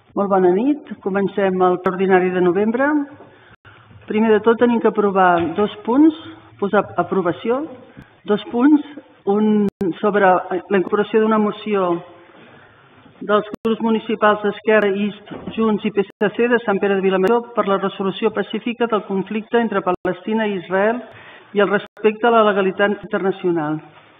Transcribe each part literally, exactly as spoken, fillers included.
Molt bona nit. Comencem el ple ordinari de novembre. Primer de tot tenim que aprovar dos punts, posar aprovació, dos punts, un sobre la incorporació d'una moció dels grups municipals d'Esquerra, I S T, Junts i P S C de Sant Pere de Vilamajor per la resolució pacífica del conflicte entre Palestina i Israel i el respecte a la legalitat internacional.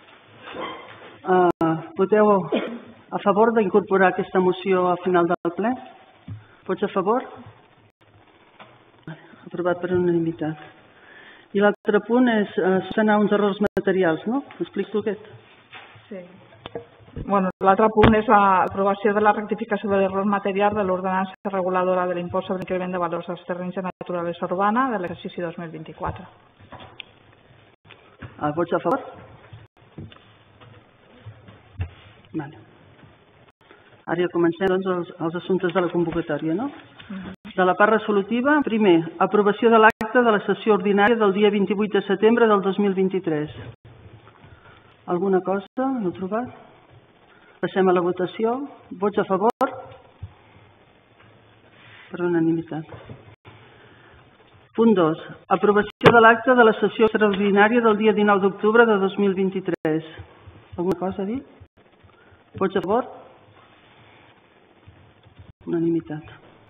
Uh, voteu a favor d'incorporar aquesta moció al final del ple? Vots a favor? Aprovat per unanimitat. I l'altre punt és uh, sanar uns errors materials, no? M'explico tu aquest? Sí. Bueno, l'altre punt és l'aprovació de la rectificació de l'error material de l'ordenança reguladora de l'impost sobre l'increment de valors dels terrenys de naturalesa urbana de l'exercici dos mil vint-i-quatre. Uh, vots a favor? Vale. Ara ja comencem doncs, els, els assumptes de la convocatòria, no? De la part resolutiva, primer, aprovació de l'acte de la sessió ordinària del dia vint-i-vuit de setembre del dos mil vint-i-tres. Alguna cosa? No he trobat? Passem a la votació. Vots a favor? Per unanimitat. Punt dos. Aprovació de l'acte de la sessió extraordinària del dia dinou d'octubre de dos mil vint-i-tres. Alguna cosa a dir? Vots a favor? Unanimitat.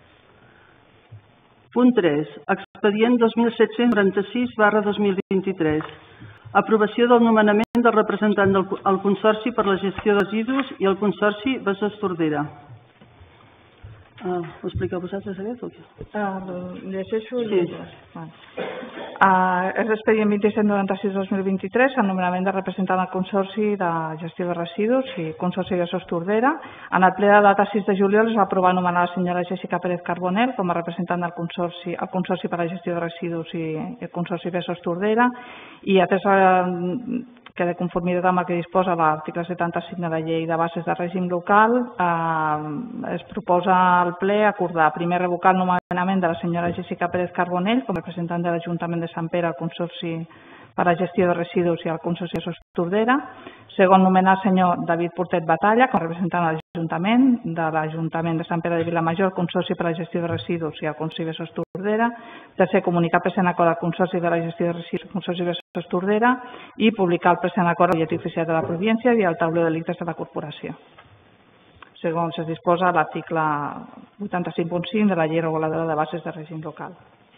Punt tres. Expedient dos mil set-cents noranta-sis barra dos mil vint-i-tres. Aprovació del nomenament del representant del Consorci per la gestió de residus i el Consorci Besòs Tordera. Uh, ho expliqueu vosaltres aquest o què? Uh, llegeixo i sí. Uh, és l'expedient vint-i-set noranta-sis dos mil vint-i-tres, el nomenament de representant del Consorci de Gestió de Residus i Consorci Besòs Tordera. En el ple de data sis de juliol es va aprovar nomenar la senyora Jessica Pérez Carbonell com a representant del Consorci, el Consorci per la Gestió de Residus i el Consorci Besòs Tordera, i atès que de conformitat amb el que disposa l'article setanta-cinc de la Llei de Bases de Règim Local, eh, es proposa al ple acordar primer revocar el nomenament de la senyora Jessica Pérez Carbonell com a representant de l'Ajuntament de Sant Pere al Consorci per a la Gestió de Residus i al Consorci Besòs Tordera. Segon, nomenar el senyor David Portet Batalla com a representant de l'Ajuntament de l'Ajuntament de Sant Pere de Vilamajor, el Consorci per a la Gestió de Residus i el Consorci Besòs Tordera. Tercer, comunicar present acord al Consorci de la Gestió de Residus i el Consorci Besòs Tordera i publicar el present acord al Butlletí Oficial de la Província i al tauló de delictes de la Corporació. Segons es disposa a l'article vuitanta-cinc punt cinc de la Llei Reguladora de Bases de Règim Local.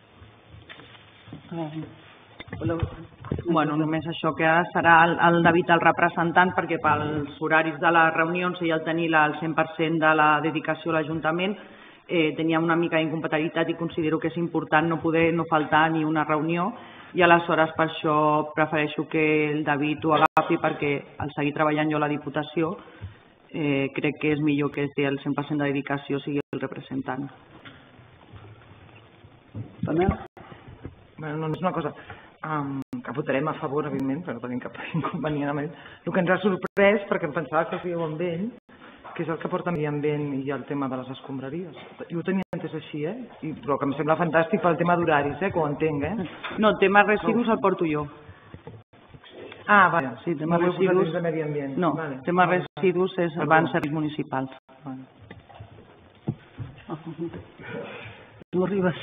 Bueno, només això, que ara serà el, el David el representant, perquè pels horaris de les reunions i el tenir el cent per cent de la dedicació a l'Ajuntament eh, tenia una mica d'incompatibilitat i considero que és important no poder no faltar ni una reunió, i aleshores per això prefereixo que el David ho agafi, perquè al seguir treballant jo a la Diputació eh, crec que és millor que el cent per cent de dedicació sigui el representant. També? Bueno, només una cosa, um, que votarem a favor, evidentment, però no tenim cap inconvenient amb ell. El que ens ha sorprès, perquè em pensava que fèieu amb ell, que és el que porta medi ambient i el tema de les escombraries. Jo ho tenia entès així, eh? I, però que em sembla fantàstic pel tema d'horaris, eh? Que ho entenc, eh? No, el tema residus el porto jo. Ah, vaja, sí, tema no residus de medi ambient. No, vale. tema residus és, van ser municipals. Vale. No arribes.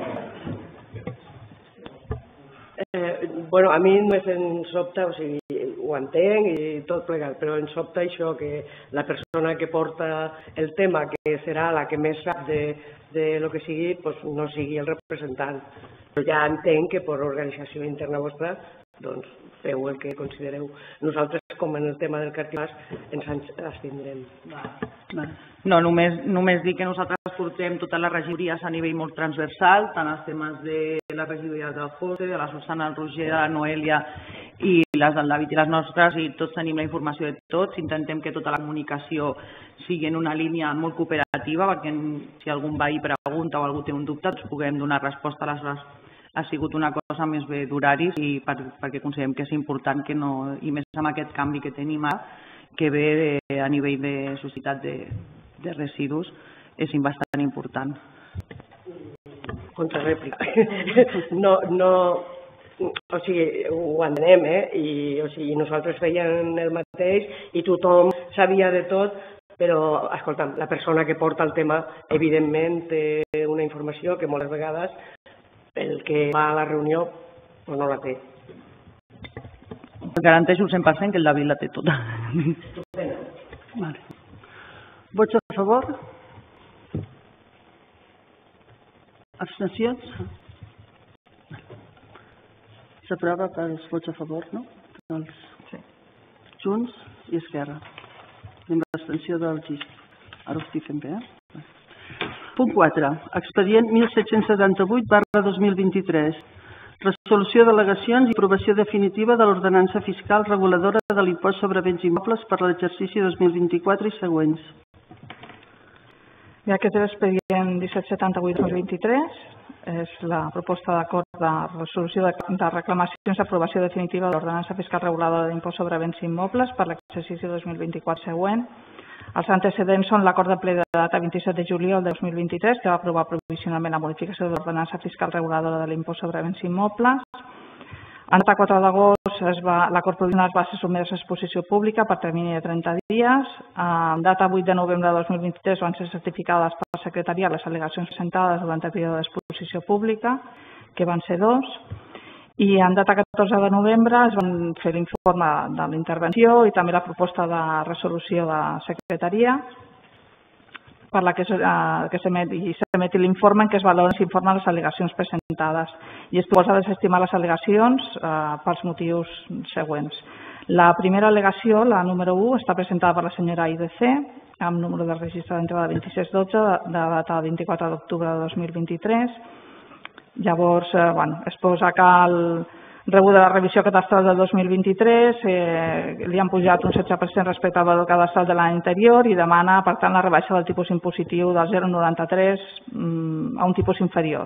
Eh, bueno, a mi només em sobta, o sigui, ho entenc i tot plegat, però em sobta això que la persona que porta el tema, que serà la que més sap de, de lo que sigui, pues no sigui el representant. Però ja entenc que per organització interna vostra doncs feu el que considereu. Nosaltres, com en el tema del cartibàs, ens abstindrem. No, només, només dir que nosaltres portem totes les regidories a nivell molt transversal, tant els temes de les regidories del José, de la Susana, el Roger, de la Noelia i les del David i les nostres, i tots tenim la informació de tots. Intentem que tota la comunicació sigui en una línia molt cooperativa, perquè si algun veí pregunta o algú té un dubte, doncs puguem donar resposta. Aleshores, ha sigut una cosa més bé d'horaris i per, perquè considerem que és important que no, i més amb aquest canvi que tenim ara, que ve de, a nivell de societat de, de residus, és bastant important. Contrarèplica. No, no, o sigui, ho entenem, eh? I, o sigui, nosaltres fèiem el mateix i tothom sabia de tot, però, escolta'm, la persona que porta el tema, evidentment, té una informació que moltes vegades el que va a la reunió no la té. Garanteixo el cent per cent que el David la té tota. Vale. Vots a favor? Abstencions? S'aprova pels vots a favor, no? Els Junts i Esquerra. Amb l'abstenció del G I S. Ara ho estic fent bé, eh? Punt quatre. Expedient mil set-cents setanta-vuit barra dos mil vint-i-tres. Resolució d'al·legacions i aprovació definitiva de l'ordenança fiscal reguladora de l'impost sobre béns immobles per l'exercici dos mil vint-i-quatre i següents. Bé, aquest és l'expedient disset setanta-vuit dos mil vint-i-tres. És la proposta d'acord de resolució de reclamacions i aprovació definitiva de l'ordenança fiscal reguladora de l'impost sobre béns immobles per l'exercici dos mil vint-i-quatre següent. Els antecedents són l'acord de ple de data vint-i-set de juliol de dos mil vint-i-tres, que va aprovar provisionalment la modificació de l'ordenança fiscal reguladora de l'impost sobre béns immobles. En data quatre d'agost l'acord provisional va ser sotmès a exposició pública per termini de trenta dies. En data vuit de novembre de dos mil vint-i-tres van ser certificades per la secretaria les al·legacions presentades durant el període d'exposició pública, que van ser dos. I en data catorze de novembre es van fer l'informe de la intervenció i també la proposta de resolució de secretaria per la que s'emeti l'informe en què es valoren i s'informen les al·legacions presentades i es proposa desestimar les al·legacions pels motius següents. La primera al·legació, la número u, està presentada per la senyora I D C amb número de registre d'entrada vint-i-sis dotze de data vint-i-quatre d'octubre de dos mil vint-i-tres. Llavors, es posa que el rebut de la revisió cadastral del dos mil vint-i-tres li han pujat un setze per cent respecte al valor cadastral de l'any anterior i demana, per tant, la rebaixa del tipus impositiu del zero coma noranta-tres a un tipus inferior.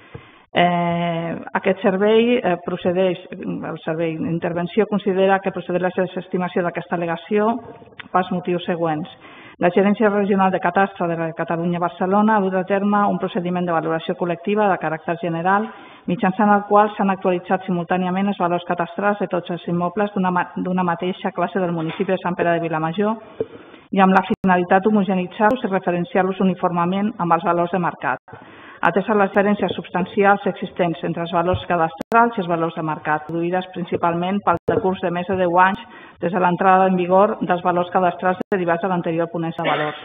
Aquest servei procedeix, el servei d'intervenció considera que procedeix la desestimació d'aquesta al·legació pels motius següents. La Gerència Regional de Catastre de Catalunya-Barcelona ha dut a terme un procediment de valoració col·lectiva de caràcter general mitjançant el qual s'han actualitzat simultàniament els valors cadastrals de tots els immobles d'una mateixa classe del municipi de Sant Pere de Vilamajor i amb la finalitat d'homogenitzar-los i referenciar-los uniformement amb els valors de mercat, ateses les diferències substancials existents entre els valors cadastrals i els valors de mercat, produïdes principalment pel decurs de més de deu anys des de l'entrada en vigor dels valors cadastrals derivats de l'anterior ponència de valors.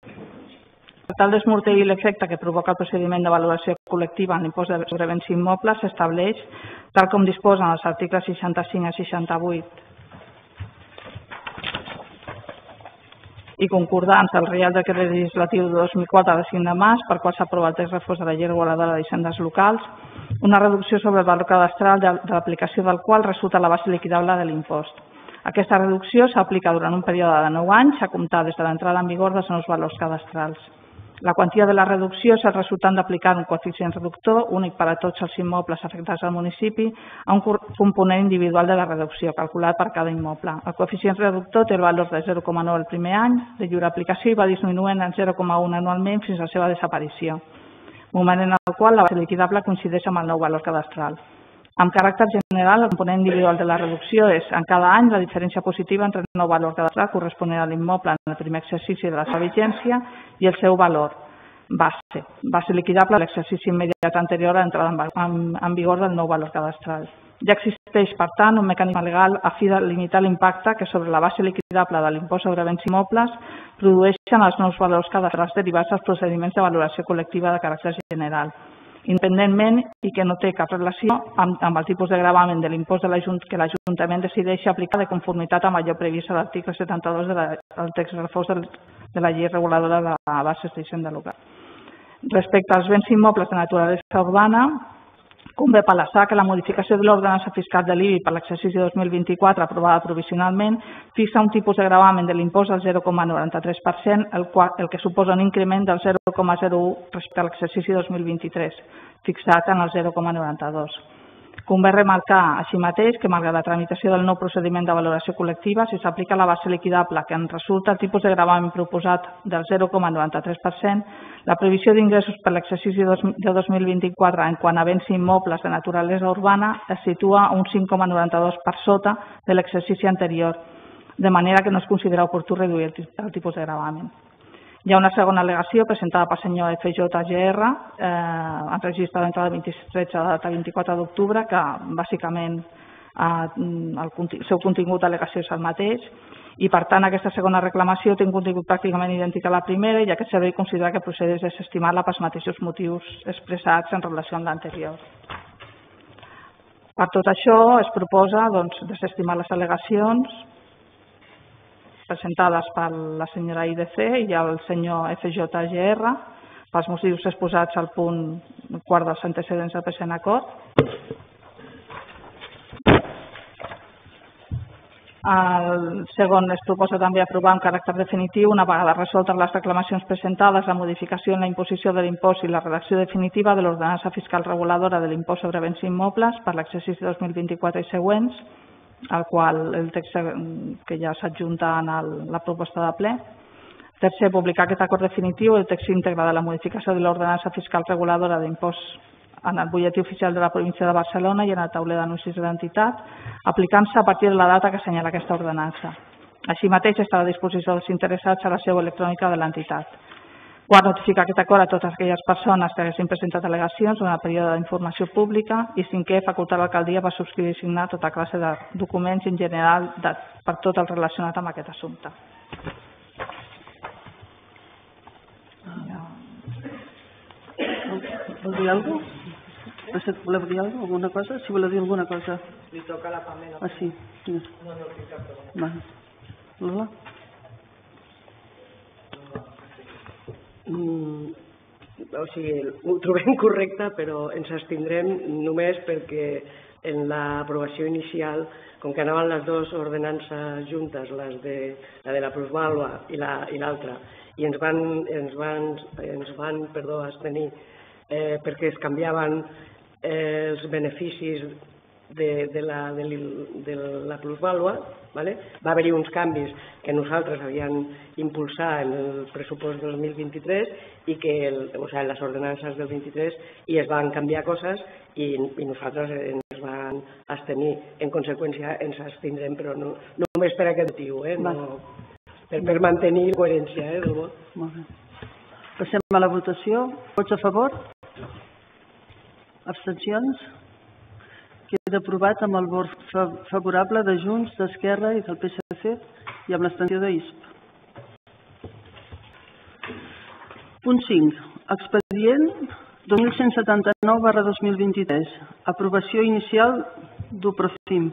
Per tal d'esmorteir l'efecte que provoca el procediment de valoració col·lectiva en l'impost sobre béns immobles, s'estableix, tal com disposen els articles seixanta-cinc a seixanta-vuit i concordants del Reial Decret Legislatiu de dos mil quatre de cinc de març, per qual s'aprova el text refós de la Llei Reguladora d'Hisendes Locals, una reducció sobre el valor cadastral de l'aplicació del qual resulta la base liquidable de l'impost. Aquesta reducció s'aplica durant un període de nou anys a comptar des de l'entrada en vigor dels nous valors cadastrals. La quantia de la reducció és el resultant d'aplicar un coeficient reductor únic per a tots els immobles afectats al municipi a un component individual de la reducció, calculat per cada immoble. El coeficient reductor té el valor de zero coma nou el primer any de llur aplicació i va disminuint en zero coma u anualment fins a la seva desaparició, moment en el qual la base liquidable coincideix amb el nou valor cadastral. Amb caràcter general, el component individual de la reducció és, en cada any, la diferència positiva entre el nou valor cadastral corresponent a l'immoble en el primer exercici de la seva vigència i el seu valor base, base liquidable a l'exercici immediat anterior a l'entrada en vigor del nou valor cadastral. Ja existeix, per tant, un mecanisme legal a fi de limitar l'impacte que sobre la base liquidable de l'impost sobre béns immobles produeixen els nous valors cadastrals derivats dels procediments de valoració col·lectiva de caràcter general, independentment i que no té cap relació amb, amb el tipus de gravamen de l'impost de que l'Ajuntament decideixi aplicar de conformitat amb allò previst a l'article setanta-dos de la, del text refós de, de la Llei Reguladora de Bases d'Hisenda Local. Respecte als béns immobles de naturalesa urbana, convé palesar que la modificació de l'ordenança fiscal de l'I B I per l'exercici dos mil vint-i-quatre aprovada provisionalment fixa un tipus de gravamen de l'impost del zero coma noranta-tres per cent, el, qual, el que suposa un increment del zero coma zero u respecte a l'exercici dos mil vint-i-tres, fixat en el zero coma noranta-dos. Convé remarcar, així mateix, que malgrat la tramitació del nou procediment de valoració col·lectiva, si s'aplica la base liquidable que en resulta el tipus de gravamen proposat del zero coma noranta-tres per cent, la previsió d'ingressos per l'exercici de dos mil vint-i-quatre en quant a béns immobles de naturalesa urbana es situa un cinc coma noranta-dos per sota de l'exercici anterior, de manera que no es considera oportú reduir el tipus de gravamen. Hi ha una segona al·legació presentada pel senyor F J G R, eh, en registre d'entrada vint-i-tres a data vint-i-quatre d'octubre, que bàsicament eh, el seu contingut d'al·legació és el mateix, i per tant aquesta segona reclamació té un contingut pràcticament idèntic a la primera i aquest servei considera que procedeix desestimar-la pels mateixos motius expressats en relació amb l'anterior. Per tot això es proposa doncs, desestimar les al·legacions presentades per la senyora I D C i el senyor F J G R pels motius exposats al punt quart dels antecedents del present acord. El segon es proposa també aprovar amb caràcter definitiu, una vegada resoltes les reclamacions presentades, la modificació en la imposició de l'impost i la redacció definitiva de l'ordenança fiscal reguladora de l'impost sobre béns immobles per l'exercici dos mil vint-i-quatre i següents, al qual el text que ja s'adjunta en la proposta de ple. Tercer, publicar aquest acord definitiu, el text íntegre de la modificació de l'ordenança fiscal reguladora d'impost en el butlletí oficial de la província de Barcelona i en el tauler d'anuncis de l'entitat, aplicant-se a partir de la data que assenyala aquesta ordenança. Així mateix està a la disposició dels interessats a la seu electrònica de l'entitat. Quart, notificar aquest acord a totes aquelles persones que haguessin presentat al·legacions en el període d'informació pública i cinquè, facultar l'alcaldia per subscriure i signar tota classe de documents en general de, per tot el relacionat amb aquest assumpte. Vol dir alguna cosa? Voleu dir alguna, alguna cosa? Si voleu dir alguna cosa. Li toca la Pamela. Ah, sí. No, no, sí, cap problema. Lola? Mm, o sigui, ho trobem correcte, però ens abstindrem només perquè en l'aprovació inicial, com que anaven les dues ordenances juntes, les de, la de la plusvàlua i l'altra, i ens van, ens van, ens van perdó, abstenir eh, perquè es canviaven eh, els beneficis de, de, la, de, de la plusvàlua, ¿vale? Va haver-hi uns canvis que nosaltres havíem impulsat en el pressupost del dos mil vint-i-tres i que, el, o sigui, en les ordenances del vint-i-tres, i es van canviar coses i, i nosaltres ens van abstenir. En conseqüència ens abstindrem, però no, no només per aquest motiu, eh? No, per, per mantenir coherència eh, del vot. Molt bé. Passem a la votació. Vots a favor? Abstencions? Queda aprovat amb el vot favorable de Junts, d'Esquerra i del P S C i amb l'abstenció d'I S P. Punt cinc. Expedient dos mil cent setanta-nou barra dos mil vint-i-tres. Aprovació inicial d'UPROCIM.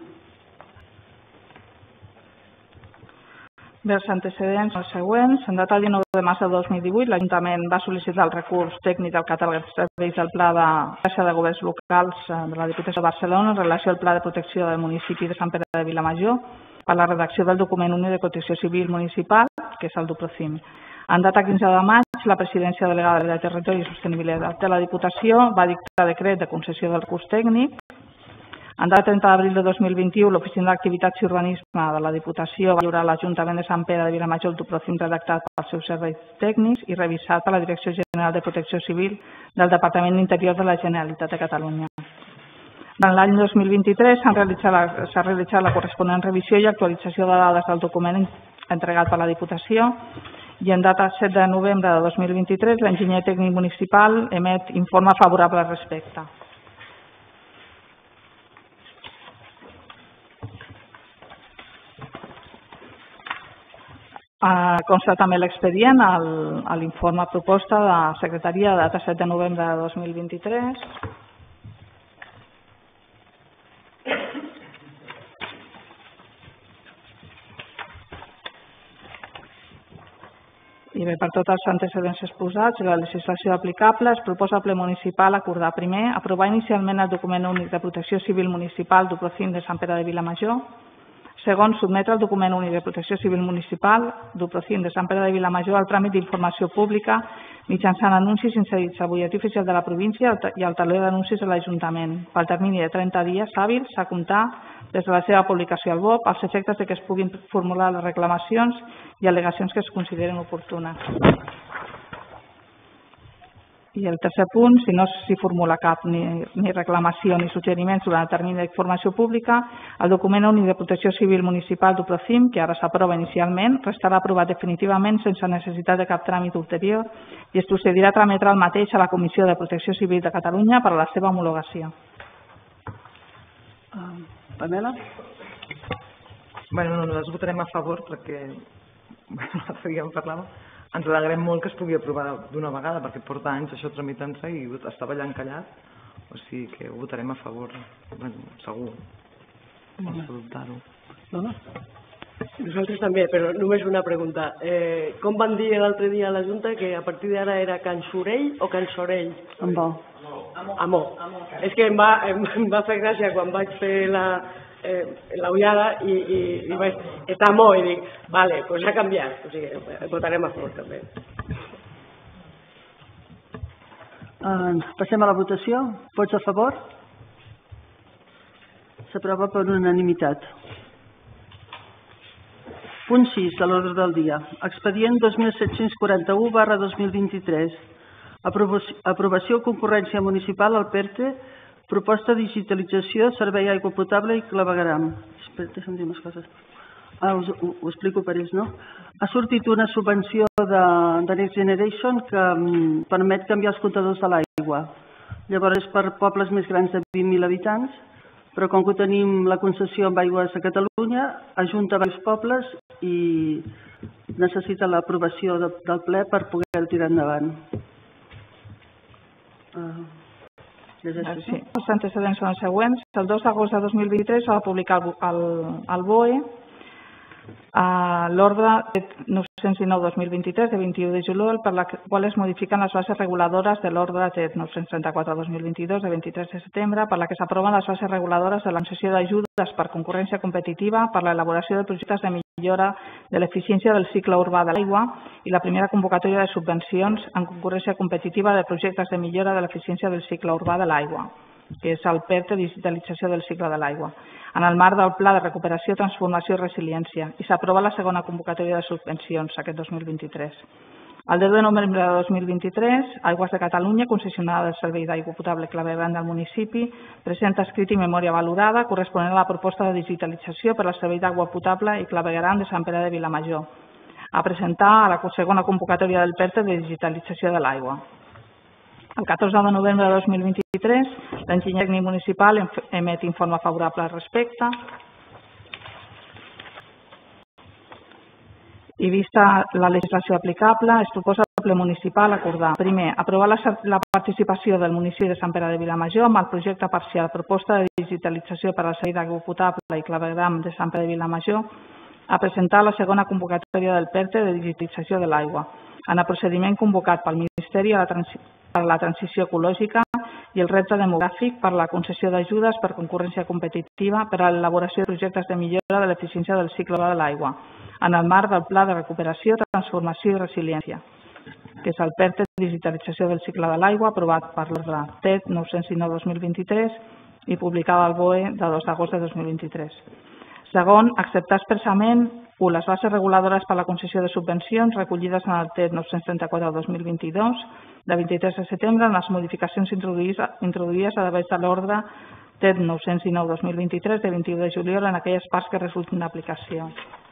Bé, els antecedents els següents. En data dinou de març de dos mil divuit, l'Ajuntament va sol·licitar el recurs tècnic del catàleg de serveis del Pla de Xarxa de Governs Locals de la Diputació de Barcelona en relació al Pla de Protecció del municipi de Sant Pere de Vilamajor per la redacció del document únic de protecció civil municipal, que és el DUPROCIM. En data quinze de maig, la Presidència Delegada de Territori i Sostenibilitat de la Diputació va dictar decret de concessió del recurs tècnic. En data trenta d'abril de dos mil vint-i-u, l'Oficina d'Activitats i Urbanisme de la Diputació va lliurar a l'Ajuntament de Sant Pere de Vilamajor el DUPROCIM redactat pels seus serveis tècnics i revisat per la Direcció General de Protecció Civil del Departament d'Interior de la Generalitat de Catalunya. Durant l'any dos mil vint-i-tres s'ha realitzat, s'ha realitzat la corresponent revisió i actualització de dades del document entregat per la Diputació i en data set de novembre de dos mil vint-i-tres l'enginyer tècnic municipal emet informe favorable al respecte. Consta també l'expedient a l'informe proposta de la Secretaria de data set de novembre de dos mil vint-i-tres. I bé, per tots els antecedents exposats i la legislació aplicable, es proposa al ple municipal acordar primer, aprovar inicialment el document únic de protecció civil municipal d'UPROCIM de Sant Pere de Vilamajor. Segon, sotmetre el document únic de protecció civil municipal d'UPROCIM de Sant Pere de Vilamajor al tràmit d'informació pública mitjançant anuncis inserits al butlletí oficial de la província i al tauler d'anuncis de l'Ajuntament pel termini de trenta dies hàbils a comptar des de la seva publicació al B O P als efectes de que es puguin formular les reclamacions i al·legacions que es consideren oportunes. I el tercer punt, si no s'hi formula cap ni, ni reclamació ni suggeriments durant el termini d'informació pública, el document únic de protecció civil municipal d'Uprocim, que ara s'aprova inicialment, restarà aprovat definitivament sense necessitat de cap tràmit ulterior i es procedirà a trametre el mateix a la Comissió de Protecció Civil de Catalunya per a la seva homologació. Uh, Pamela? Bueno, no, nosaltres votarem a favor perquè, bueno, l'altre dia en parlàvem, ens alegrem molt que es pugui aprovar d'una vegada perquè porta anys això tramitant-se i estava allà encallat, o sigui que ho votarem a favor, bueno, segur, sense dubtar-ho. Dona? Nosaltres també, però només una pregunta. Eh, com van dir l'altre dia a la Junta que a partir d'ara era Can Sorell o Can Sorell? Amor. Amor. És que em va, em va fer gràcia quan vaig fer la... Eh, la ullada i, i, i vaig, està molt i dic, vale, doncs ha canviat, o sigui, votarem a favor també. Uh, passem a la votació. Vots a favor? S'aprova per unanimitat. Punt sis de l'ordre del dia. Expedient dos mil set-cents quaranta-u barra dos mil vint-i-tres. Aprovació, aprovació concurrència municipal al PERTE. Proposta de digitalització, servei aigua potable i clavegueram. Espera, deixa'm dir unes coses. Ah, us, ho, ho explico per ells, no? Ha sortit una subvenció de, de Next Generation que um, permet canviar els comptadors de l'aigua. Llavors és per pobles més grans de vint mil habitants, però com que tenim la concessió amb aigües a Catalunya, ajunta diversos pobles i necessita l'aprovació de, del ple per poder tirar endavant. Uh, Sí. Els antecedents són els següents. El dos d'agost de dos mil vint-i-tres s'ha de publicar el, el B O E a l'ordre nou-cents dinou dos mil vint-i-tres de vint-i-u de juliol per la qual es modifiquen les bases reguladores de l'ordre nou-cents trenta-quatre dos mil vint-i-dos de vint-i-tres de setembre per la que s'aproven les bases reguladores de la concessió d'ajudes per concurrència competitiva per l'elaboració de projectes de millora de l'eficiència del cicle urbà de l'aigua i la primera convocatòria de subvencions en concurrència competitiva de projectes de millora de l'eficiència del cicle urbà de l'aigua, que és el PERTE, digitalització del cicle de l'aigua, en el marc del Pla de Recuperació, Transformació i Resiliència, i s'aprova la segona convocatòria de subvencions aquest dos mil vint-i-tres. El deu de novembre de dos mil vint-i-tres, Aigües de Catalunya, concessionada del Servei d'Aigua Potable Clavegueram del municipi, presenta escrit i memòria valorada corresponent a la proposta de digitalització per al Servei d'Aigua Potable i Clavegueram de Sant Pere de Vilamajor, a presentar a la segona convocatòria del PERTE de digitalització de l'aigua. El catorze de novembre de dos mil vint-i-tres, l'enginyer tècnic municipal emet informe favorable al respecte i vista la legislació aplicable, es proposa al ple municipal acordar, primer, aprovar la, la participació del municipi de Sant Pere de Vilamajor amb el projecte parcial proposta de digitalització per al servei d'aigua potable i clavegueram de Sant Pere de Vilamajor a presentar la segona convocatòria del PERTE de digitalització de l'aigua en el procediment convocat pel Ministeri a la transició per la transició ecològica i el repte demogràfic per la concessió d'ajudes per concurrència competitiva per a l'elaboració de projectes de millora de l'eficiència del cicle de l'aigua en el marc del Pla de Recuperació, Transformació i Resiliència, que és el PERTE de digitalització del cicle de l'aigua aprovat per l'ordre T E D nou-cents dinou dos mil vint-i-tres i publicada al B O E de dos d'agost de dos mil vint-i-tres. Segon, acceptar expressament u les bases reguladores per a la concessió de subvencions recollides en el T E D nou-cents trenta-quatre dos mil vint-i-dos de vint-i-tres de setembre en les modificacions introduïdes a través de l'ordre T E D nou-cents dinou dos mil vint-i-tres de vint-i-u de juliol en aquelles parts que resultin d'aplicació.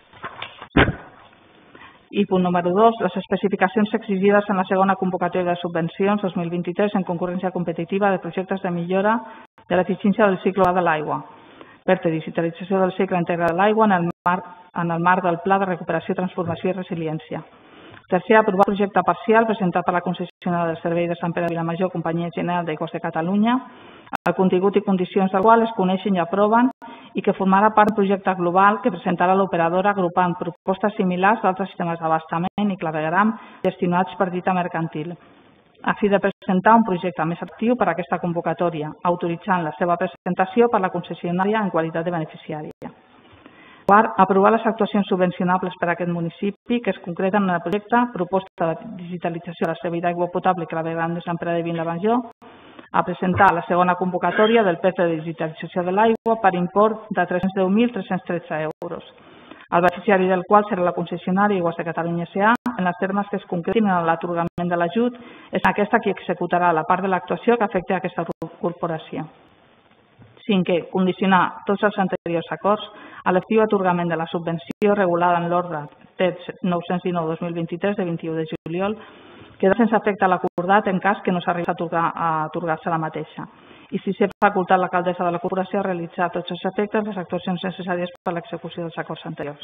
I punt número dos, les especificacions exigides en la segona convocatòria de subvencions dos mil vint-i-tres en concurrència competitiva de projectes de millora de l'eficiència del cicle de l'aigua. PERTE, digitalització del cicle integral de l'aigua en, el marc, en el marc del Pla de Recuperació, Transformació i Resiliència. Tercer, aprovar el projecte parcial presentat per la concessionària del Servei de Sant Pere de Vilamajor, Companyia General d'Aigües de Catalunya, el contingut i condicions del qual es coneixen i aproven i que formarà part d'un projecte global que presentarà l'operadora agrupant propostes similars d'altres sistemes d'abastament i clavegueram gestionats per dita mercantil, a fi de presentar un projecte més actiu per a aquesta convocatòria, autoritzant la seva presentació per la concessionària en qualitat de beneficiària. Quart, aprovar les actuacions subvencionables per a aquest municipi que es concreten en el projecte proposta de digitalització del servei d'aigua potable i clavegueram de Sant Pere de Vilamajor a presentar la segona convocatòria del PERTE de digitalització de l'aigua per import de tres-cents deu mil tres-cents tretze euros. el beneficiari del qual serà la concessionària Aigües de Catalunya S A en els termes que es concretin en l'atorgament de l'ajut, és aquesta qui executarà la part de l'actuació que afecti aquesta corporació. Cinquè, condicionar tots els anteriors acords a l'efectiu atorgament de la subvenció regulada en l'ordre T nou-cents dinou dos mil vint-i-tres de vint-i-u de juliol, queda sense efecte l'acordat en cas que no s'arribi a atorgar-se la mateixa. I si s'ha facultat l'alcaldessa de la corporació a realitzar a tots els efectes les actuacions necessàries per a l'execució dels acords anteriors.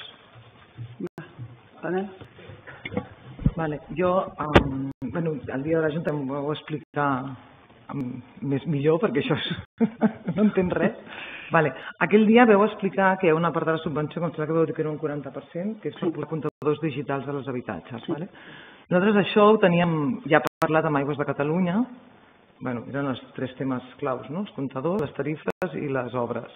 Vale. Vale. Jo, um, bueno, el dia de la Junta m'ho vau explicar um, més millor, perquè això és... no entenc res. Vale. Aquell dia vau explicar que hi ha una part de la subvenció, com que vau dir que era un quaranta per cent, que és per posar comptadors digitals de les habitatges. Sí. Vale? Nosaltres això ho teníem ja parlat amb Aigües de Catalunya, bueno, eren els tres temes claus, no? Els comptadors, les tarifes i les obres.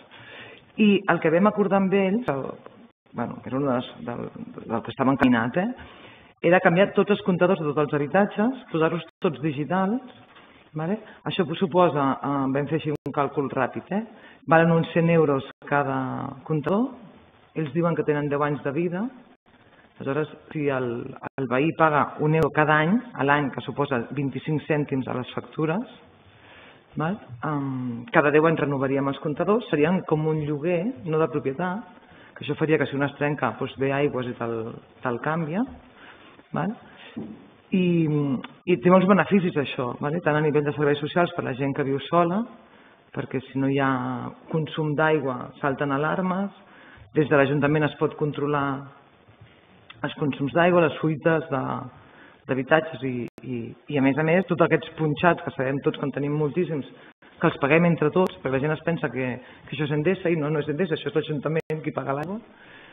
I el que vam acordar amb ells, el, bueno, era una del, del que estava encaminat, eh? Era canviar tots els comptadors de tots els habitatges, posar-los tots digitals. Vale? Això suposa, eh, vam fer així un càlcul ràpid, eh? Valen uns cent euros cada comptador, ells diuen que tenen deu anys de vida, aleshores si el, el veí paga un euro cada any, a l'any, que suposa vint-i-cinc cèntims a les factures, val? Um, cada deu anys renovaríem els comptadors, serien com un lloguer, no de propietat, que això faria que si un es trenca doncs ve Aigües i te'l canvia, val? I, i té molts beneficis això, vale? Tant a nivell de serveis socials per a la gent que viu sola, perquè si no hi ha consum d'aigua salten alarmes, des de l'Ajuntament es pot controlar els consums d'aigua, les fuites d'habitatges i, i, i a més a més tots aquests punxats que sabem tots que en tenim moltíssims, que els paguem entre tots, perquè la gent es pensa que, que això és Endesa i no, no és Endesa, això és l'Ajuntament qui paga l'aigua,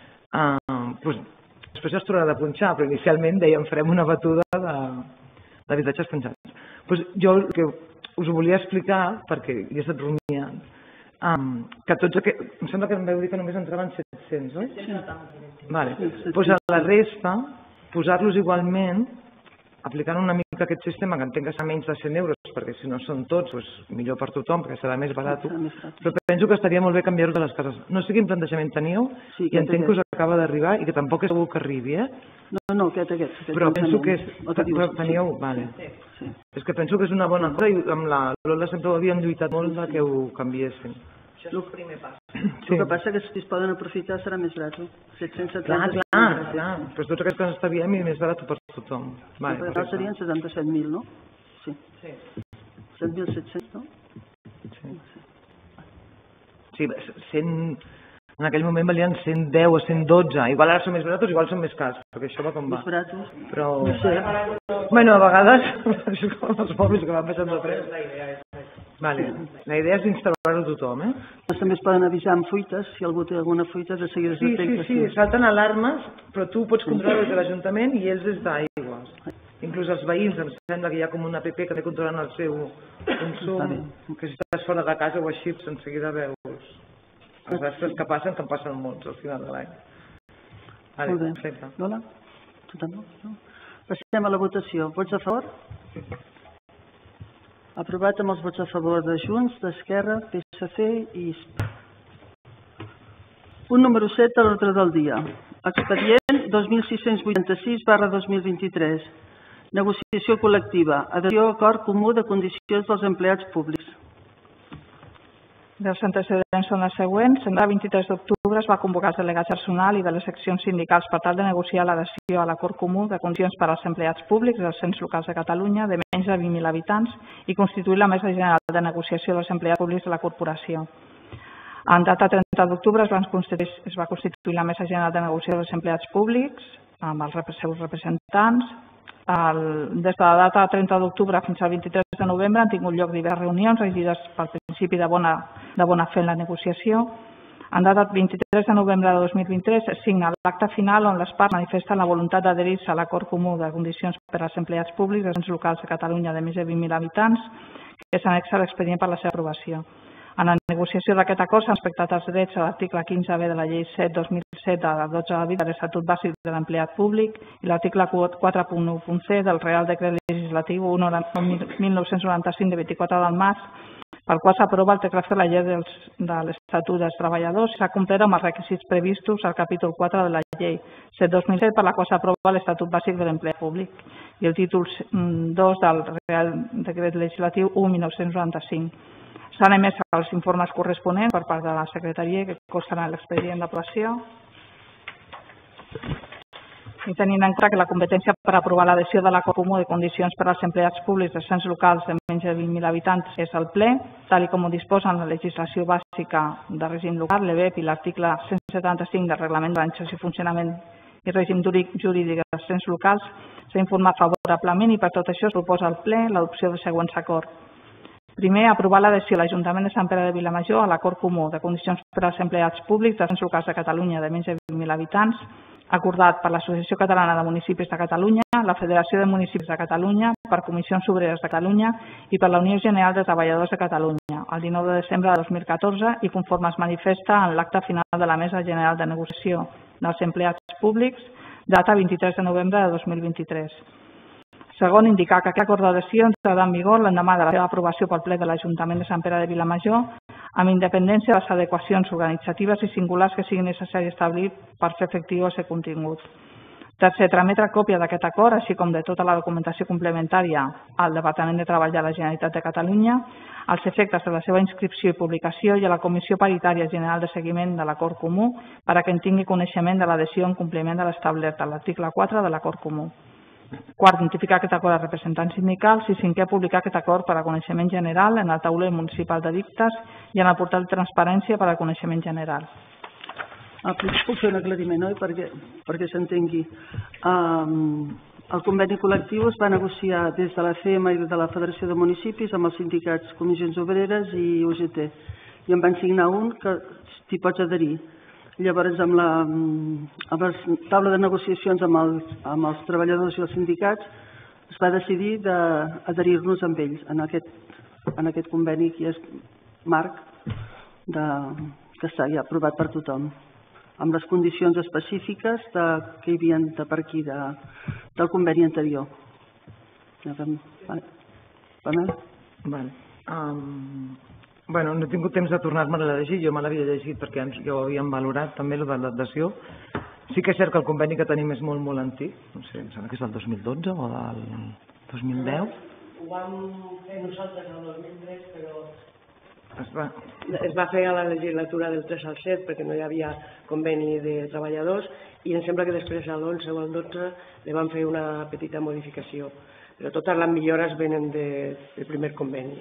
uh, doncs, després es tornarà de punxar, però inicialment dèiem farem una batuda d'habitatges punxats. Doncs jo el que us ho volia explicar, perquè hi he estat rumiant, um, que tots aquests, em sembla que em vau dir que només entraven set-cents, oi? Sí. Vale. Doncs a la resta, posar-los igualment, aplicant una mica aquest sistema, que entenc que serà menys de cent euros, perquè si no són tots, doncs millor per tothom, perquè serà més barat, però penso que estaria molt bé canviar-ho de les cases. No sé quin plantejament teníeu, i entenc que us acaba d'arribar i que tampoc és segur que arribi, eh? No, no, aquest, aquest. Però penso que és... Però teníeu... Vale. És que penso que és una bona cosa i amb la Lola sempre ho havíem lluitat molt que ho canviessin. Això és el primer pas. El que passa que si es poden aprofitar serà més barat. set-cents setanta. Clar, clar, clar. Però tots aquests que ens estalviem i més barat per tothom. Per tant serien setanta-set mil, no? Sí. set mil set-cents, no? Sí, cent... En aquell moment valien cent deu o cent dotze. Igual ara són més baratos, igual són més cars, perquè això va com va. Més baratos? Però... No sé. Bueno, a vegades, és com els mòbils que van baixant de preu. Vale. La idea és instal·lar-ho a tothom, eh? També es poden avisar amb fuites, si algú té alguna fuita, de seguida es Sí, detecta. sí, sí, salten alarmes, però tu pots controlar des de l'Ajuntament i ells des d'Aigües. Inclús els veïns, em sembla que hi ha com una app que té controlant el seu consum, que si estàs fora de casa o així, en seguida veus els desastres que passen, que en passen molts al final de l'any. Molt bé. Lola? Tu també? Passem a la votació. Vots a favor? Aprovat amb els vots a favor de Junts, d'Esquerra, P S C i I S P. Punt número set de l'ordre del dia. Expedient dos mil sis-cents vuitanta-sis barra dos mil vint-i-tres. Negociació col·lectiva. Adhesió a acord comú de condicions dels empleats públics. Els antecedents són els següents. El vint-i-tres d'octubre es va convocar els delegats personal i de les seccions sindicals per tal de negociar l'adhesió a l'acord comú de condicions per als empleats públics dels ens locals de Catalunya de menys de vint mil habitants i constituir la mesa general de negociació dels empleats públics de la corporació. En data trenta d'octubre es, es va constituir la mesa general de negociació dels empleats públics amb els seus representants. El, des de la data trenta d'octubre fins al vint-i-tres de novembre han tingut lloc diverses reunions regides pel principi de bona, de bona fe en la negociació. En data vint-i-tres de novembre de dos mil vint-i-tres es signa l'acte final on les parts manifesten la voluntat d'adherir-se a l'acord comú de condicions per als empleats públics dels ens locals de Catalunya de més de vint mil habitants, que s'anexa l'expedient per la seva aprovació. En la negociació d'aquest acord s'han respectat els drets a l'article quinze B de la llei set dos mil set de dotze d'abril de l'Estatut Bàsic de l'Empleat Públic i l'article quatre punt u C del Real Decret Legislatiu mil nou-cents noranta-cinc de vint-i-quatre del març pel qual s'aprova el text de la llei dels, de l'Estatut dels Treballadors i s'ha complert amb els requisits previstos al capítol quatre de la llei set dos mil set, per la qual s'aprova l'Estatut Bàsic de l'Empleat Públic i el títol dos del Real Decret Legislatiu u mil nou-cents noranta-cinc. S'han emès els informes corresponents per part de la Secretaria que consten en l'expedient d'aprovació. I tenint en compte que la competència per aprovar l'adhesió de l'acord comú de condicions per als empleats públics dels ens locals de menys de vint mil habitants és el ple, tal com ho disposa la legislació bàsica de règim local, l'E B E P i l'article cent setanta-cinc del Reglament d'Organització i Funcionament i Règim Jurídic dels ens locals, s'ha informat favorablement i per tot això es proposa al ple l'adopció dels següents acords. Primer, aprovar l'adhesió a l'Ajuntament de Sant Pere de Vilamajor a l'acord comú de condicions per als empleats públics dels ens locals de Catalunya de menys de vint mil habitants, acordat per l'Associació Catalana de Municipis de Catalunya, la Federació de Municipis de Catalunya, per Comissions Obreres de Catalunya i per la Unió General de Treballadors de Catalunya, el dinou de desembre de dos mil catorze i conforme es manifesta en l'acte final de la Mesa General de Negociació dels Empleats Públics, data vint-i-tres de novembre de dos mil vint-i-tres. Segon, indicar que aquest acord d'adhesió entrarà en vigor l'endemà de la seva aprovació pel ple de l'Ajuntament de Sant Pere de Vilamajor, amb independència de les adequacions organitzatives i singulars que siguin necessari establir per fer efectiu el seu contingut. Tercer, trametre còpia d'aquest acord, així com de tota la documentació complementària al Departament de Treball de la Generalitat de Catalunya, als efectes de la seva inscripció i publicació i a la Comissió Paritària General de Seguiment de l'Acord Comú per a que en tingui coneixement de l'adhesió en compliment de l'establert a l'article quatre de l'Acord Comú. Quart, notificar aquest acord als representants sindicals i cinquè, publicar aquest acord per a coneixement general en el tauler municipal d'edictes i en el portal de transparència per a coneixement general. Ah, puc fer un aclariment, oi? Perquè, perquè s'entengui. Um, el conveni col·lectiu es va negociar des de la C E M i de la Federació de Municipis amb els sindicats Comissions Obreres i U G T i en van signar un que t'hi pots adherir. Llavors, amb la, amb la taula de negociacions amb els, amb els treballadors i els sindicats, es va decidir d'adherir-nos amb ells en aquest, en aquest conveni que és marc de, que està ja aprovat per tothom, amb les condicions específiques de, que hi havia de per aquí de, del conveni anterior. Vale. Vale. Vale. Um... Bueno, no he tingut temps de tornar-me a llegir, jo me l'havia llegit perquè ja ho havíem valorat també, el de l'adhesió. Sí que és cert que el conveni que tenim és molt, molt antic, no sé, em sembla que és del dos mil dotze o del dos mil deu. Ho vam fer nosaltres el dos mil tres, però es va... es va fer a la legislatura del tres al set perquè no hi havia conveni de treballadors i em sembla que després a l'onze o al dotze li van fer una petita modificació, però totes les millores venen de, del primer conveni.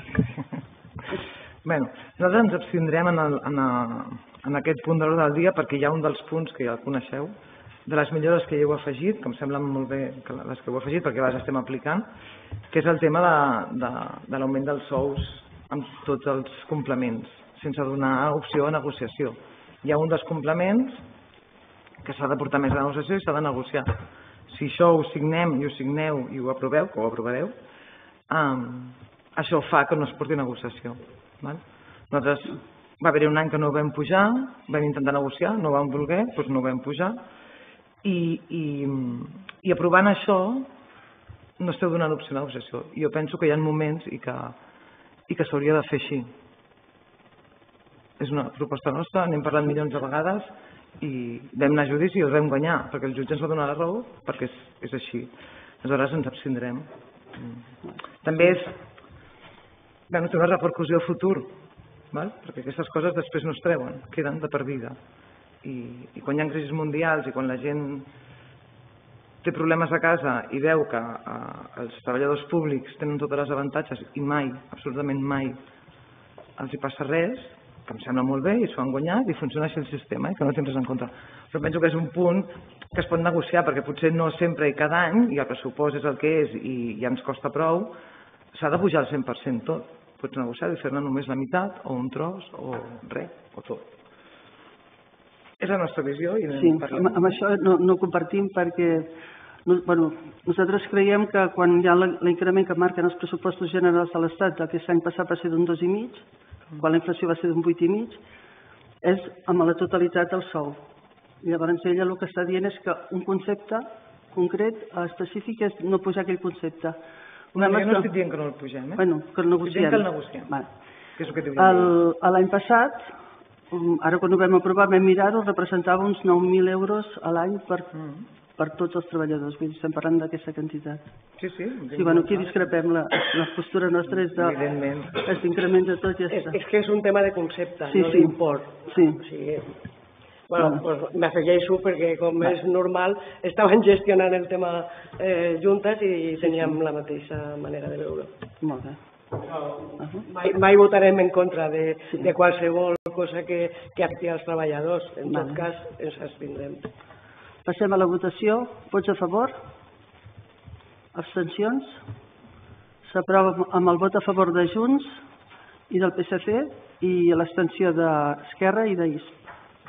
Bueno, nosaltres ens abstindrem en, el, en, a, en aquest punt de l'ordre del dia perquè hi ha un dels punts que ja el coneixeu, de les millores que hi heu afegit, que em semblen molt bé que les que heu afegit perquè les estem aplicant, que és el tema de, de, de l'augment dels sous amb tots els complements, sense donar opció a negociació. Hi ha un dels complements que s'ha de portar més a negociació i s'ha de negociar. Si això ho signem i ho signeu i ho aproveu, que ho aprovareu, um, això fa que no es porti a negociació. Val? Nosaltres va haver-hi un any que no ho vam pujar, vam intentar negociar, no ho vam voler, doncs no ho vam pujar i, i, i aprovant això no esteu donant opció a negociació. Jo penso que hi ha moments i que, i que s'hauria de fer així. És una proposta nostra, n'hem parlat milions de vegades i vam anar a judici i els vam guanyar perquè el jutge ens va donar la raó perquè és, és així. Aleshores ens abstindrem. També és Bueno, té una repercussió a futur, val? Perquè aquestes coses després no es treuen, queden de per vida. I, i quan hi ha crisis mundials i quan la gent té problemes a casa i veu que eh, els treballadors públics tenen totes les avantatges i mai, absolutament mai, els hi passa res, que em sembla molt bé i s'ho han guanyat i funciona així el sistema, eh, que no tens res en contra. Però penso que és un punt que es pot negociar perquè potser no sempre i cada any, i el pressupost és el que és i ja ens costa prou, s'ha de pujar al cent per cent tot. Pots negociar i fer-ne només la meitat, o un tros, o res, o tot. És la nostra visió i sí, amb, amb això no, no compartim perquè no, bueno, nosaltres creiem que quan hi ha l'increment que marquen els pressupostos generals de l'Estat, aquest any passat va ser d'un dos i mig, quan la inflació va ser d'un vuit i mig, és amb la totalitat del sou. I llavors ella el que està dient és que un concepte concret, específic, és no pujar aquell concepte. Una mica no estic dient que no el pugem, eh? Bueno, que el negociem. Que el negociem, que és el que diu la llei. L'any passat, ara quan ho vam aprovar, vam mirar-ho, representava uns nou mil euros a l'any per, per tots els treballadors. Vull dir, estem parlant d'aquesta quantitat. Sí, sí. Sí, bueno, aquí discrepem. La, la postura nostra és d'increment de tot i ja està. És que és un tema de concepte, sí, no sí. d'import. Sí. O sigui, bueno, pues m'afegeixo perquè, com és normal, estaven gestionant el tema eh, juntes i teníem la mateixa manera de veure. Molt bé. Mai, mai votarem en contra de, de qualsevol cosa que, que afecti als treballadors. En tot vale. cas, ens abstindrem. Passem a la votació. Vots a favor? Abstencions? S'aprova amb el vot a favor de Junts i del P S C i l'abstenció d'Esquerra i d'I S P.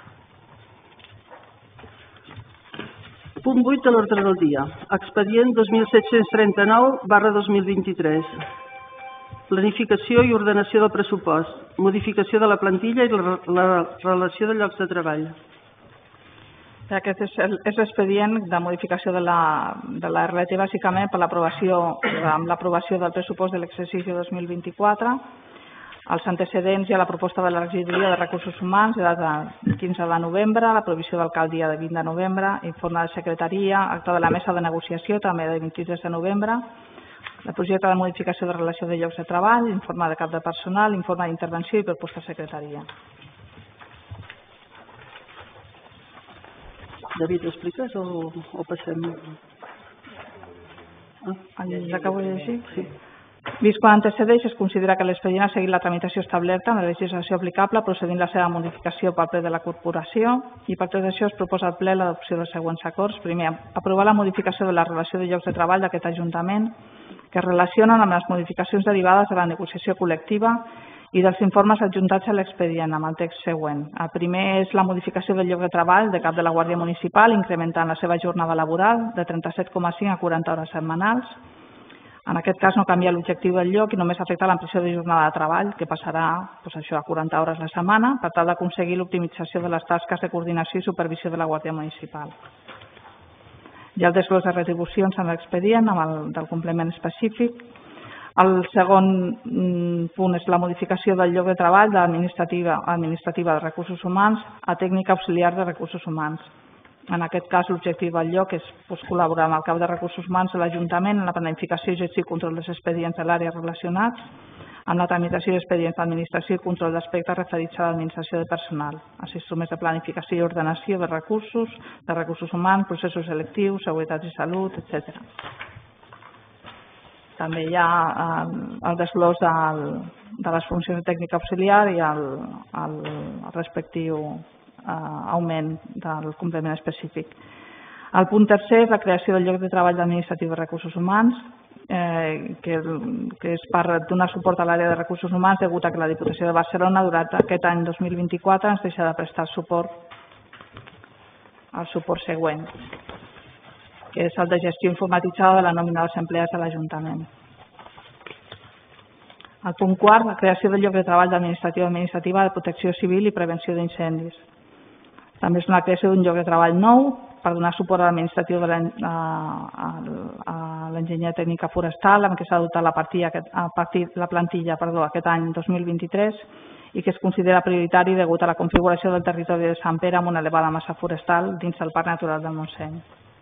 Punt vuit de l'ordre del dia. Expedient dos mil set-cents trenta-nou barra dos mil vint-i-tres. Planificació i ordenació del pressupost. Modificació de la plantilla i la, la relació de llocs de treball. Aquest és l'expedient de modificació de la, de la R L T bàsicament per l'aprovació amb l'aprovació del pressupost de l'exercici dos mil vint-i-quatre, els antecedents i a la proposta de la regidoria de recursos humans de data quinze de novembre, la provisió d'alcaldia de vint de novembre, informe de secretaria, acte de la mesa de negociació també de vint-i-tres de novembre, el projecte de modificació de relació de llocs de treball, informe de cap de personal, informe d'intervenció i proposta de secretaria. David, ho expliques o, o passem? Ah, l'acabo de llegir? Sí. Vist quan antecedeix, es considera que l'expedient ha seguit la tramitació establerta en la legislació aplicable procedint la seva modificació pel ple de la corporació i per tot això es proposa al ple l'adopció dels següents acords. Primer, aprovar la modificació de la relació de llocs de treball d'aquest Ajuntament que es relacionen amb les modificacions derivades de la negociació col·lectiva i dels informes adjuntats a l'expedient amb el text següent. El primer és la modificació del lloc de treball de cap de la Guàrdia Municipal incrementant la seva jornada laboral de trenta-set coma cinc a quaranta hores setmanals. En aquest cas no canvia l'objectiu del lloc i només afecta l'ampliació de jornada de treball, que passarà doncs això, a quaranta hores la setmana, per tal d'aconseguir l'optimització de les tasques de coordinació i supervisió de la Guàrdia Municipal. Hi ha el desglòs de retribucions en l'expedient amb el del complement específic. El segon punt és la modificació del lloc de treball d'administrativa administrativa de recursos humans a tècnica auxiliar de recursos humans. En aquest cas, l'objectiu del lloc és doncs, col·laborar amb el cap de recursos humans de l'Ajuntament en la planificació, gestió i control dels expedients de l'àrea relacionats, amb la tramitació d'expedients d'administració i control d'aspectes referits a l'administració de personal, els instruments de planificació i ordenació de recursos, de recursos humans, processos selectius, seguretat i salut, etcètera. També hi ha el desglòs de les funcions de tècnica auxiliar i el, el, el respectiu augment del complement específic. El punt tercer és la creació del lloc de treball administratiu de recursos humans, eh, que, que és per donar suport a l'àrea de recursos humans degut a que la Diputació de Barcelona durant aquest any dos mil vint-i-quatre ens deixa de prestar suport al suport següent, que és el de gestió informatitzada de la nòmina dels empleats de l'Ajuntament. El punt quart, la creació del lloc de treball d'administratiu administrativa de protecció civil i prevenció d'incendis. També és una creació d'un lloc de treball nou per donar suport a l'administratiu de l'enginyeria tècnica forestal amb què s'ha dotat la, a partir, la plantilla perdó, aquest any dos mil vint-i-tres i que es considera prioritari degut a la configuració del territori de Sant Pere amb una elevada massa forestal dins del Parc Natural del Montseny.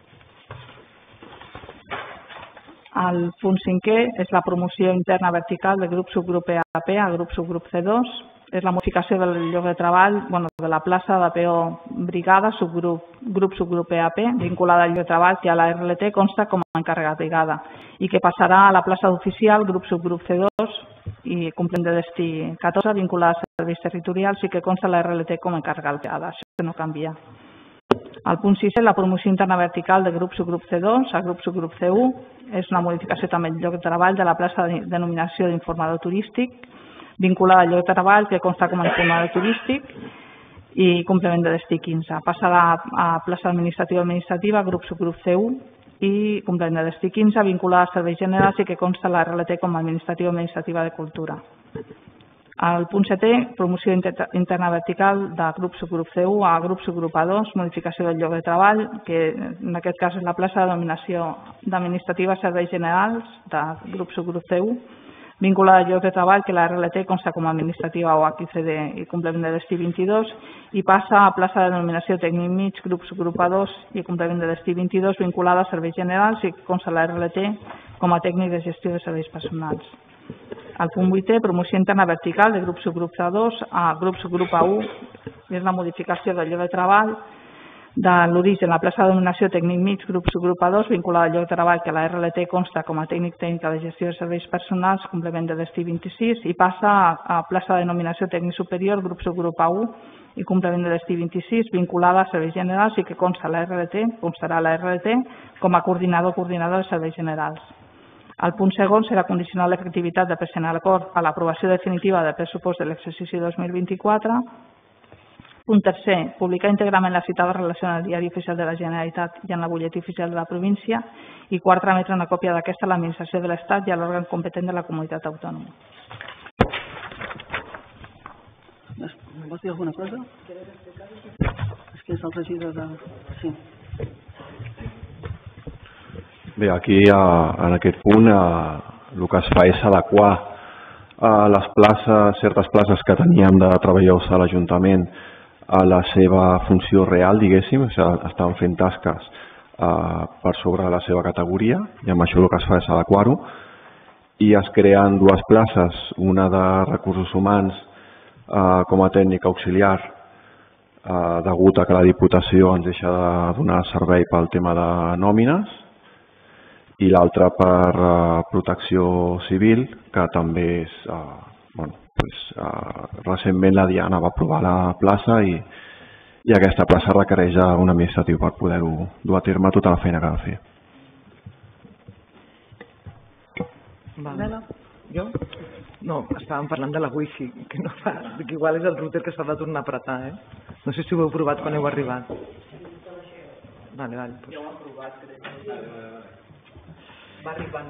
El punt cinquè és la promoció interna vertical del grup subgrup E A P al grup subgrup C dos. És la modificació del lloc de treball bueno, de la plaça de P O Brigada, subgrup, grup subgrup E A P, vinculada al lloc de treball que a la R L T consta com a encarregat brigada i que passarà a la plaça d'oficial, grup subgrup C dos i complement de destí catorze, vinculada a serveis territorials i que consta a la R L T com a encarregat brigada. Això no canvia. El punt sis és la promoció interna vertical del grup subgrup C dos al grup subgrup C u. És una modificació també del lloc de treball de la plaça de denominació d'informador turístic vinculada al lloc de treball que consta com a informador turístic i complement de destí quinze. Passa a la plaça administrativa administrativa, grup subgrup C u i complement de destí quinze vinculada a serveis generals i que consta a la R L T com a administrativa administrativa de cultura. El punt setè, promoció interna vertical de grup subgrup C u a grup subgrup A dos, modificació del lloc de treball, que en aquest cas és la plaça de denominació d'administrativa serveis generals de grup subgrup C u, vinculada al lloc de treball que la R L T consta com a administrativa o H C D i complement de destí vint-i-dos i passa a plaça de denominació tècnic mig, grup subgrup A dos i complement de destí vint-i-dos vinculada a serveis generals i consta la R L T com a tècnic de gestió de serveis personals. El punt vuitè, promoció interna vertical de grup subgrup A dos a grup subgrup A u, és la modificació del lloc de treball de l'origen, la plaça de denominació tècnic mig, grup subgrup A dos, vinculada al lloc de treball que la R L T consta com a tècnic tècnica de gestió de serveis personals, complement de destí vint-i-sis, i passa a plaça de denominació tècnic superior, grup subgrup A u i complement de destí vint-i-sis, vinculada a serveis generals i que consta la R L T, constarà la R L T com a coordinador o coordinadora de serveis generals. El punt segon serà condicionar l'efectivitat de present acord a l'aprovació definitiva del pressupost de l'exercici dos mil vint-i-quatre. Punt tercer, publicar íntegrament la citada relació en el diari oficial de la Generalitat i en la butlletí oficial de la província. I quart, trametre una còpia d'aquesta a l'administració de l'Estat i a l'òrgan competent de la comunitat autònoma. Vols dir alguna cosa? És que és el regidor de... Sí. Bé, aquí en aquest punt el que es fa és adequar les places, certes places que teníem de treballadors a l'Ajuntament a la seva funció real, diguéssim, o sigui, estaven fent tasques per sobre de la seva categoria i amb això el que es fa és adequar-ho i es creen dues places, una de recursos humans com a tècnic auxiliar degut a que la Diputació ens deixa de donar servei pel tema de nòmines i l'altra per uh, protecció civil, que també és... Uh, bueno, pues, uh, recentment la Diana va aprovar la plaça i, i aquesta plaça requereix un administratiu per poder-ho dur a terme tota la feina que ha de fer. Vale. Jo? No, estàvem parlant de la wifi, que, no fa, que igual és el router que s'ha de tornar a apretar, eh? No sé si ho heu provat quan heu arribat. Vale, vale. Pues. Jo ho he provat, crec. Va arribant.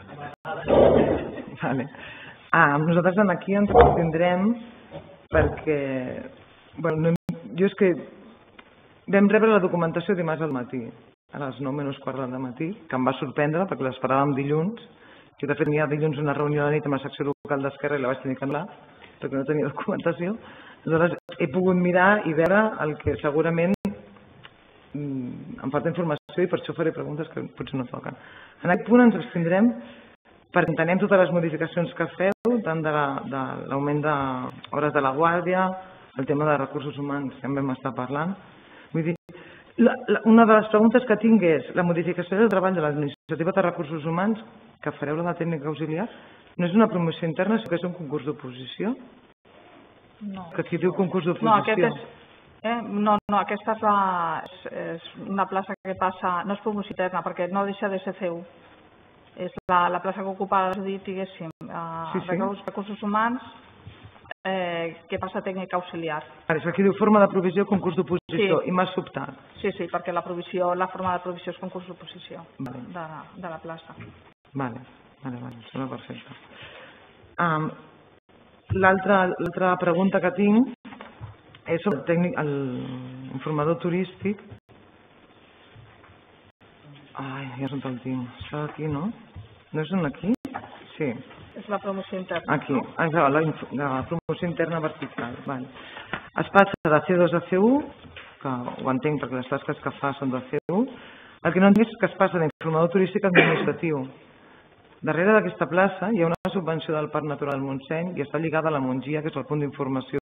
Vale. Ah, nosaltres aquí ens tindrem perquè bueno, no, jo és que vam rebre la documentació dimarts al matí a les nou menys quart del matí, que em va sorprendre perquè l'esperàvem dilluns i de fet n'hi ha dilluns una reunió de nit amb la secció local d'Esquerra i la vaig tenir que anul·lar perquè no tenia documentació. Aleshores he pogut mirar i veure el que segurament em falta informació i per això faré preguntes que potser no toquen. En aquest punt ens abstindrem perquè entenem totes les modificacions que feu, tant de l'augment d'hores de la guàrdia, el tema de recursos humans que en vam estar parlant. Vull dir, la, la, una de les preguntes que tinc és la modificació del treball de l'administrativa de recursos humans que fareu la de tècnic auxiliar no és una promoció interna, sinó que és un concurs d'oposició? No. Que aquí diu concurs d'oposició. No, aquest és... Eh? No, no, aquesta és, la, és, és una plaça que passa, no és promoció interna, perquè no deixa de ser C U. És la, la plaça que ocupa, diguéssim, sí, sí. recursos humans, eh, que passa a tècnic auxiliar. Ara, aquí diu forma de provisió, concurs d'oposició, sí. I m'ha sobtat. Sí, sí, perquè la provisió, la forma de provisió és concurs d'oposició vale. de, de la plaça. Vale, vale, vale, sembla perfecte. Um, L'altra pregunta que tinc és sobre el tècnic, l'informador turístic. Ai, ja són el tinc. Està aquí, no? No és un aquí? Sí. És la promoció interna. Aquí, la, la promoció interna vertical. Vale. Es passa de C dos a C u, que ho entenc perquè les tasques que fa són de C u. El que no entenc és que es passa d'informador turístic administratiu. Darrere d'aquesta plaça hi ha una subvenció del Parc Natural Montseny i està lligada a la Montgia, que és el punt d'informació.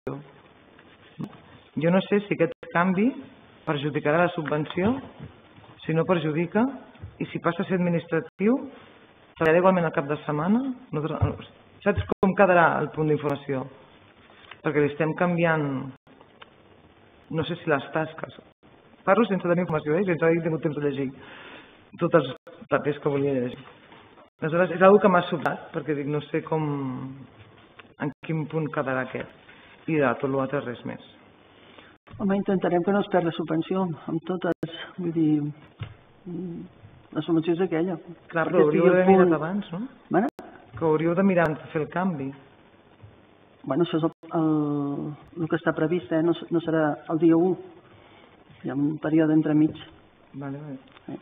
Jo no sé si aquest canvi perjudicarà la subvenció, si no perjudica, i si passa a ser administratiu, treballarà igualment al cap de setmana? No, saps com quedarà el punt d'informació? Perquè li estem canviant, no sé si les tasques. Parlo sense tenir informació, eh? Sense haver tingut temps de llegir tots els papers que volia llegir. Aleshores, és una cosa que m'ha sobtat, perquè dic, no sé com, en quin punt quedarà aquest. I de tot l'altre res més. Home, intentarem que no es perd la subvenció amb totes, vull dir, la subvenció és aquella. Clar, però hauríeu d'haver mirat abans, no? Bueno? Que hauríeu de mirar abans de fer el canvi. bueno, això és el, el, el que està previst, eh? no, no serà el dia u, hi ha un període entremig. Vale, vale. Eh?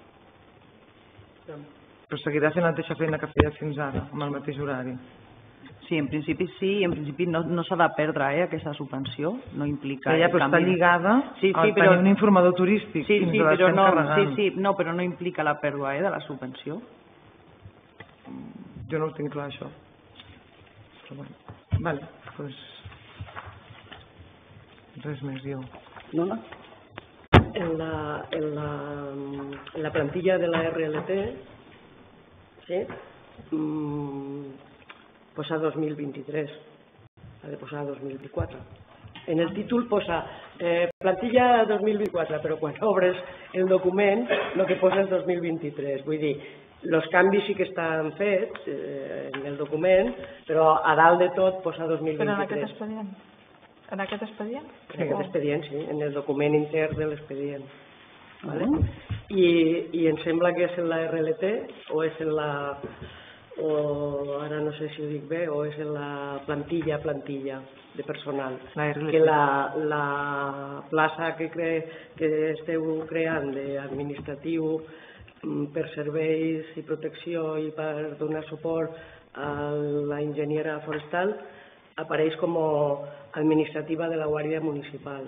Però seguirà fent la mateixa feina que feia fins ara, amb el mateix horari. Sí, en principi sí, i en principi no, no s'ha de perdre eh, aquesta subvenció, no implica... Ja, però està lligada sí, sí, al però... tenir un informador turístic. Sí, sí, però no, sí, sí. sí, no, però no implica la pèrdua eh, de la subvenció. Jo no ho tinc clar, això. Però bueno, vale, doncs... Res més, jo. No, no? En la, en la, en la plantilla de la R L T, sí, mm, posa dos mil vint-i-tres, ha de posar dos mil vint-i-quatre. En el títol posa eh, plantilla dos mil vint-i-quatre, però quan obres el document el que posa és dos mil vint-i-tres. Vull dir, els canvis sí que estan fets eh, en el document, però a dalt de tot posa dos mil vint-i-tres. Però en aquest expedient? En aquest expedient? En aquest expedient, sí, en el document intern de l'expedient. Vale? Uh -huh. I, I em sembla que és en la R L T o és en la... o ara no sé si ho dic bé, o és en la plantilla, plantilla de personal. La R L T. Que la, la plaça que, cre, que esteu creant d'administratiu per serveis i protecció i per donar suport a la enginyera forestal apareix com a administrativa de la Guàrdia Municipal.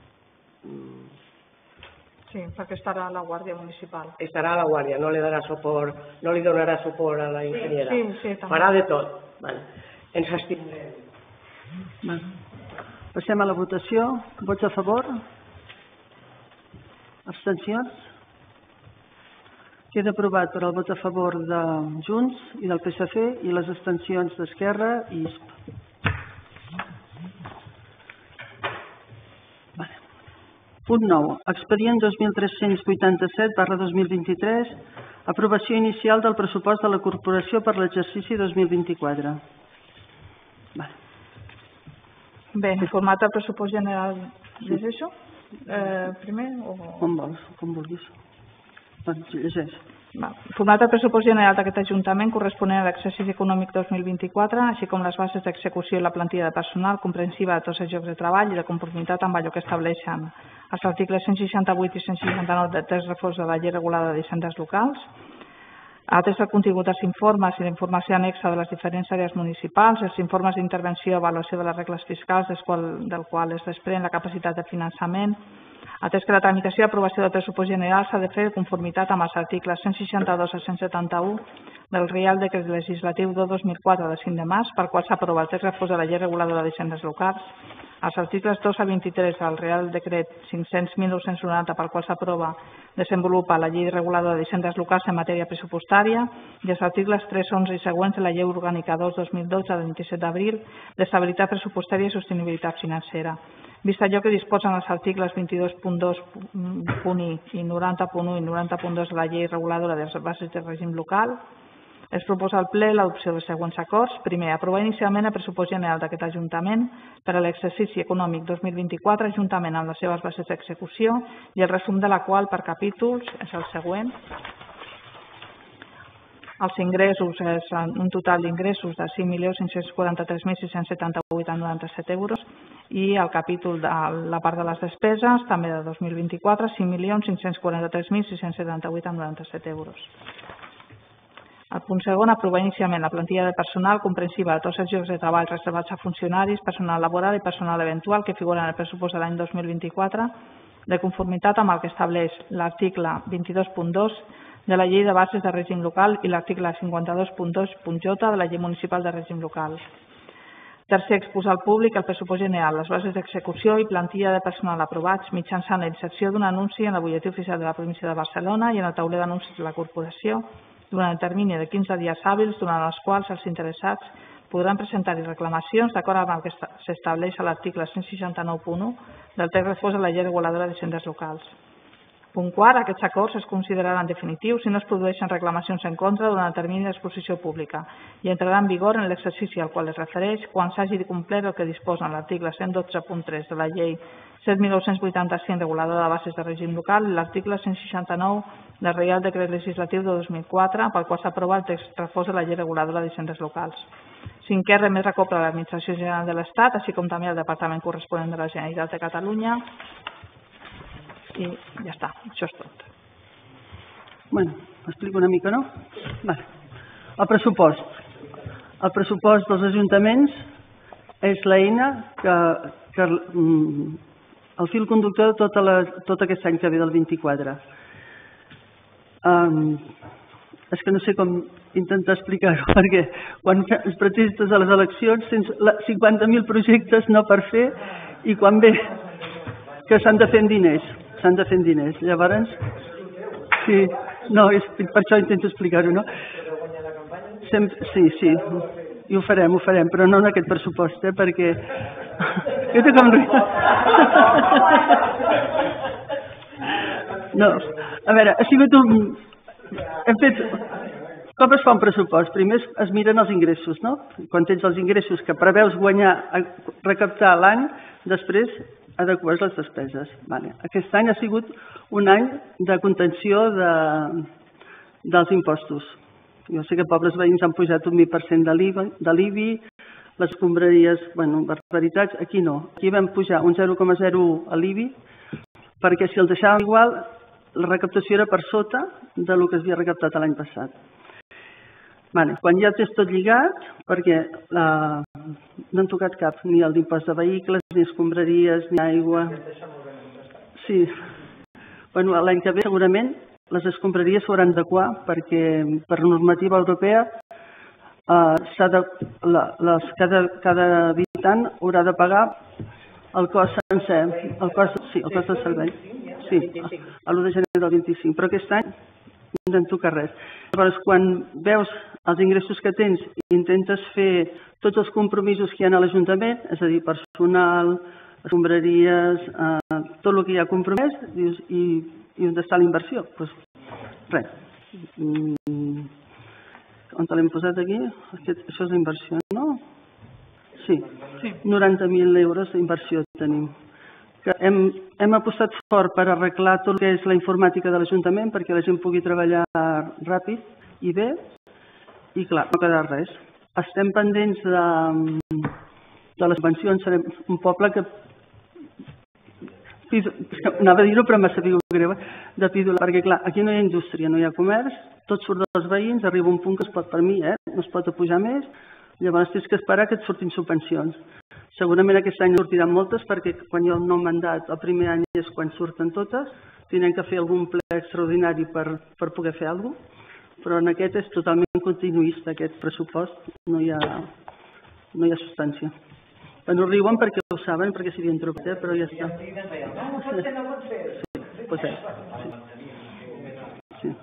Sí, perquè estarà a la Guàrdia Municipal. Estarà a la Guàrdia, no li donarà suport, no li donarà suport a la enginyera. Sí, sí, també. Farà de tot. Vale. Ens abstindrem. Bueno. Passem a la votació. Vots a favor? Abstencions? Queda aprovat per al vot a favor de Junts i del P S C i les abstencions d'Esquerra i I S P. Vale. Punt nou. Expedient dos mil tres-cents vuitanta-set barra dos mil vint-i-tres. Aprovació inicial del pressupost de la Corporació per l'exercici dos mil vint-i-quatre. Vale. Bé, en format de pressupost general, llegeixo? Eh, primer o... Com vols, com vulguis. Doncs llegeix. Va. Format de pressupost general d'aquest Ajuntament corresponent a l'exercici econòmic dos mil vint-i-quatre, així com les bases d'execució i la plantilla de personal comprensiva de tots els llocs de treball i de conformitat amb allò que estableixen els articles cent seixanta-vuit i cent seixanta-nou de tres reforç de la Llei Regulada d'Hisendes Locals, atès el contingut dels informes i la informació anexa de les diferents àrees municipals, els informes d'intervenció i avaluació de les regles fiscals del qual, del qual es desprèn la capacitat de finançament, atès que la tramitació i aprovació del pressupost general s'ha de fer de conformitat amb els articles cent seixanta-dos a cent setanta-u del Reial Decret Legislatiu dos mil quatre de cinc de març, pel qual s'aprova el text refós de la Llei Reguladora d'Hisendes Locals, els articles dos a vint-i-tres del Real Decret cinc-cents mil nou-cents noranta, pel qual s'aprova desenvolupa la Llei Reguladora d'Hisendes Locals en matèria pressupostària, i els articles tres, onze i següents de la Llei Orgànica dos dos mil dotze del vint-i-set d'abril d'estabilitat pressupostària i sostenibilitat financera. Vist allò que disposen els articles vint-i-dos punt dos punt i i noranta punt u i noranta punt dos de la Llei Reguladora de les Bases de Règim Local, es proposa al ple l'adopció dels següents acords. Primer, aprovar inicialment el pressupost general d'aquest Ajuntament per a l'exercici econòmic dos mil vint-i-quatre, juntament amb les seves bases d'execució, i el resum de la qual per capítols és el següent. Els ingressos és un total d'ingressos de cinc milions cinc-cents quaranta-tres mil sis-cents setanta-vuit coma noranta-set euros i el capítol de la part de les despeses, també de dos mil vint-i-quatre, cinc milions cinc-cents quaranta-tres mil sis-cents setanta-vuit coma noranta-set euros. El punt segon, aprovar inicialment la plantilla de personal comprensiva de tots els llocs de treball reservats a funcionaris, personal laboral i personal eventual que figuren en el pressupost de l'any dos mil vint-i-quatre, de conformitat amb el que estableix l'article vint-i-dos punt dos de la Llei de Bases de Règim Local i l'article cinquanta-dos punt dos punt J de la Llei Municipal de Règim Local. Tercer, exposar al públic el pressupost general, les bases d'execució i plantilla de personal aprovats mitjançant la inserció d'un anunci en el butlletí oficial de la província de Barcelona i en el tauler d'anuncis de la corporació durant el termini de quinze dies hàbils, durant els quals els interessats podran presentar-hi reclamacions d'acord amb el que s'estableix a l'article cent seixanta-nou punt u del text refós de la Llei Reguladora d'Hisendes Locals. Punt quart, aquests acords es consideraran definitius si no es produeixen reclamacions en contra durant el termini d'exposició pública i entraran en vigor en l'exercici al qual es refereix quan s'hagi complert el que disposa en l'article cent dotze punt tres de la Llei set mil nou-cents vuitanta-cinc reguladora de bases de règim local i l'article cent seixanta-nou del Reial Decret Legislatiu de dos mil quatre pel qual s'aprova el text refós de la Llei Reguladora d'Hisendes Locals. Cinquè, remetre a copla a l'Administració General de l'Estat, així com també al Departament corresponent de la Generalitat de Catalunya. I ja està, això és tot. Bueno, m'explico una mica, no? Vale. El pressupost. El pressupost dels ajuntaments és l'eina que, que el fil conductor de tota la, tot aquest any que ve del vint-i-quatre. Um, és que no sé com intentar explicar-ho, perquè quan es presentes a les eleccions tens cinquanta mil projectes no per fer i quan ve que s'han de fer en diners, s'han de fer en diners. Llavors, sí, no, és, per això intento explicar-ho, no? Sempre, sí, sí, i ho farem, ho farem, però no en aquest pressupost, eh, perquè... Jo té com... No, a veure, ha sigut un... Hem fet... Com es fa un pressupost? Primer es miren els ingressos, no? Quan tens els ingressos que preveus guanyar, recaptar l'any, després adeques les despeses. Vale. Aquest any ha sigut un any de contenció de, dels impostos. Jo sé que pobles veïns han pujat un vint per cent de l'I B I, les escombraries, bueno, barbaritats, aquí no. Aquí vam pujar un zero coma zero a l'I B I, perquè si el deixàvem igual, la recaptació era per sota del que es havia recaptat l'any passat. Vale. Quan ja tens tot lligat, perquè la... no han tocat cap, ni el d'impost de vehicles, ni escombraries, ni aigua... Sí. Bueno, l'any que ve segurament les escombraries s'hauran d'adequar perquè per normativa europea eh, s'ha de, la, les, cada, cada habitant haurà de pagar el cost sencer, el cost, sí, el cost del servei. Sí, a l'u de gener del vint-i-cinc, però aquest any no en toca res. Llavors, quan veus els ingressos que tens i intentes fer tots els compromisos que hi ha a l'Ajuntament, és a dir, personal, escombraries, eh, tot el que hi ha compromès, dius, i, i on està la inversió? Doncs res. Mm, on te l'hem posat aquí? Aquest, això és la inversió, no? Sí, sí. noranta mil euros d'inversió tenim. Que hem, hem apostat fort per arreglar tot el que és la informàtica de l'Ajuntament perquè la gent pugui treballar ràpid i bé i clar, no quedar res. Estem pendents de, de les subvencions, serem un poble que anava a dir-ho però m'ha sabut greu de pídola, perquè clar, aquí no hi ha indústria, no hi ha comerç, tot surt dels veïns, arriba un punt que es pot per mi, eh? no es pot apujar més, llavors tens que esperar que et surtin subvencions. Segurament aquest any sortiran moltes perquè quan hi ha un nou mandat, el primer any és quan surten totes, tenen que fer algun ple extraordinari per, per poder fer alguna cosa, però en aquest és totalment continuista, aquest pressupost, no hi ha, no hi ha substància. Bueno, riuen perquè ho saben, perquè s'hi havien trobat, eh? Però ja està. No pot ser, no pot ser. Sí, pot ser. Sí.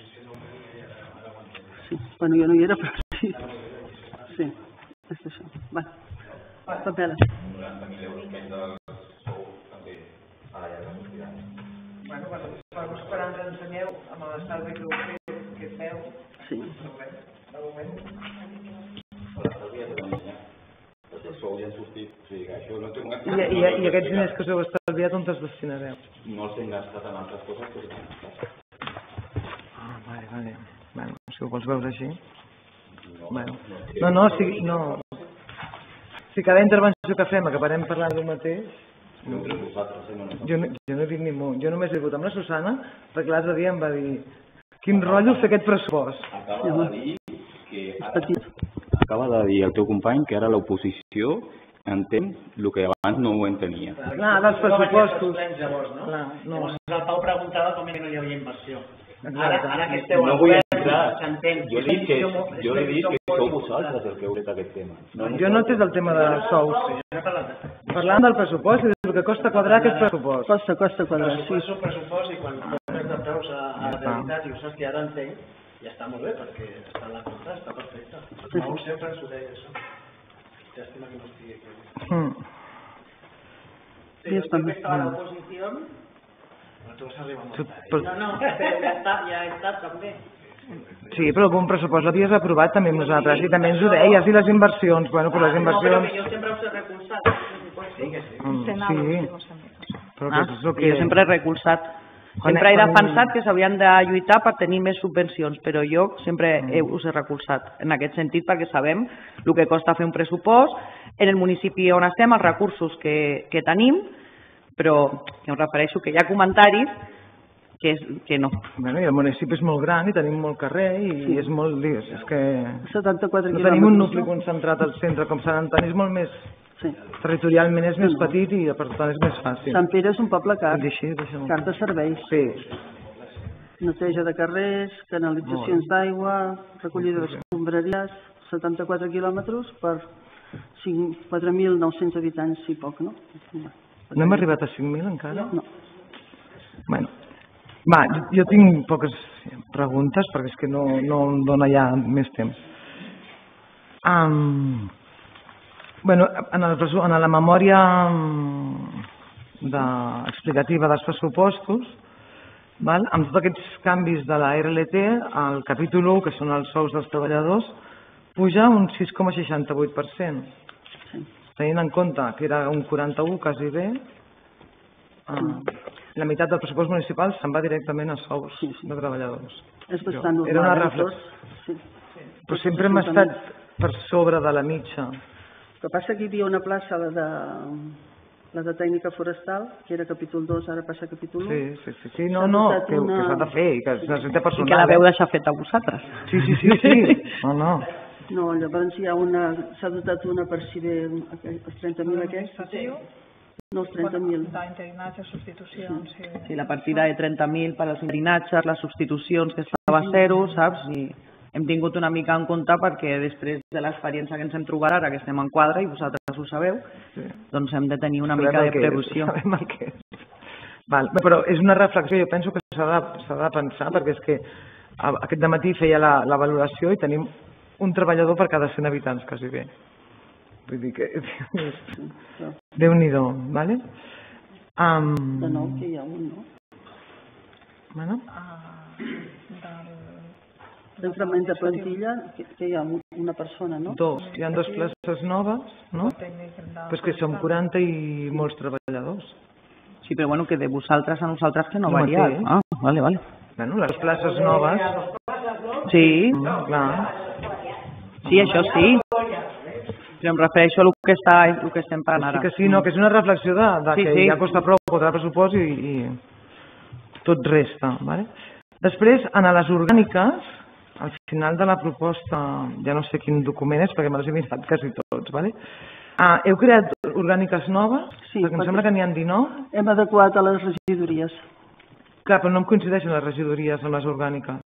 Sí. Bueno, jo no hi era, però sí. Sí, és això. Va. Papela. noranta mil euros que hem de sou també a la llarga sortirà. Bueno, per esperar ens ensenyeu amb l'estalvi que ho feu, què feu. Sí. De moment. L'estalvi ja t'ho ensenyar. Perquè el sou ja ha sortit. O sigui, això no té un... I, i, I aquests diners que us heu estalviat, on els destinareu? No els hem gastat en altres coses que s'han gastat. Ah, vale, vale. Bueno, si ho vols veure així. Bueno. No, no, si, no. Si cada intervenció que fem acabarem parlant d'un mateix... No, vosaltres, eh? No, no. Jo, no, jo no he dit ni molt. Jo només he vingut amb la Susana perquè l'altre dia em va dir quin rotllo fer aquest pressupost. Acaba de dir que És ara... petit. Acaba de dir el teu company que ara l'oposició entén el que abans no ho entenia. Clar, dels pressupostos. Llavors, no? Clar, no. Llavors el Pau preguntava com era que no hi havia inversió. Ara, ara que esteu no al vull govern, entrar. s'entén. Jo he dit que, jo he dit que sou vosaltres el que heu fet aquest tema. No, jo no he entès el tema de sous. Parlant del pressupost i del que costa quadrar aquest pressupost. Costa, costa quadrar, sí. Pressupost o pressupost i quan pones de peus a, a la realitat i ho saps que ara entenc, ja està molt bé perquè està en la contra, està perfecte. No sempre ens ho deia això. Llàstima que no estigui aquí. Mm. Sí, està bé. Estava a l'oposició. Però tu has arribat molt Tu- tard. però- No, no, però ja està, ja he estat també. Sí, però algun pressupost l'havies aprovat també amb nosaltres i també ens ho deies, i les inversions, bueno, però les No, però inversions... que jo sempre us he recolzat. Sí, que sí. Mm, Senado, sí, digo, senado. però Ah, que és el que... jo sempre he recolzat Sempre he defensat que s'havien de lluitar per tenir més subvencions, però jo sempre us he recolzat en aquest sentit perquè sabem el que costa fer un pressupost en el municipi on estem, els recursos que, que tenim, però que em refereixo que hi ha comentaris que, és, que no. Bueno, i el municipi és molt gran i tenim molt carrer i sí. és molt... És que setanta-quatre no tenim un nucli concentrat al centre com Sant Antoni, és molt més... Sí. Territorialment és més petit i per tant és més fàcil. Sant Pere és un poble car, així, car de serveis. Sí. Neteja de carrers, canalitzacions d'aigua, recollida d'escombraries, setanta-quatre quilòmetres per quatre mil nou-cents habitants i poc, no? No hem arribat a cinc mil encara? No. Bueno, va, jo tinc poques preguntes perquè és que no, no em dóna ja més temps. Um, bueno, en, el, en la memòria de, explicativa dels pressupostos, val, amb tots aquests canvis de la R L T, el capítol u, que són els sous dels treballadors, puja un sis coma seixanta-vuit per cent. Tenint en compte que era un quaranta-u, quasi bé, la meitat del pressupost municipal se'n va directament a sous de treballadors. És bastant normal. Era una reflexió. Però sempre hem estat per sobre de la mitja. El que passa que hi havia una plaça, la de, la de tècnica forestal, que era capítol dos, ara passa a capítol u. Sí, sí, sí, sí. no, no, que, una... que s'ha de fer i que es necessita personal. I que la veu deixar feta a vosaltres. Sí, sí, sí, sí. No, no. No, llavors hi ha una, s'ha dotat una per si bé els trenta mil aquests. No, els trenta mil. D'interinatge, substitucions. Sí. Sí, la partida de trenta mil per als interinatges, les substitucions, que estava a zero, saps? I hem tingut una mica en compte perquè després de l'experiència que ens hem trobat ara, que estem en quadre i vosaltres ho sabeu, sí. Doncs hem de tenir una sabem mica de previsió. Sabem el que és. Val, però és una reflexió, jo penso que s'ha de, s'ha de pensar, perquè és que aquest dematí feia la, la valoració i tenim un treballador per cada cent habitants, quasi bé. Vull dir que... Déu-n'hi-do, vale? Um... De nou que hi ha un, no? Bueno? D'increment de plantilla, que, que hi ha una persona, no? Dos. Hi ha dues places noves, no? Però és que som quaranta i molts treballadors. Sí, però bueno, que de vosaltres a nosaltres que no varia. Ah, vale, vale. Bueno, les places noves... Sí. Mm, clar. Sí, això sí. Però em refereixo a el que, està, el que estem parlant ara. Sí que sí, no, que és una reflexió de, de sí, que sí. Ja costa prou quadrar pressupost i, i tot resta. Vale? Després, en les orgàniques, al final de la proposta, ja no sé quin document és, perquè me les he mirat quasi tots, vale? Ah, heu creat orgàniques noves? Sí. Perquè em sembla que n'hi ha dinou. Hem adequat a les regidories. Clar, però no em coincideixen les regidories amb les orgàniques.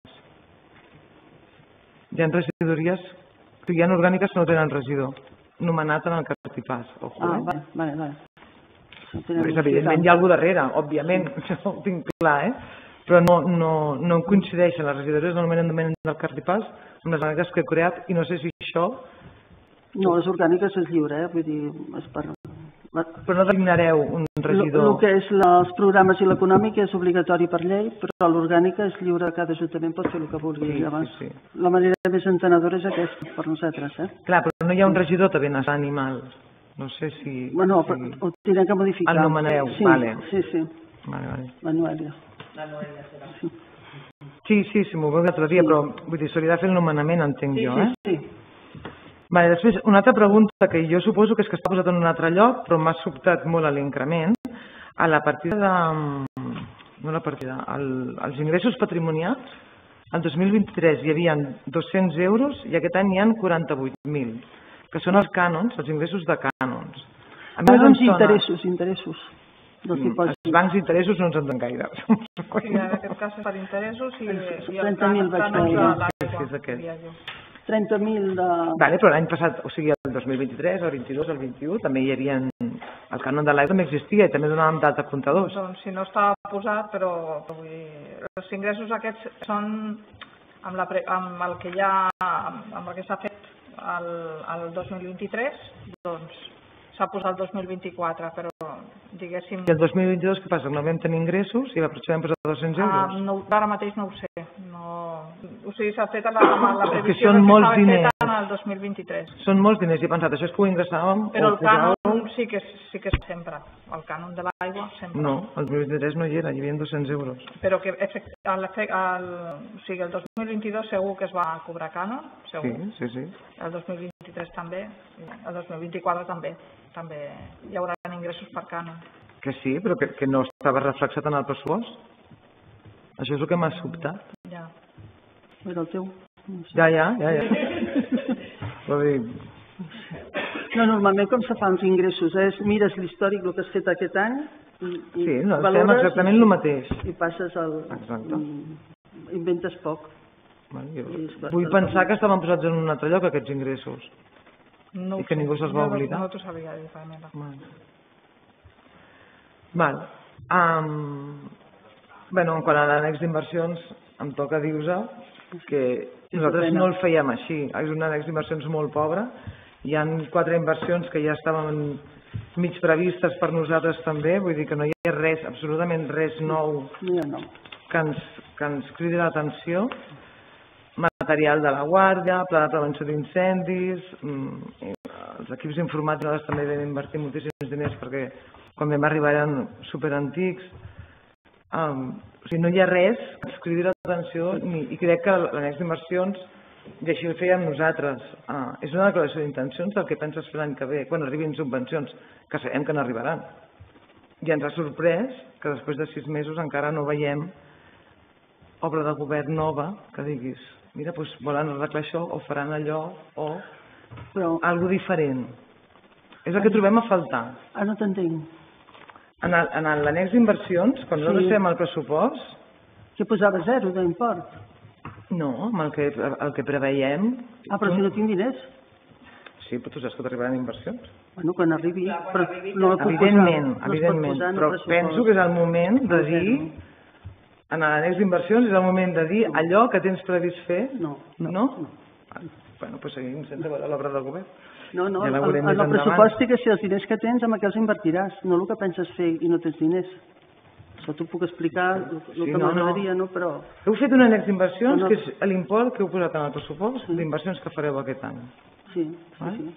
Hi ha regidories, hi ha orgàniques que no tenen regidor, nomenat en el cartipàs. Ojo, ah, eh? vale, vale, vale. És evidentment hi ha alguna darrere, òbviament, això ho tinc clar, eh? Però no, no, no coincideixen les regidories normalment del cartipàs amb les orgàniques que he creat i no sé si això... No, les orgàniques és lliure, eh? Vull dir, és per... Però no designareu un regidor... El que és els programes i l'econòmic és obligatori per llei, però l'orgànica és lliure, cada ajuntament pot fer el que vulgui. Sí, llavors, sí, sí. La manera més entenedora és aquesta, per nosaltres. Eh? Clar, però no hi ha un regidor de benestar animal. No sé si... Bueno, si... ho tindrem que modificar. El nomeneu, sí, vale. Sí, sí. Vale, vale. La Noèlia. La Noèlia serà. Sí, sí, sí, sí m'ho veu l'altre dia, però vull dir, s'hauria de fer el nomenament, entenc sí, jo, eh? Sí, sí. Vale, després, una altra pregunta que jo suposo que és que està posat en un altre lloc, però m'ha sobtat molt a l'increment. A la partida de... No la partida, el, els ingressos patrimonials, el dos mil vint-i-tres hi havia dos-cents euros i aquest any hi ha quaranta-vuit mil, que són els cànons, els ingressos de cànons. A més, doncs interessos, interessos. Els bancs d'interessos no ens en gaire. Sí, en aquest cas és per interessos i, i el trenta mil vaig veure. Sí, és aquest. trenta mil de... Vale, però l'any passat, o sigui, el dos mil vint-i-tres, el vint-i-dos, el vint-i-u, també hi havia... El cànon de l'aigua també existia i també donàvem d'alta comptadors. Doncs si no estava posat, però vull dir, els ingressos aquests són amb, la pre, amb el que ja amb el que s'ha fet el, el dos mil vint-i-tres, doncs s'ha posat el dos mil vint-i-quatre, però diguéssim... I el dos mil vint-i-dos què passa? No vam tenir ingressos i la pròxima vam posar dos-cents euros? Ah, no, ara mateix no ho sé. No... O sigui, s'ha fet a la, a la previsió que, que estava diners. feta en el dos mil vint-i-tres. Són molts diners i he pensat, això és que ho ingressàvem... Però el cànon sí que, sí que és sempre. El cànon de l'aigua sempre. No, el dos mil vint-i-tres no hi era, hi havia dos-cents euros. Però que efect, el, el, o sigui, el dos mil vint-i-dos segur que es va cobrar cànon, segur. Sí, sí, sí. El dos mil vint-i-tres també, el dos mil vint-i-quatre també. També hi haurà ingressos per cànon. Que sí, però que, que no estava reflexat en el pressupost. Això és el que m'ha sobtat. Ja. Era el teu? No sé. Ja, ja, ja, ja. Però dir... No, normalment com se fan els ingressos, és mires l'històric, el que has fet aquest any, i, i sí, no, valores, fem exactament el mateix. I passes al... Exacte. Inventes poc. Bueno, jo vull pensar que estaven posats en un altre lloc aquests ingressos. No I que ningú se'ls va oblidar. No, no t'ho sabia dir, Pamela. Bueno. Val. Um, bueno, quan a l'annex d'inversions em toca dir-vos que nosaltres no el fèiem així. És un annex d'inversions molt pobre. Hi ha quatre inversions que ja estaven mig previstes per nosaltres també, vull dir que no hi ha res, absolutament res nou que ens, que ens cridi l'atenció. Material de la guàrdia, pla de prevenció d'incendis, els equips informàtics nosaltres també vam invertir moltíssims diners perquè quan vam arribar eren superantics. Um, o sigui, no hi ha res que ens cridi l'atenció i crec que l'annex d'inversions, i així ho fèiem nosaltres, uh, és una declaració d'intencions del que penses fer l'any que ve, quan arribin subvencions, que sabem que no arribaran. I ens ha sorprès que després de sis mesos encara no veiem obra de govern nova que diguis, mira, doncs volen arreglar això o faran allò o però... algo diferent. És el que trobem a faltar. Ah, no t'entenc. En l'annex d'inversions, quan nosaltres sí. fem el pressupost... Que posava zero d'import? No, amb el que, el que preveiem... Ah, però si no tinc diners? Sí, però tu saps que t'arribaran inversions. Bueno, quan arribi... Però no evidentment, evidentment, però penso que és el moment de dir... En l'annex d'inversions és el moment de dir allò que tens previst fer? No. No? Bueno, doncs seguim sense veure l'obra del govern. No, no, en el pressupost que si els diners que tens amb què els invertiràs, no el que penses fer i no tens diners. Això t'ho puc explicar, el que m'agradaria, no, però... Heu fet un annex d'inversions, que és l'import que heu posat en el pressupost d'inversions que fareu aquest any. Sí, sí, sí.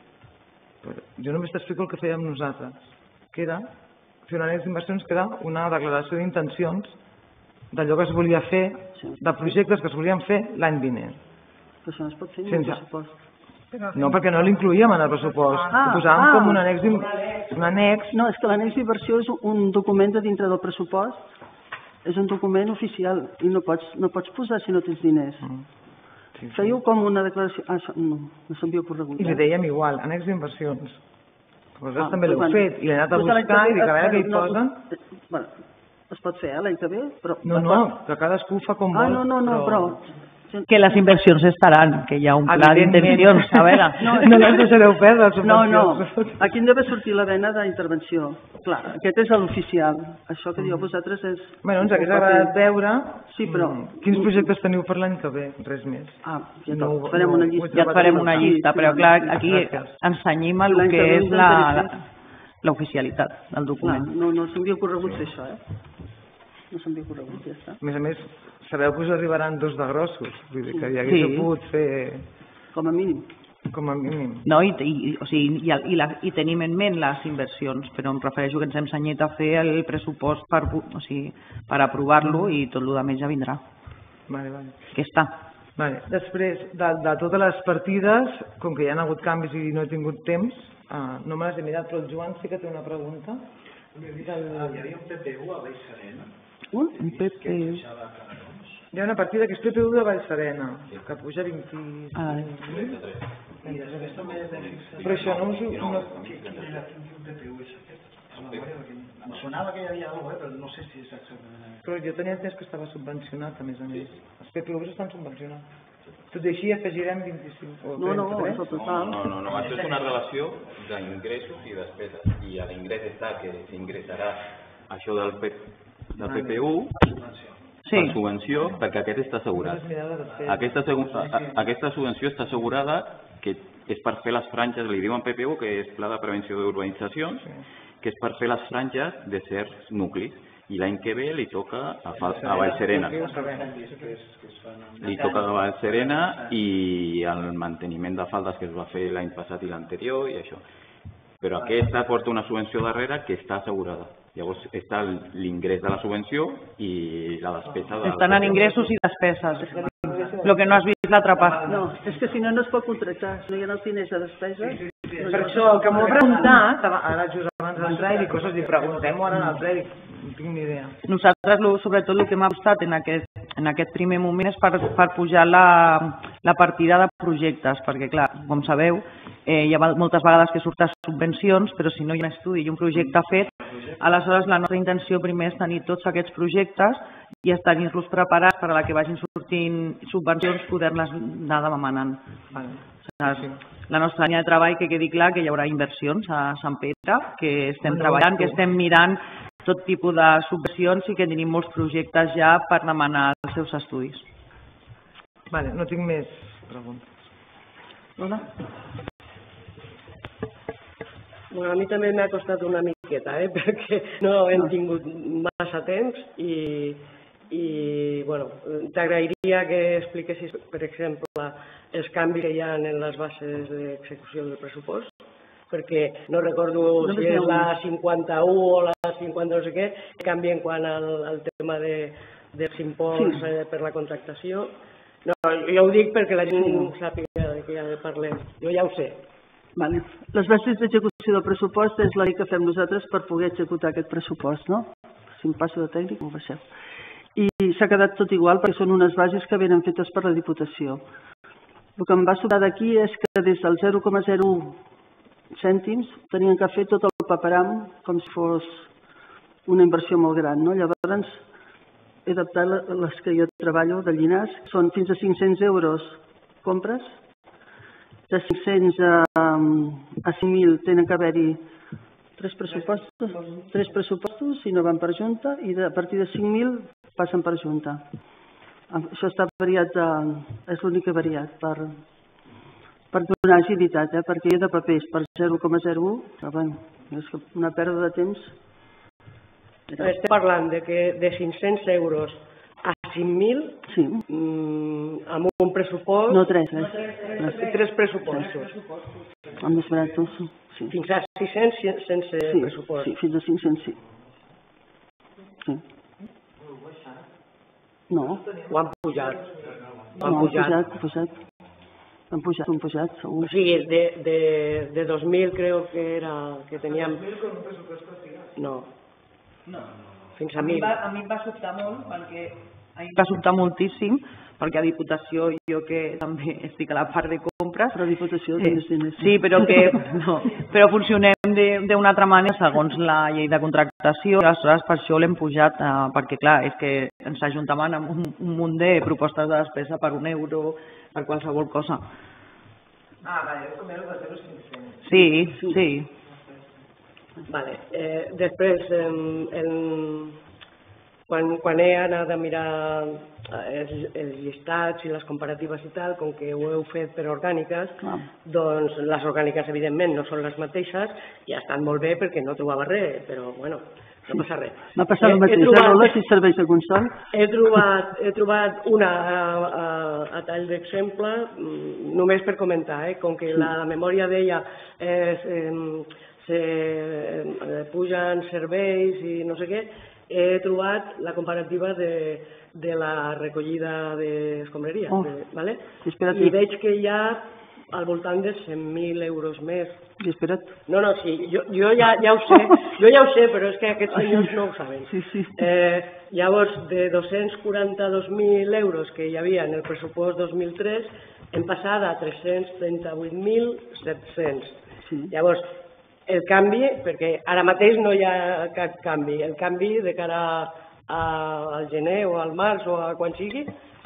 Jo només t'explico el que fèiem nosaltres, que era fer un annex d'inversions que era una declaració d'intencions d'allò que es volia fer, de projectes que es volien fer l'any vinent. Però això no es pot fer en el pressupost. No, perquè no l'incluïem en el pressupost. Ho posàvem com un annex. Un annex. No, és que l'annex d'inversió és un document de dintre del pressupost, és un document oficial i no pots, no pots posar si no tens diners. Fèieu com una declaració... Ah, no, no s'havia corregut. I li dèiem igual, annex d'inversions. Vosaltres també l'heu fet i l'he anat a buscar i dic a veure què hi posen. Bueno, es pot fer, eh, l'any que ve, però... No, no, que cadascú fa com vol. Ah, no, no, no, però... Que les inversions estaran, que hi ha un pla d'intencions, a veure. No, no les deixareu perdre, les subvencions. No, no, aquí en deve sortir la vena d'intervenció. Clar, aquest és l'oficial. Això que dieu vosaltres és... Bueno, ens hauria agradat veure quins projectes teniu per l'any que ve, res més. Ah, ja tot, farem una llista. Ja et farem una llista, però clar, aquí ens cenyim el que és l'oficialitat del document. No, no s'hauria corregut fer això, eh? No s'havia corregut, ja està. A més a més, sabeu que us arribaran dos de grossos, vull dir que hi hagués pogut fer... Com a mínim. Com a mínim. No, i, i, o sigui, i, i, la, i tenim en ment les inversions, però em refereixo que ens hem senyit a fer el pressupost per, o sigui, per aprovar-lo i tot el que més ja vindrà. Vale, vale. Que està. Vale. Després, de, de totes les partides, com que hi ha hagut canvis i no he tingut temps, uh, no me les he mirat, però el Joan sí que té una pregunta. Hi havia un P P U a Vallserena. Un? Un P P U. Hi ha una partida que és P P U de Vallserena, que puja vint... Ah, però això no us... No... Quin P P U és aquest? Em sonava que hi havia alguna cosa, però no sé si és exactament... Però jo tenia entès que estava subvencionat, a més a més. Els P P Us estan subvencionats. Tot i així afegirem vint-i-cinc o no, no, no, total. No, no, no, això és una relació d'ingressos i despeses. I a l'ingrés està que s'ingressarà això del, P, del P P U sí. per subvenció, perquè aquest està assegurat. Aquesta, aquesta subvenció està assegurada que és per fer les franges, li diuen P P U, que és Pla de Prevenció d'Urbanitzacions, que és per fer les franges de certs nuclis. I l'any que ve li toca a, a Vallserena. Li toca a Vallserena i el manteniment de faldes que es va fer l'any passat i l'anterior i això. Però aquesta porta una subvenció darrere que està assegurada. Llavors està l'ingrés de la subvenció i la despesa de... Estan en ingressos i despeses. Lo que no has vist l'altra part. No, és que si no, no es pot contractar. Si no hi ha els diners de despesa... Per això, el que m'ho he preguntat, ara just abans d'entrar i dir coses, i preguntem-ho ara en el ple, no tinc ni idea. Nosaltres, sobretot, el que m'ha costat en aquest, en aquest primer moment és per, per pujar la, la partida de projectes, perquè, clar, com sabeu, eh, hi ha moltes vegades que surten subvencions, però si no hi ha un estudi i un projecte fet, aleshores la nostra intenció primer és tenir tots aquests projectes i tenir-los preparats per a la que vagin sortint subvencions poder-les anar demanant. La nostra línia de treball, que quedi clar que hi haurà inversions a Sant Pere, que estem treballant, que estem mirant tot tipus de subvencions i que tenim molts projectes ja per demanar els seus estudis. Vale, no tinc més preguntes. Hola. Bueno, a mi també m'ha costat una miqueta, eh? Perquè no hem tingut massa temps i, i bueno, t'agrairia que expliquessis, per exemple, els canvis que hi ha en les bases d'execució del pressupost, perquè no recordo no si és la cinquanta-u o la cinquanta no sé què, canvien quan al, al tema de, dels imposts sí. eh, per la contractació. No, jo ho dic perquè la gent sí. sàpiga de què ja parlem. Jo ja ho sé. Vale. Les bases d'execució del pressupost és la llei que fem nosaltres per poder executar aquest pressupost, no? Si em passo de tècnic, ho baixeu. I s'ha quedat tot igual perquè són unes bases que venen fetes per la Diputació. El que em va sobrar d'aquí és que des del zero coma zero u cèntims tenien que fer tot el paperam com si fos una inversió molt gran, no? Llavors he adaptat les que jo treballo de Llinars, són fins a cinc-cents euros compres, de cinc-cents a, a cinc mil tenen que haver-hi tres pressupostos, tres pressupostos si no van per junta i a partir de cinc mil passen per junta. Això està variat, és l'únic que ha variat per, per donar agilitat, eh? Perquè hi ha de papers per zero coma zero u, però bueno, és una pèrdua de temps. Estem parlant de que de cinc-cents euros a cinc mil sí. mmm, amb un pressupost... No, tres, eh? tres. Tres pressupostos. El més barat, sí. Fins a sis-cents sense sí, pressupost. Sí, fins a cinc-cents, sí. Sí. No. Ho han pujat. Ho han no, pujat. han pujat, pujat. Han pujat, han pujat, segur. O sigui, de, de, de dos mil creo que era, que teníem... No. No. Fins a mil. A mi em va sobtar molt, perquè a mi em va sobtar moltíssim, perquè a Diputació, jo que també estic a la part de compres... Però a Diputació tens diners. Sí, però que no, però funcionem d'una altra manera segons la llei de contractació, aleshores per això l'hem pujat, eh, perquè clar, és que ens ajuntem amb un, un munt de propostes de despesa per un euro, per qualsevol cosa. Ah, vale, és com el de zero coma cinc-cents. Sí, sí. Vale. Eh, després, eh, el, quan, quan he anat a mirar els, els llistats i les comparatives i tal, com que ho heu fet per orgàniques, ah. doncs les orgàniques evidentment no són les mateixes i estan molt bé perquè no trobava res, però bueno, no passa res. M'ha passat el mateix, trobat, eh, si serveix de consol. He trobat, he trobat una a, a, a tall d'exemple, només per comentar, eh, com que sí. La memòria d'ella és... Eh, se pujan serveis i no sé què, he trobat la comparativa de, de la recollida d'escombraria. Oh, ¿vale? I veig que hi ha al voltant de cent mil euros més. I espera't. No, no, sí, jo, jo ja, ja ho sé, jo ja ho sé, però és que aquests senyors no ho saben. Sí, sí. Eh, llavors, de dos-cents quaranta-dos mil euros que hi havia en el pressupost dos mil tres, hem passat a tres-cents trenta-vuit mil set-cents. Sí. Llavors, el canvi, perquè ara mateix no hi ha cap canvi, el canvi de cara a, al gener o al març o a quan sigui,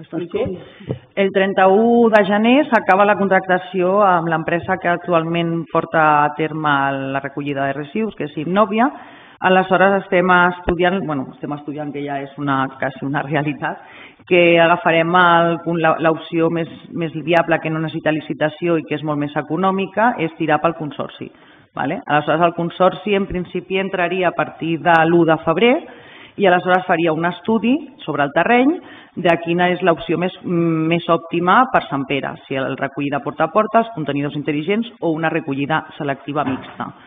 el trenta-u de gener s'acaba la contractació amb l'empresa que actualment porta a terme la recollida de residus, que és Innòvia. Aleshores estem estudiant, bueno, estem estudiant que ja és una, quasi una realitat, que agafarem l'opció més, més viable, que no necessita licitació i que és molt més econòmica, és tirar pel consorci. Vale? Aleshores el consorci en principi entraria a partir de l'u de febrer i aleshores faria un estudi sobre el terreny de quina és l'opció més, més òptima per Sant Pere, si el recollida porta a porta, els contenidors intel·ligents o una recollida selectiva mixta.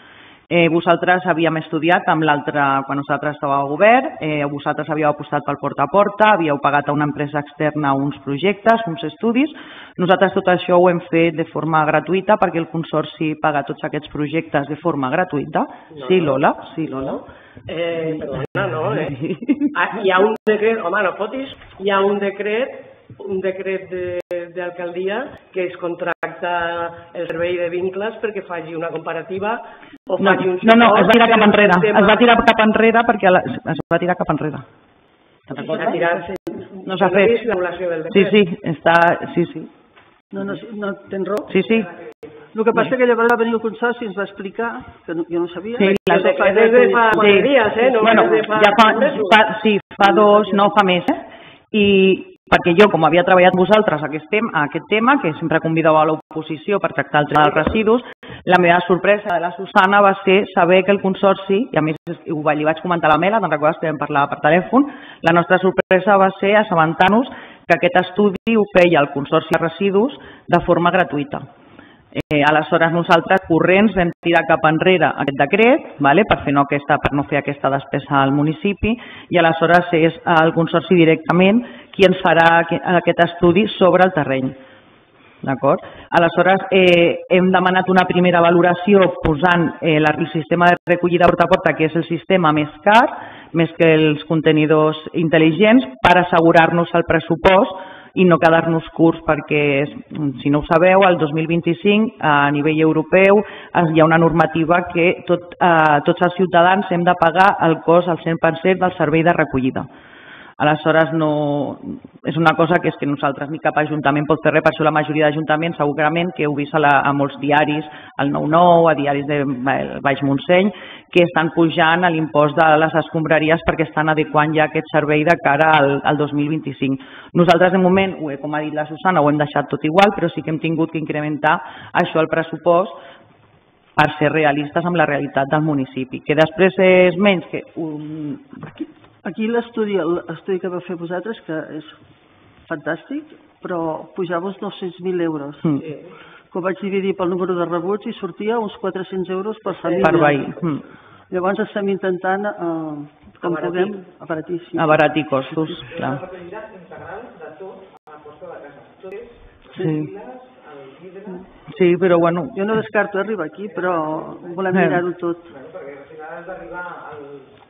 Eh, vosaltres havíem estudiat amb l'altre, quan nosaltres estàveu al govern, eh, vosaltres havíeu apostat pel porta a porta, havíeu pagat a una empresa externa uns projectes, uns estudis. Nosaltres tot això ho hem fet de forma gratuïta perquè el Consorci paga tots aquests projectes de forma gratuïta. No, sí, Lola? Sí, Lola. Eh, perdona, no. Eh? Ah, hi ha un decret, home, no fotis, hi ha un decret un decret d'alcaldia que es contracta el servei de vincles perquè faci una comparativa o no, faci un... No, no, es va tirar cap enrere, tema... es va tirar cap enrere perquè la, es va tirar cap enrere. Te'n recordes? No s'ha fet. Sí, sí, està... Sí, sí. No, no, no tens raó? Sí, sí. El que passa que llavors va venir el Consorci i ens va explicar, que no, jo no sabia... Sí, la de fa quatre dies, eh? No bueno, de fa ja fa, fa, sí, fa dos, no fa més, eh? I perquè jo, com havia treballat vosaltres aquest tema, aquest tema, que sempre convidava a l'oposició per tractar el tema dels residus, la meva sorpresa de la Susana va ser saber que el Consorci, i a més ho li vaig comentar a la Mela, te'n recordes que vam parlar per telèfon, la nostra sorpresa va ser assabentar-nos que aquest estudi ho feia el Consorci de Residus de forma gratuïta. Eh, aleshores nosaltres corrents vam tirar cap enrere aquest decret vale, per, fer no aquesta, per no fer aquesta despesa al municipi i aleshores és el Consorci directament qui ens farà aquest estudi sobre el terreny. D'acord? Aleshores eh, hem demanat una primera valoració posant eh, la, el sistema de recollida porta a porta, que és el sistema més car, més que els contenidors intel·ligents, per assegurar-nos el pressupost i no quedar-nos curts perquè, si no ho sabeu, el dos mil vint-i-cinc a nivell europeu hi ha una normativa que tot, eh, tots els ciutadans hem de pagar el cost al cent per cent del servei de recollida. Aleshores, no, és una cosa que és que nosaltres ni cap ajuntament pot fer res, per això la majoria d'ajuntaments segurament que heu vist a, la, a molts diaris, al nou nou, a diaris de Baix Montseny, que estan pujant l'impost de les escombraries perquè estan adequant ja aquest servei de cara al, al dos mil vint-i-cinc. Nosaltres, de moment, com ha dit la Susana, ho hem deixat tot igual, però sí que hem tingut que incrementar això al pressupost per ser realistes amb la realitat del municipi. Que després és menys que... Un... Aquí l'estudi l'estudi que vau fer vosaltres, que és fantàstic, però pujava-vos dos-cents mil euros. Mm. Que ho vaig dividir pel número de rebuts i sortia uns quatre-cents euros per família. Per veí. Mm. Llavors estem intentant, eh, com podem, abaratir. Sí. Abaratir costos, sí, sí. Clar. La compatibilitat integral de tot a la costa de casa. Tot és sí. el vidre... Sí, però bueno... Jo no descarto arribar aquí, però volem mirar-ho tot. Bueno, perquè al final has d'arribar al...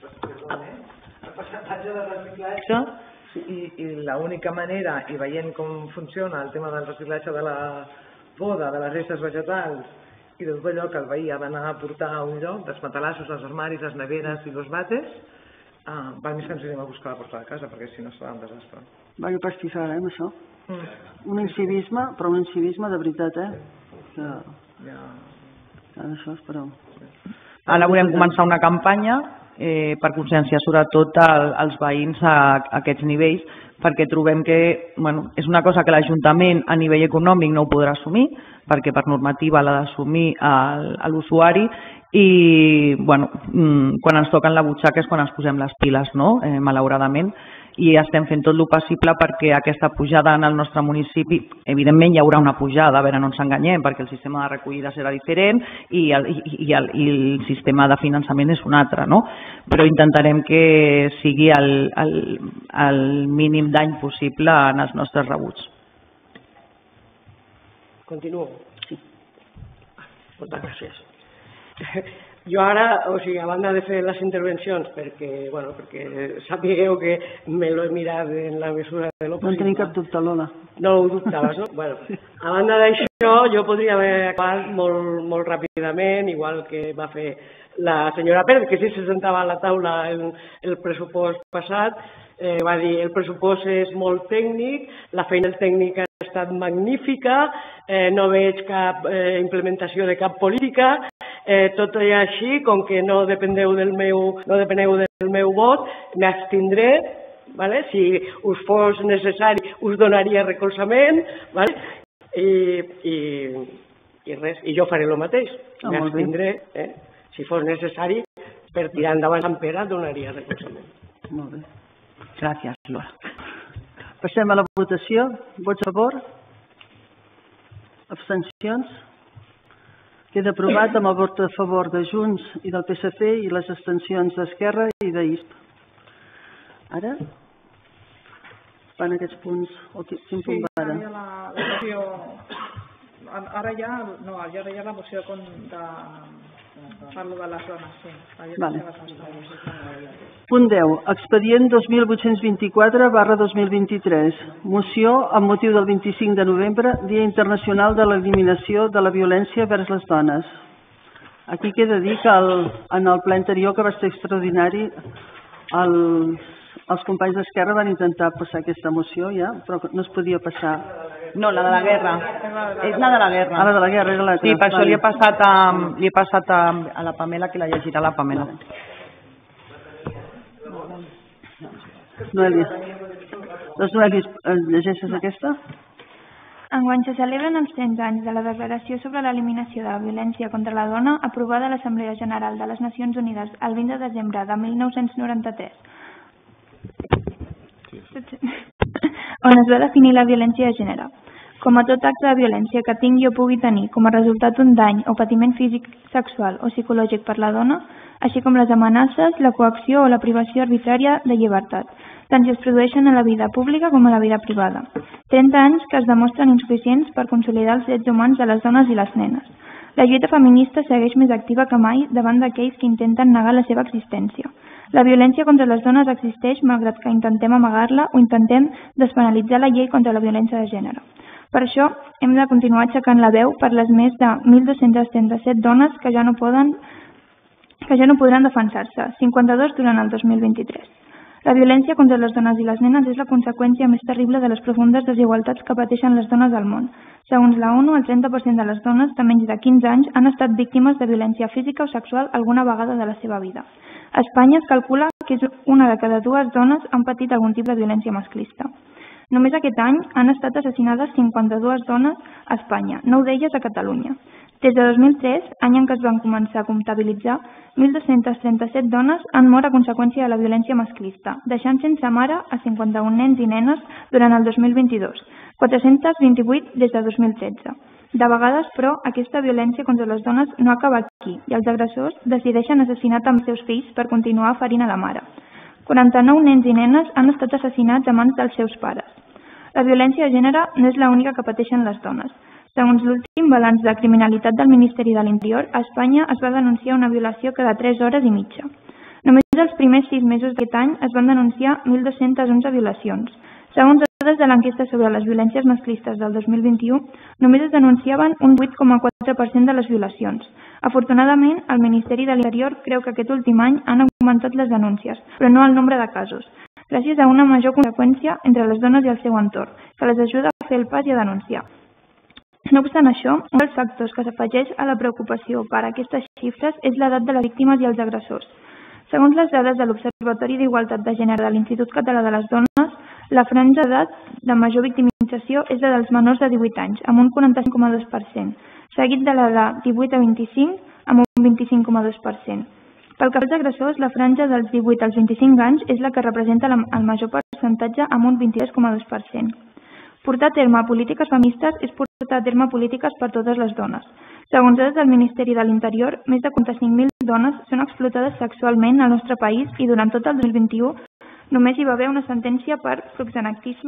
percentatge de reciclatge i, i l'única manera, i veient com funciona el tema del reciclatge de la poda, de les restes vegetals i de tot allò que el veí ha d'anar a portar a un lloc, dels matalassos, els armaris, les neveres i els bates, ah, val més que ens anem a buscar a la porta de casa, perquè si no serà un desastre. Vaja pastisar, eh, amb això. Mm. Un incivisme, però un incivisme de veritat, eh? Que... Ja. Ja, això és, però... Ara volem començar una campanya Eh, per conscienciar sobretot el, els veïns a, a aquests nivells, perquè trobem que bueno, és una cosa que l'Ajuntament a nivell econòmic no ho podrà assumir, perquè per normativa l'ha d'assumir l'usuari i bueno, quan ens toquen la butxaca és quan ens posem les piles, no? eh, malauradament, i estem fent tot el possible perquè aquesta pujada en el nostre municipi, evidentment hi haurà una pujada, a veure, no ens enganyem, perquè el sistema de recollida serà diferent i el, i el, i el sistema de finançament és un altre, no? Però intentarem que sigui el, el, el mínim dany possible en els nostres rebuts. Continuo. Sí. Moltes gràcies. Jo ara, o sigui, a banda de fer les intervencions, perquè, bueno, perquè sapigueu que me l'he mirat en la mesura de lo possible. No en tenim cap dubte, Lola. No ho dubtaves, no? Bueno, a banda d'això, jo podria haver acabat molt, molt ràpidament, igual que va fer la senyora Pérez, que sí se sentava a la taula el, el pressupost passat, eh, va dir el pressupost és molt tècnic, la feina tècnica ha estat magnífica, eh, no veig cap eh, implementació de cap política, eh, tot i així, com que no dependeu del meu, no depeneu del meu vot, m'abstindré, vale? Si us fos necessari us donaria recolzament, vale? I, i, i res, i jo faré el mateix, oh, m'abstindré, eh? Si fos necessari, per tirar endavant Sant Pere donaria recolzament. Molt bé. Gràcies, Lola. Passem a la votació. Vots a favor? Abstencions? Queda aprovat amb el vot a favor de Junts i del P S C i les abstencions d'Esquerra i d'I S P. Ara van aquests punts, o quin punt va ara? Sí, la moció... Ara ja, no, ara ja la moció de... Parlo de les dones, sí. Vale. Punt deu. Expedient dos mil vuit-cents vint-i-quatre barra dos mil vint-i-tres. Moció amb motiu del vint-i-cinc de novembre, Dia Internacional de l'Eliminació de la Violència vers les Dones. Aquí queda dir que el, en el ple anterior, que va ser extraordinari, el, els companys d'Esquerra van intentar passar aquesta moció ja, però no es podia passar. No, la de la guerra. És la de la guerra. Ah, la de la guerra era l'altra. Sí, per això li he passat, a, li he passat a, a la Pamela, que la llegirà la Pamela. Noelia. Doncs Noelia, llegeixes aquesta? Enguany se celebren els trenta anys de la Declaració sobre l'Eliminació de la Violència contra la Dona aprovada a l'Assemblea General de les Nacions Unides el vint de desembre de mil nou-cents noranta-tres, on es va definir la violència de gènere com a tot acte de violència que tingui o pugui tenir com a resultat un dany o patiment físic, sexual o psicològic per la dona, així com les amenaces, la coacció o la privació arbitrària de llibertat, tant si es produeixen a la vida pública com a la vida privada. trenta anys que es demostren insuficients per consolidar els drets humans de les dones i les nenes. La lluita feminista segueix més activa que mai davant d'aquells que intenten negar la seva existència. La violència contra les dones existeix malgrat que intentem amagar-la o intentem despenalitzar la llei contra la violència de gènere. Per això, hem de continuar aixecant la veu per les més de mil dos-cents trenta-set dones que ja no poden, que ja no podran defensar-se, cinquanta-dos durant el dos mil vint-i-tres. La violència contra les dones i les nenes és la conseqüència més terrible de les profundes desigualtats que pateixen les dones al món. Segons la ONU, el trenta per cent de les dones de menys de quinze anys han estat víctimes de violència física o sexual alguna vegada de la seva vida. A Espanya es calcula que una de cada dues dones han patit algun tipus de violència masclista. Només aquest any han estat assassinades cinquanta-dues dones a Espanya, nou d'elles a Catalunya. Des de dos mil tres, any en què es van començar a comptabilitzar, mil dos-cents trenta-set dones han mort a conseqüència de la violència masclista, deixant sense mare a cinquanta-un nens i nenes durant el dos mil vint-i-dos, quatre-cents vint-i-vuit des de dos mil tretze. De vegades, però, aquesta violència contra les dones no acaba aquí i els agressors decideixen assassinar també els seus fills per continuar ferint a la mare. quaranta-nou nens i nenes han estat assassinats a mans dels seus pares. La violència de gènere no és l'única que pateixen les dones. Segons l'últim balanç de criminalitat del Ministeri de l'Interior, a Espanya es va denunciar una violació cada tres hores i mitja. Només els primers sis mesos d'aquest any es van denunciar mil dos-cents onze violacions. Segons dades de l'enquesta sobre les violències masclistes del dos mil vint-i-u, només es denunciaven un vuit coma quatre per cent de les violacions. Afortunadament, el Ministeri de l'Interior creu que aquest últim any han augmentat les denúncies, però no el nombre de casos, gràcies a una major conseqüència entre les dones i el seu entorn, que les ajuda a fer el pas i a denunciar. No obstant això, un dels factors que s'afegeix a la preocupació per a aquestes xifres és l'edat de les víctimes i els agressors. Segons les dades de l'Observatori d'Igualtat de Gènere de l'Institut Català de les Dones, la franja d'edat de major victimització és la dels menors de divuit anys, amb un quaranta-cinc coma dos per cent, seguit de la de divuit a vint-i-cinc, amb un vint-i-cinc coma dos per cent. Pel que fa als agressors, la franja dels divuit als vint-i-cinc anys és la que representa el major percentatge amb un vint-i-tres coma dos per cent. Portar a terme polítiques feministes és portar a terme polítiques per totes les dones. Segons dades del Ministeri de l'Interior, més de quaranta-cinc mil dones són explotades sexualment al nostre país i durant tot el dos mil vint-i-u només hi va haver una sentència per proxenetisme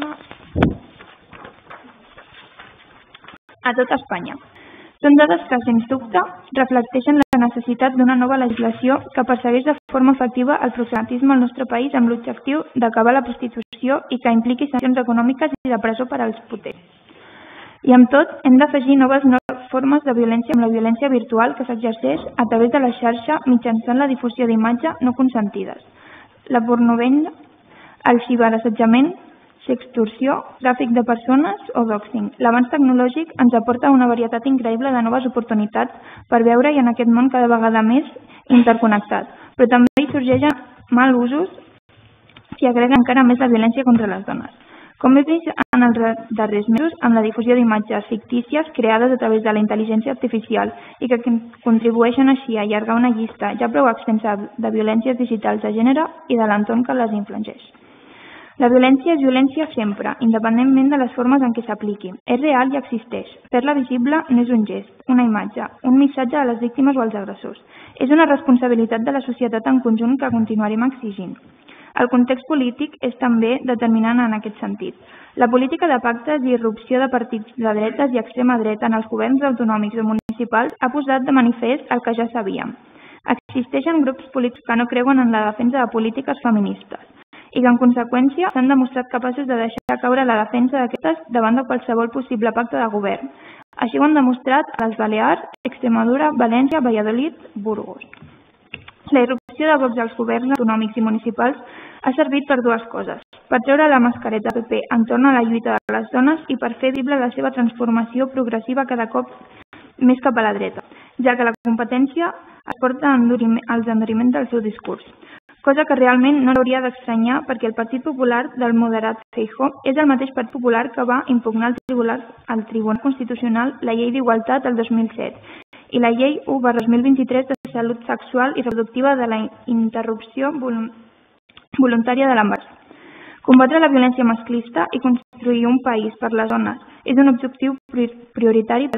a tot Espanya. Són dades que, sens dubte, reflecteixen la necessitat d'una nova legislació que persegueix de forma efectiva el proxenetisme al nostre país amb l'objectiu d'acabar la prostitució i que impliqui sancions econòmiques i de presó per als potents. I amb tot, hem d'afegir noves formes de violència amb la violència virtual que s'exerceix a través de la xarxa mitjançant la difusió d'imatge no consentides, la pornovenda, el ciberassetjament, sextorsió, tràfic de persones o doxing. L'avanç tecnològic ens aporta una varietat increïble de noves oportunitats per veure-hi en aquest món cada vegada més interconnectat, però també hi sorgeixen mal usos que agreguen encara més la violència contra les dones. Com hem vist en els darrers mesos, amb la difusió d'imatges fictícies creades a través de la intel·ligència artificial i que contribueixen així a allargar una llista ja prou extensa de violències digitals de gènere i de l'entorn que les infligeix. La violència és violència sempre, independentment de les formes en què s'apliqui. És real i existeix. Fer-la visible no és un gest, una imatge, un missatge a les víctimes o als agressors. És una responsabilitat de la societat en conjunt que continuarem exigint. El context polític és també determinant en aquest sentit. La política de pactes i irrupció de partits de dretes i extrema dreta en els governs autonòmics o municipals ha posat de manifest el que ja sabíem. Existeixen grups polítics que no creuen en la defensa de polítiques feministes i que en conseqüència s'han demostrat capaços de deixar caure la defensa d'aquestes davant de qualsevol possible pacte de govern. Així ho han demostrat a les Balears, Extremadura, València, Valladolid, Burgos. La irrupció de Vox als governs autonòmics i municipals ha servit per dues coses. Per treure la mascareta P P entorn a la lluita de les dones i per fer visible la seva transformació progressiva cada cop més cap a la dreta, ja que la competència es porta als enduriments del seu discurs. Cosa que realment no hauria d'estranyar perquè el Partit Popular del moderat Feijóo és el mateix Partit Popular que va impugnar al Tribunal, al Tribunal Constitucional la Llei d'Igualtat el dos mil set i la Llei u barra dos mil vint-i-tres de Salut Sexual i Reproductiva de la Interrupció Voluntària de l'Embaràs. Combatre la violència masclista i construir un país per les dones és un objectiu prioritari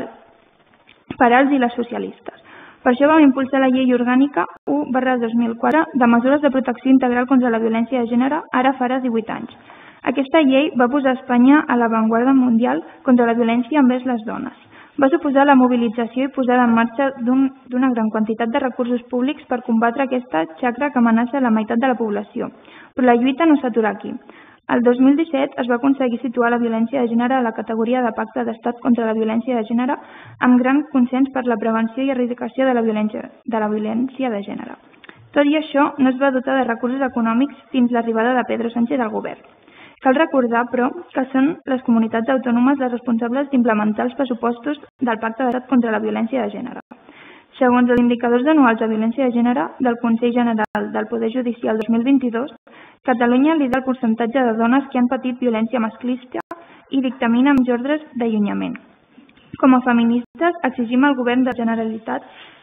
per als i les socialistes. Per això vam impulsar la Llei Orgànica u barra dos mil quatre de mesures de protecció integral contra la violència de gènere, ara farà divuit anys. Aquesta llei va posar Espanya a l'avantguarda mundial contra la violència envers les dones. Va suposar la mobilització i posada en marxa d'una gran quantitat de recursos públics per combatre aquesta xacra que amenaça la meitat de la població. Però la lluita no s'atura aquí. El dos mil disset es va aconseguir situar la violència de gènere a la categoria de Pacte d'Estat contra la violència de gènere amb gran consens per la prevenció i erradicació de la violència de, la violència de gènere. Tot i això, no es va dotar de recursos econòmics fins l'arribada de Pedro Sánchez al govern. Cal recordar, però, que són les comunitats autònomes les responsables d'implementar els pressupostos del Pacte d'Estat contra la violència de gènere. Segons els indicadors anuals de violència de gènere del Consell General del Poder Judicial dos mil vint-i-dos, Catalunya lidera el percentatge de dones que han patit violència masclista i dictamina amb ordres d'allunyament. Com a feministes, exigim al Govern de la Generalitat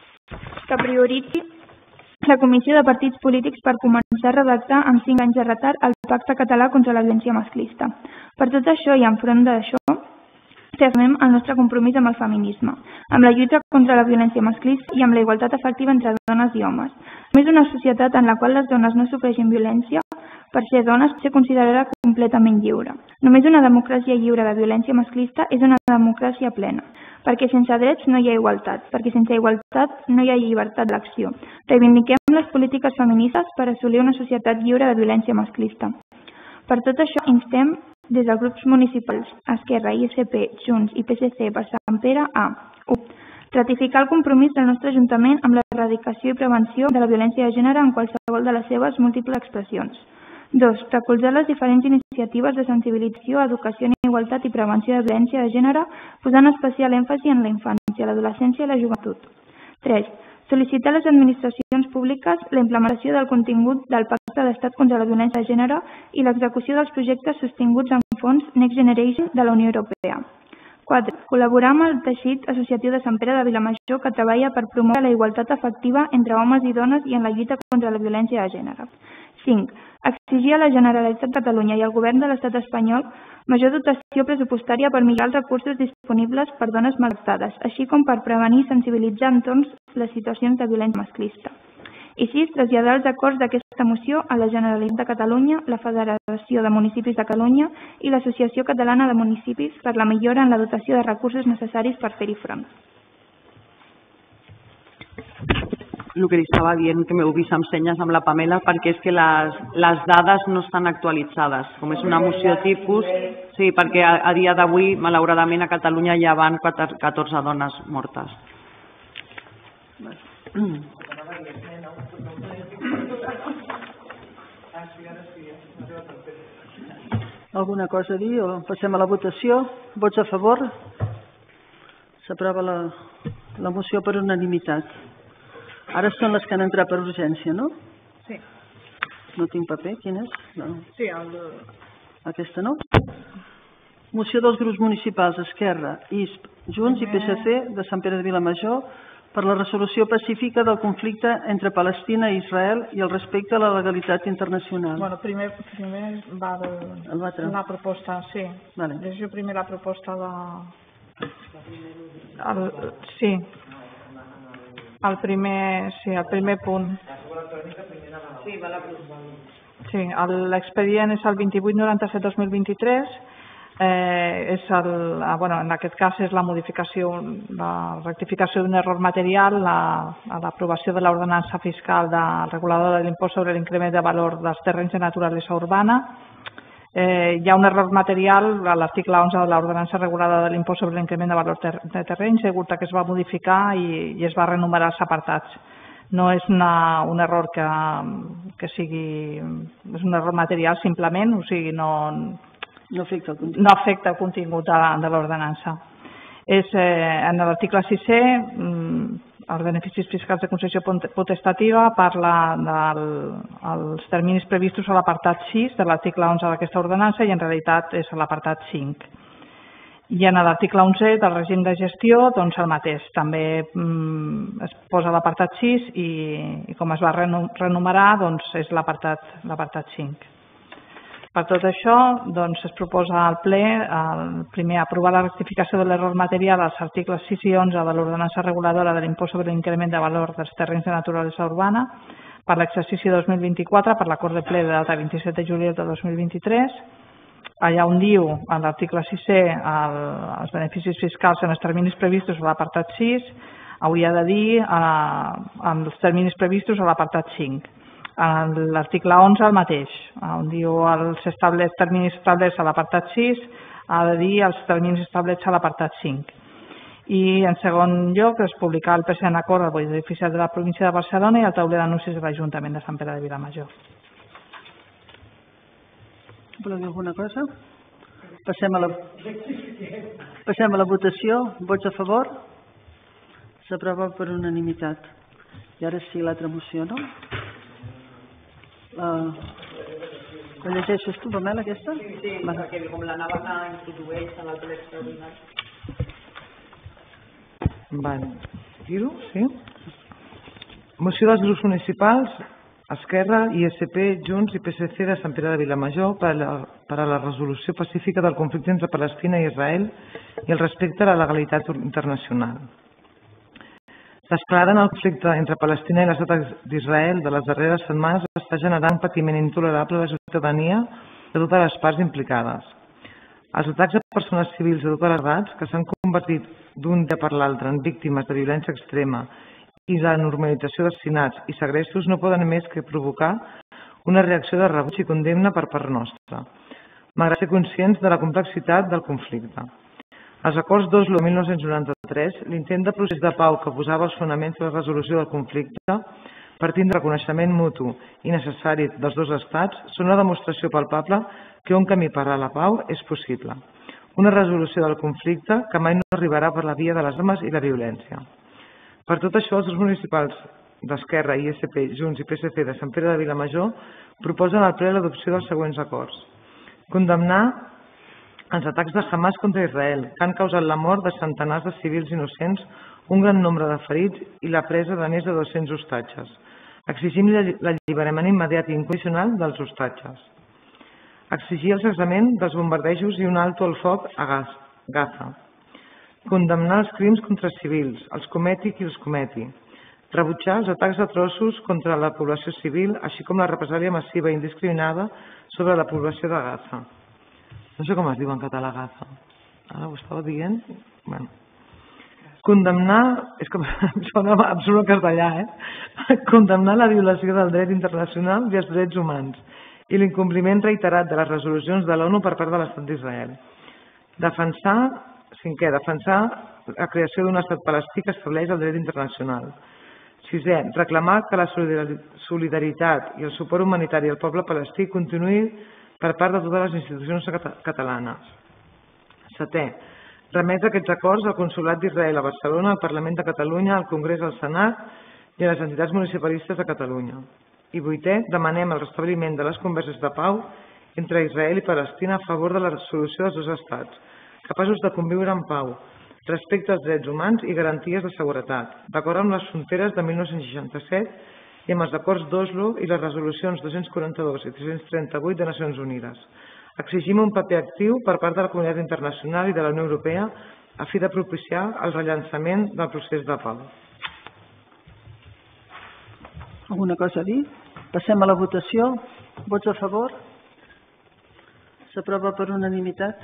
que prioritzi la Comissió de Partits Polítics per començar a redactar amb cinc anys de retard el Pacte Català contra la Violència Masclista. Per tot això i enfront d'això, reafirmem el nostre compromís amb el feminisme, amb la lluita contra la violència masclista i amb la igualtat efectiva entre dones i homes. Només una societat en la qual les dones no sofreixin violència per ser dones pot ser considerada completament lliure. Només una democràcia lliure de violència masclista és una democràcia plena, perquè sense drets no hi ha igualtat, perquè sense igualtat no hi ha llibertat d'acció. Reivindiquem les polítiques feministes per assolir una societat lliure de violència masclista. Per tot això, instem des dels grups municipals Esquerra, I S P, Junts i P S C per Sant Pere a u. Ratificar el compromís del nostre Ajuntament amb l'erradicació i prevenció de la violència de gènere en qualsevol de les seves múltiples expressions. dos. Recolzar les diferents iniciatives de sensibilització, educació en igualtat i prevenció de violència de gènere, posant especial èmfasi en la infància, l'adolescència i la joventut. tres. Sol·licitar a les administracions públiques la implementació del contingut del Pacte d'Estat contra la violència de gènere i l'execució dels projectes sostinguts en fons Next Generation de la Unió Europea. quatre. Col·laborar amb el teixit associatiu de Sant Pere de Vilamajor que treballa per promoure la igualtat efectiva entre homes i dones i en la lluita contra la violència de gènere. cinc. Exigir a la Generalitat de Catalunya i al Govern de l'Estat espanyol major dotació pressupostària per millorar els recursos disponibles per dones maltractades, així com per prevenir i sensibilitzar entorn les situacions de violència masclista. I sis. Traslladar els acords d'aquesta moció a la Generalitat de Catalunya, la Federació de Municipis de Catalunya i l'Associació Catalana de Municipis per la millora en la dotació de recursos necessaris per fer-hi front. El que li estava dient, que m'heu vist amb senyes amb la Pamela, perquè és que les, les dades no estan actualitzades. Com és una moció tipus, sí, perquè a, a dia d'avui, malauradament, a Catalunya ja van catorze dones mortes. Alguna cosa a dir o passem a la votació? Vots a favor? S'aprova la, la moció per unanimitat. Ara són les que han entrat per urgència, no? Sí. No tinc paper, quin és? No. Sí, el... Aquesta no? Moció dels grups municipals Esquerra, I S P, Junts i P S C de Sant Pere de Vilamajor per la resolució pacífica del conflicte entre Palestina i Israel i el respecte a la legalitat internacional. Bueno, primer, primer va el, el la proposta, sí. Vale. Llegeixo primer la proposta de... El, sí. El primer, sí, el primer punt. Sí, va l'aprovar. Sí, l'expedient és el vint-i-vuit noranta-set dos mil vint-i-tres. Eh, és el, bueno, en aquest cas és la modificació, la rectificació d'un error material a l'aprovació de l'ordenança fiscal de reguladora de l'impost sobre l'increment de valor dels terrenys de naturalesa urbana. Eh, hi ha un error material a l'article onze de l'ordenança reguladora de l'impost sobre l'increment de valor ter de terrenys, degut a que es va modificar i, i es va renumerar els apartats. No és una, un error que, que sigui... És un error material simplement, o sigui, no... No afecta el contingut, no afecta el contingut de, de l'ordenança. És eh, en l'article sisè, els beneficis fiscals de concessió potestativa parla dels terminis previstos a l'apartat sis de l'article onze d'aquesta ordenança i en realitat és a l'apartat cinc. I en l'article onze del règim de gestió, doncs el mateix. També mm, es posa l'apartat sis i, i com es va renumerar, doncs és l'apartat cinc. Per tot això, doncs, es proposa al ple, el primer, aprovar la rectificació de l'error material als articles sis i onze de l'ordenança reguladora de l'impost sobre l'increment de valor dels terrenys de naturalesa urbana per l'exercici dos mil vint-i-quatre per l'acord de ple de data vint-i-set de juliol de dos mil vint-i-tres. Allà on diu, a l'article sisè, el, els beneficis fiscals en els terminis previstos a l'apartat sis, hauria de dir eh, en els terminis previstos a l'apartat cinc. En l'article onze el mateix, on diu els terminis establerts a l'apartat sis, ha de dir els terminis establerts a l'apartat cinc. I en segon lloc es publicar el present acord al Boletí Oficial de la província de Barcelona i al tauler d'anuncis de l'Ajuntament de Sant Pere de Vilamajor. Voleu dir alguna cosa? Passem a la, passem a la votació. Vots a favor? S'aprova per unanimitat. I ara sí, l'altra moció, no? La, la llegeixes tu, Pamela, aquesta? Sí, sí, perquè com l'anaven a introduir en el ple extraordinari. Vale. Dir-ho? Sí? Moció dels grups municipals, Esquerra, I S P, Junts i P S C de Sant Pere de Vilamajor per a, la, per a la resolució pacífica del conflicte entre Palestina i Israel i el respecte a la legalitat internacional. L'escalada en el conflicte entre Palestina i l'estat d'Israel de les darreres setmanes està generant patiment intolerable a la ciutadania de totes les parts implicades. Els atacs a persones civils de totes les edats, que s'han convertit d'un dia per l'altre en víctimes de violència extrema i de normalització d'assassinats i segrestos, no poden més que provocar una reacció de rebuig i condemna per part nostra, malgrat ser conscients de la complexitat del conflicte. Els acords d'Oslo mil nou-cents noranta-tres, l'intent de procés de pau que posava els fonaments de la resolució del conflicte, partint de reconeixement mutu i necessari dels dos estats, són una demostració palpable que un camí per a la pau és possible. Una resolució del conflicte que mai no arribarà per la via de les armes i la violència. Per tot això, els grups municipals d'Esquerra, I S P, Junts i P S C de Sant Pere de Vilamajor proposen al ple l'adopció dels següents acords. Condemnar els atacs de Hamas contra Israel, que han causat la mort de centenars de civils innocents, un gran nombre de ferits i la presa de més de dos-cents hostatges. Exigim l'alliberament immediat i incondicional dels hostatges. Exigir el cessament dels bombardejos i un alto al foc a Gaza. Condemnar els crims contra civils, els cometi qui els cometi. Rebutjar els atacs atroços contra la població civil, així com la represàlia massiva i indiscriminada sobre la població de Gaza. No sé com es diu en català Gaza. Ara ho estava dient? Bueno. Condemnar, és que em sona absolut castellà, eh? Condemnar la violació del dret internacional i els drets humans i l'incompliment reiterat de les resolucions de l'ONU per part de l'estat d'Israel. Defensar, cinquè, defensar la creació d'un estat palestí que estableix el dret internacional. Sisè, reclamar que la solidaritat i el suport humanitari al poble palestí continuï per part de totes les institucions catalanes. Setè, remetre aquests acords al Consolat d'Israel a Barcelona, al Parlament de Catalunya, al Congrés, al Senat i a les entitats municipalistes de Catalunya. I vuitè, demanem el restabliment de les converses de pau entre Israel i Palestina a favor de la solució dels dos estats, capaços de conviure en pau, respecte als drets humans i garanties de seguretat, d'acord amb les fronteres de mil nou-cents seixanta-set i amb els acords d'Oslo i les resolucions dos-cents quaranta-dos i tres-cents trenta-vuit de Nacions Unides. Exigim un paper actiu per part de la comunitat internacional i de la Unió Europea a fi de propiciar el rellançament del procés de pau. Alguna cosa a dir? Passem a la votació. Vots a favor? S'aprova per unanimitat.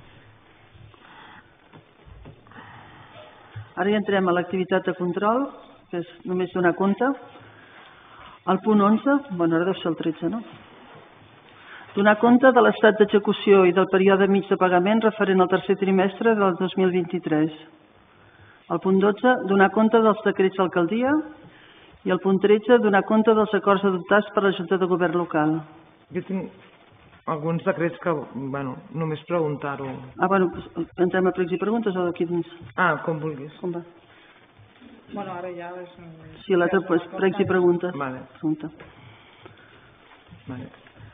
Ara ja entrem a l'activitat de control, que és només donar compte. El punt onze, bueno, ara deu ser el tretze, no? Donar compte de l'estat d'execució i del període mig de pagament referent al tercer trimestre del dos mil vint-i-tres. El punt dotze, donar compte dels decrets d'alcaldia. I el punt tretze, donar compte dels acords adoptats per la Junta de Govern local. Jo tinc alguns decrets que, bueno, només preguntar-ho. Ah, bueno, entrem a pregs i preguntes o aquí dins? Ah, com vulguis. Com va? Bueno, ara ja és... Sí, l'altre, doncs, pregs i preguntes. Vale. Pregunta. Vale.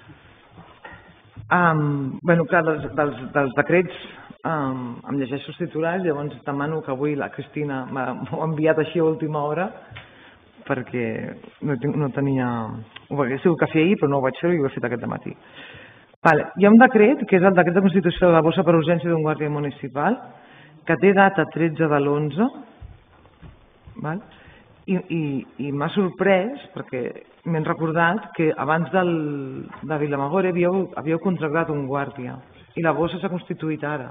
Um, bueno, clar, dels, dels, dels decrets um, em llegeixo els titulars, llavors demano que avui la Cristina m'ho ha enviat així a última hora perquè no, no tenia... Ho hauria sigut que fer ahir, però no ho vaig fer i ho he fet aquest dematí. Vale. Hi ha un decret, que és el decret de constitució de la bossa per urgència d'un guàrdia municipal, que té data tretze de l'onze, val? i, i, i m'ha sorprès perquè m'he recordat que abans del, de Vilamagore havíeu, havíeu contractat un guàrdia i la bossa s'ha constituït ara.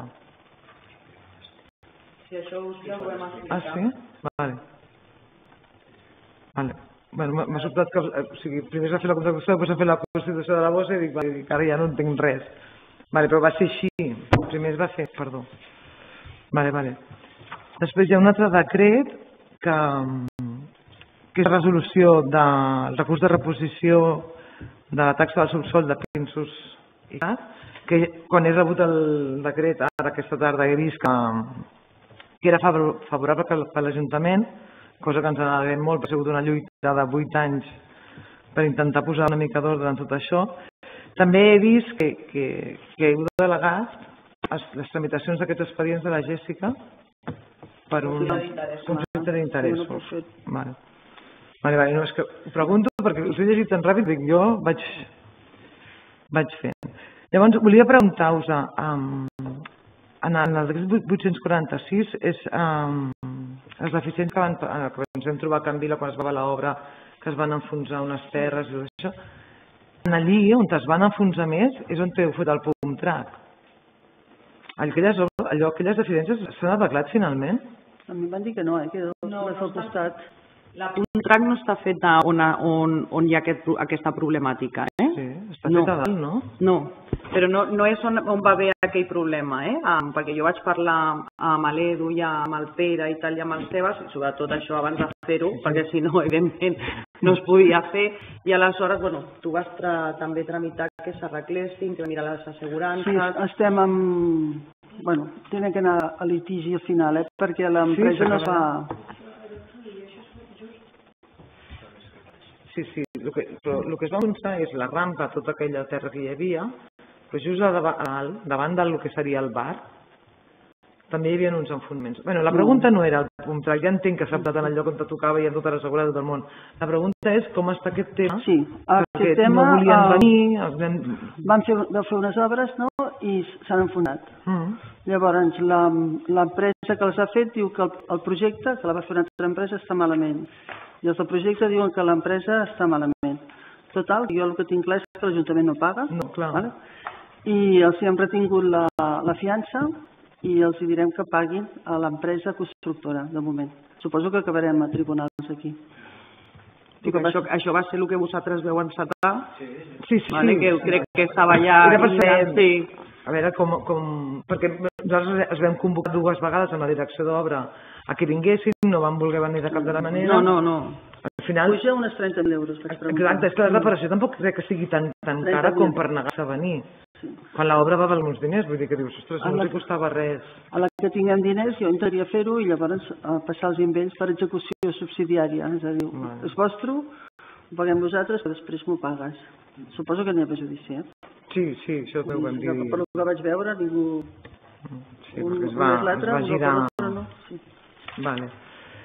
Si això us ja ho hem explicat. Ah, sí? Vale. Vale. Bueno, m'ha sobtat que, o sigui, primer s'ha fet la contractació, després s'ha fet la constitució de la bossa i dic, vale, dic, ara ja no entenc res. Vale, però va ser així. Primer es va fer, perdó. Vale, vale. Després hi ha un altre decret que, que és la resolució del recurs de reposició de la taxa del subsol de Pinsos i Cat, que quan he rebut el decret ara aquesta tarda he vist que, que era favorable per l'Ajuntament, cosa que ens alegrem molt, perquè ha sigut una lluita de vuit anys per intentar posar una mica d'ordre en tot això. També he vist que, que, que heu delegat les tramitacions d'aquests expedients de la Jèssica per un conflicte d'interessos. Vale. Vale, vale, no, és que ho pregunto perquè us he llegit tan ràpid, dic, jo vaig, vaig fent. Llavors, volia preguntar-vos, um, en el decret vuit-cents quaranta-sis, és um, les deficiències que, van, que ens vam trobar a Can Vila quan es va l'obra, que es van enfonsar unes terres i tot això. Allí, on es van enfonsar més, és on heu fet el pump track. Aquelles, allò, aquelles deficiències s'han arreglat finalment? A mi em van dir que no, eh, que no, no al costat. La punt track no està feta on, on, on hi ha aquest, aquesta problemàtica, eh? Sí, està feta a dalt, no? No, però no, no és on, on va haver aquell problema, eh? Um, perquè jo vaig parlar amb l'Edu i amb el Pere i tal i amb els Sebas, i sobretot això abans de fer-ho, perquè si no, evidentment, no es podia fer, i aleshores, bueno, tu vas tra també tramitar que s'arreglessin, que mirar les assegurances... Sí, estem amb... Bueno, tenen que anar a litigi al final, eh? Perquè l'empresa sí, no fa... Sí, sí, el que, però el que es va enfonsar és la rampa, tota aquella terra que hi havia, però just a dalt, davant del que seria el bar, també hi havia uns enfonsaments. Bueno, la pregunta no era el punt track, ja entenc que s'ha posat en el lloc on te tocava i en tota la seguretat del món. La pregunta és com està aquest tema, sí, perquè aquest tema, no volien uh, venir... Els vam... Van fer, vau fer unes obres, no?, i s'han enfonsat. Mm. Llavors, l'empresa que les ha fet diu que el, el projecte, que la va fer una altra empresa, està malament. I els del projecte diuen que l'empresa està malament. Total, jo el que tinc clar és que l'Ajuntament no paga. No, clar. Vale? I els hi hem retingut la, la fiança i els hi direm que paguin a l'empresa constructora, de moment. Suposo que acabarem a tribunals aquí. Sí, que això, això va ser el que vosaltres veu encetar, sí, sí, sí. Vale? Que crec que estava allà... Era per fer... Sí. A veure, com, com... perquè nosaltres es vam convocar dues vegades amb la direcció d'obra a que vinguessin, no van voler venir de cap de la manera. No, no, no. Al final... Puja unes trenta mil euros. Exacte, és que la reparació tampoc crec que sigui tan, tan cara com per negar-se a venir. Sí. Quan l'obra va valer uns diners, vull dir que dius, ostres, no els costava res. A la que tinguem diners jo intentaria fer-ho i llavors passar els invents per execució subsidiària. És a dir, vale. És vostre, ho paguem vosaltres, que després m'ho pagues. Suposo que n'hi ha judici, eh? Sí, sí, això ho vam dir. Per el que vaig veure, ningú... Sí, perquè es va, es va girar... No. Vale.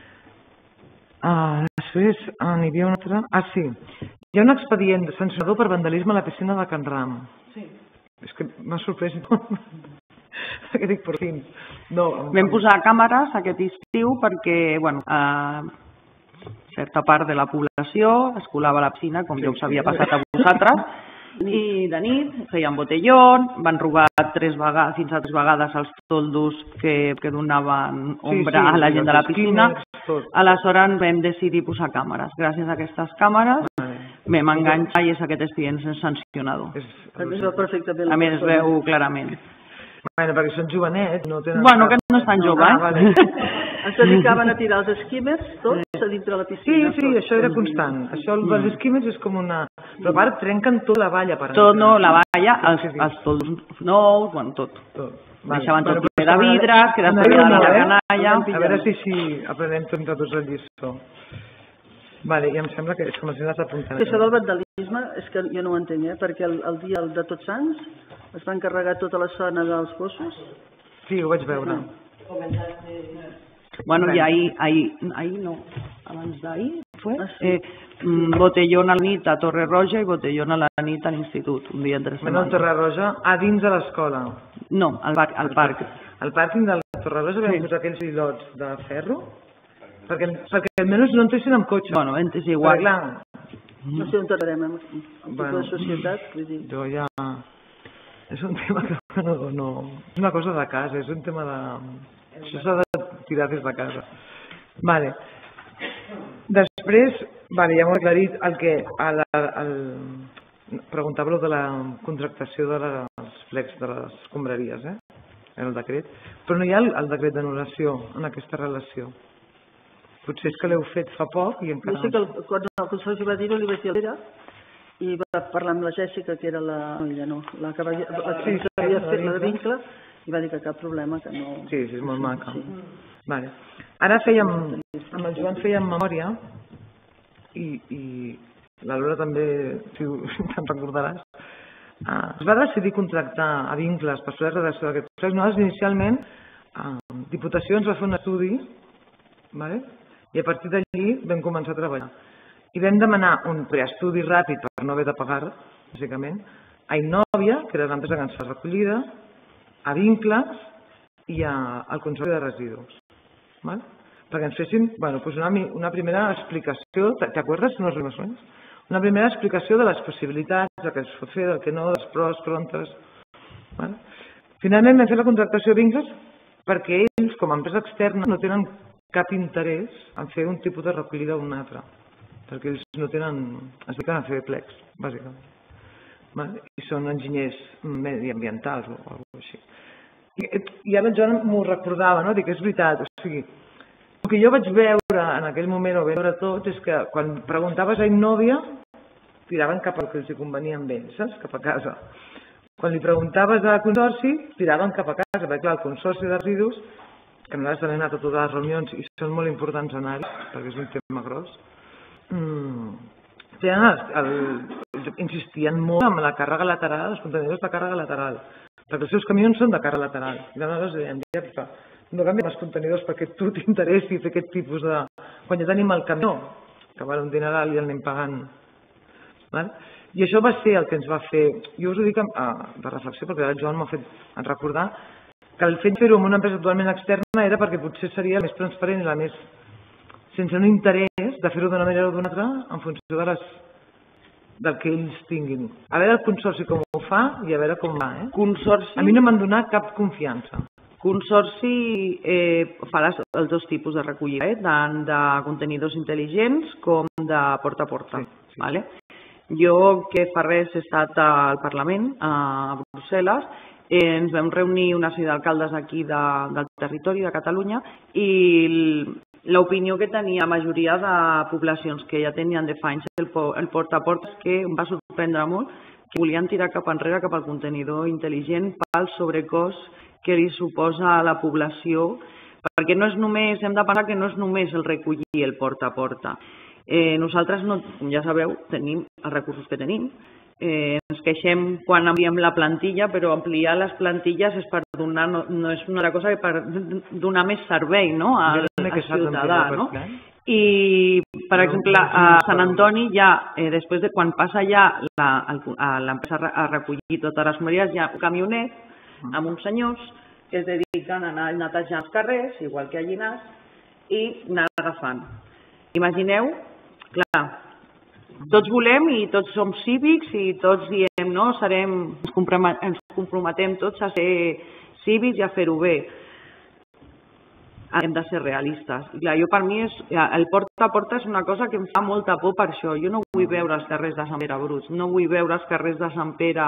Uh, després uh, n'hi havia una altra... Ah, sí. Hi ha un expedient sancionador per vandalisme a la piscina de Can Ram. Sí. És que m'ha sorprès molt. Que dic, per fi. No, vam posar càmeres aquest estiu perquè, bueno, uh, certa part de la població es colava a la piscina, com sí, ja us havia passat a vosaltres, i de nit feien botellón, van robar tres vegades, fins a tres vegades els toldos que, que donaven ombra sí, sí, a la gent de la piscina. Aleshores vam decidir posar càmeres. Gràcies a aquestes càmeres vam enganxar i és aquest expedient sancionador. A més es veu clarament. Bueno, perquè són jovenets, no tenen... Bueno, que no estan joves. Es dedicaven a tirar els esquímers, tots, a dintre la piscina. Sí, sí, això era constant. Això dels esquímers és com una... Però a part trenquen tota la valla per entrar. Tot, no, la valla, els, els toldos nous, bueno, tot. Deixaven tot ple de vidres, que després de la canalla... A veure si si aprenem entre tots el lliçó. Vale, i em sembla que és com si anés apuntant. Això del vandalisme és que jo no ho entenc, eh? Perquè el, el dia de Tots Sants es van carregar tota la zona dels gossos. Sí, ho vaig veure. Bueno, i ahir, ahir, ahir no, abans d'ahir, fue, eh, botellón a la nit a Torre Roja i botellón a la nit a l'institut, un dia entre setmana. Bueno, a Torre Roja, a dins de l'escola? No, al, bar, al parc. Al pàrquing de la Torre Roja vam sí. posar aquells pilots de ferro? Perquè, perquè almenys no entressin amb cotxe. Bueno, és igual. Perquè, clar... No sé on tornarem amb el tipus bueno, de societat. Vull dir. Jo ja... És un tema que no, no... És una cosa de casa, és un tema de... Això s'ha de tirar des de casa. Vale. Després, vale, ja m'ho he aclarit el que... El, el, preguntava de la contractació de les flecs de les escombraries, eh? Era el decret. Però no hi ha el, el decret d'anul·lació en aquesta relació. Potser és que l'heu fet fa poc i encara... Jo sé que el, quan el consorci va dir-ho li vaig dir a l'Era i va parlar amb la Jèssica, que era la... Ja no, la que, va, la que sí, sí, havia fet la de vincle, i va dir que cap problema, que no... Sí, sí, és molt maca. Sí. Vale. Ara fèiem, amb el Joan fèiem memòria i, i la Laura també, si te'n recordaràs, uh, es va decidir contractar a vincles per fer la redacció d'aquest projecte. Nosaltres inicialment, uh, Diputació ens va fer un estudi, vale? I a partir d'allí vam començar a treballar. I vam demanar un preestudi ràpid per no haver de pagar, bàsicament, a Innòvia, que era l'empresa que ens fa recollida, a Vincles i a, al Consorci de Residus. Val? Perquè ens fessin bueno, pues una, una primera explicació, t'acordes? No una primera explicació de les possibilitats, del que es pot fer, del que no, dels pros, contres. Val? Finalment vam fer la contractació a Vincles perquè ells, com a empresa externa, no tenen cap interès en fer un tipus de recollida o un altre, perquè ells no tenen, es dediquen a fer plecs, bàsicament. I són enginyers mediambientals o alguna cosa així. I, i ara jo m'ho recordava, no? Dic, és veritat, o sigui, el que jo vaig veure en aquell moment, o veure tots, és que quan preguntaves a Innòvia, tiraven cap al que els convenia amb ells, saps? Cap a casa. Quan li preguntaves al consorci, tiraven cap a casa, perquè clar, el consorci de residus, que nosaltres hem anat a totes les reunions i són molt importants anar-hi, perquè és un tema gros, mm, el, el, insistien molt en la càrrega lateral, els contenidors de càrrega lateral, perquè els seus camions són de càrrega lateral. I nosaltres dèiem, ja, no canviem els contenidors perquè tu t'interessi fer aquest tipus de... Quan ja tenim el camió, que val un dineral i el anem pagant. Val? I això va ser el que ens va fer... Jo us ho dic de reflexió, perquè el Joan m'ha fet recordar que el fet de fer-ho amb una empresa totalment externa era perquè potser seria la més transparent i la més... sense un interès de fer-ho d'una manera o d'una altra en funció de les... del que ells tinguin. A veure el consorci com ho fa i a veure com va. Eh? Consorci... A mi no m'han donat cap confiança. Consorci eh, fa les, els dos tipus de recollida, eh? tant de contenidors intel·ligents com de porta a porta. Sí, sí. Vale? Jo, que fa res he estat al Parlament, a Brussel·les, eh, ens vam reunir una sèrie d'alcaldes aquí de, del territori de Catalunya i l'opinió que tenia la majoria de poblacions que ja tenien de fa anys el, el porta a porta és que em va sorprendre molt que volien tirar cap enrere cap al contenidor intel·ligent pel sobrecost que li suposa a la població, perquè no és només, hem de pensar que no és només el recollir el porta a porta. Eh, nosaltres, no, com ja sabeu, tenim els recursos que tenim, eh, ens queixem quan enviem la plantilla, però ampliar les plantilles és per donar, no, no és una altra cosa que per donar més servei, no?, al, al ciutadà, no? I, per exemple, a Sant Antoni ja, eh, després de quan passa ja l'empresa a recollir totes les escombraries, hi ha un camionet amb uns senyors que es dediquen a anar netejant els carrers, igual que a Llinars, i anar agafant. Imagineu, clar, tots volem i tots som cívics i tots diem, no, serem, ens comprometem tots a ser cívics i a fer-ho bé. Hem de ser realistes. Clar, jo per mi és, el porta a porta és una cosa que em fa molta por per això. Jo no vull veure els carrers de Sant Pere bruts, no vull veure els carrers de Sant Pere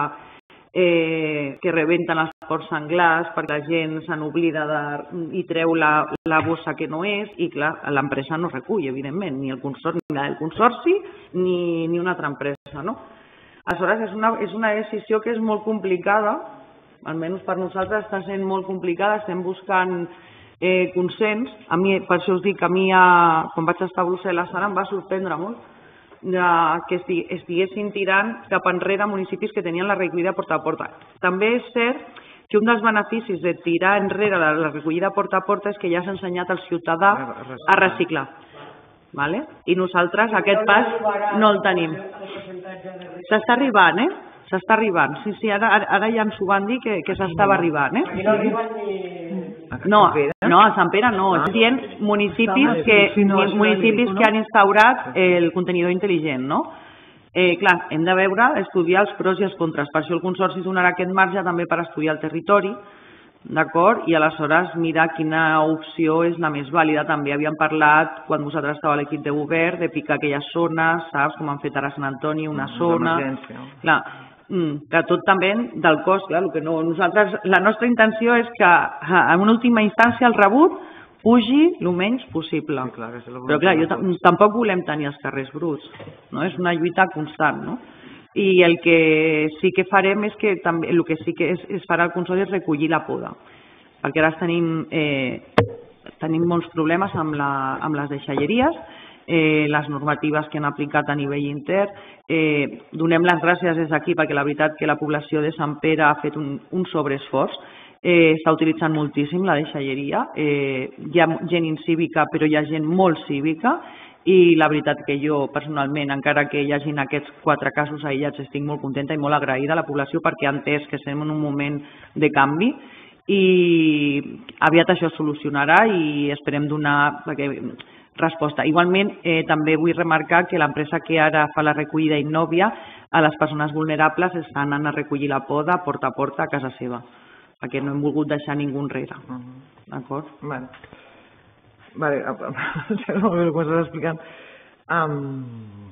eh, que rebenten els ports senglars perquè la gent se n'oblida i treu la, la bossa que no és i clar, l'empresa no recull, evidentment, ni el consorci, ni el consorci ni, ni una altra empresa, no? Aleshores, és una, és una decisió que és molt complicada, almenys per nosaltres està sent molt complicada, estem buscant Eh, consens. A mi, per això us dic que a mi, a, quan vaig estar a Brussel·les ara, em va sorprendre molt de, que estiguessin tirant cap enrere municipis que tenien la recollida porta a porta. També és cert que un dels beneficis de tirar enrere la, la recollida porta a porta és que ja s'ha ensenyat al ciutadà a reciclar. Vale? I nosaltres aquest pas no el tenim. S'està arribant, eh? S'està arribant. Sí, sí, ara, ara ja ens ho van dir que, que s'estava arribant, eh? Aquí no arriben ni... No, no, a Sant Pere no. És dient municipis que, municipis que han instaurat el contenidor intel·ligent, no? Eh, clar, hem de veure, estudiar els pros i els contres. Per això el Consorci donarà aquest marge també per estudiar el territori, d'acord? I aleshores mirar quina opció és la més vàlida. També havíem parlat, quan vosaltres estava a l'equip de govern, de picar aquelles zones, saps? Com han fet ara a Sant Antoni, una zona... Clar, que tot també del cost, clar, el que no, nosaltres, la nostra intenció és que en una última instància el rebut pugi el menys possible. Sí, clar, però clar, jo tampoc volem tenir els carrers bruts, no? És una lluita constant, no? I el que sí que farem és que també, el que sí que es, es farà el Consorci és recollir la poda, perquè ara tenim, eh, tenim molts problemes amb, la, amb les deixalleries, Eh, les normatives que han aplicat a nivell intern. Eh, donem les gràcies des d'aquí perquè la veritat que la població de Sant Pere ha fet un, un sobreesforç. Eh, Està utilitzant moltíssim la deixalleria. Eh, hi ha gent incívica, però hi ha gent molt cívica i la veritat que jo personalment, encara que hi hagin aquests quatre casos aïllats, estic molt contenta i molt agraïda a la població perquè ha entès que estem en un moment de canvi i aviat això es solucionarà i esperem donar... Perquè, resposta. Igualment, eh, també vull remarcar que l'empresa que ara fa la recollida Innòvia a les persones vulnerables estan anant a recollir la poda porta a porta a casa seva, perquè no hem volgut deixar ningú enrere. D'acord? Vale. Vale, el que m'estàs explicant. Um,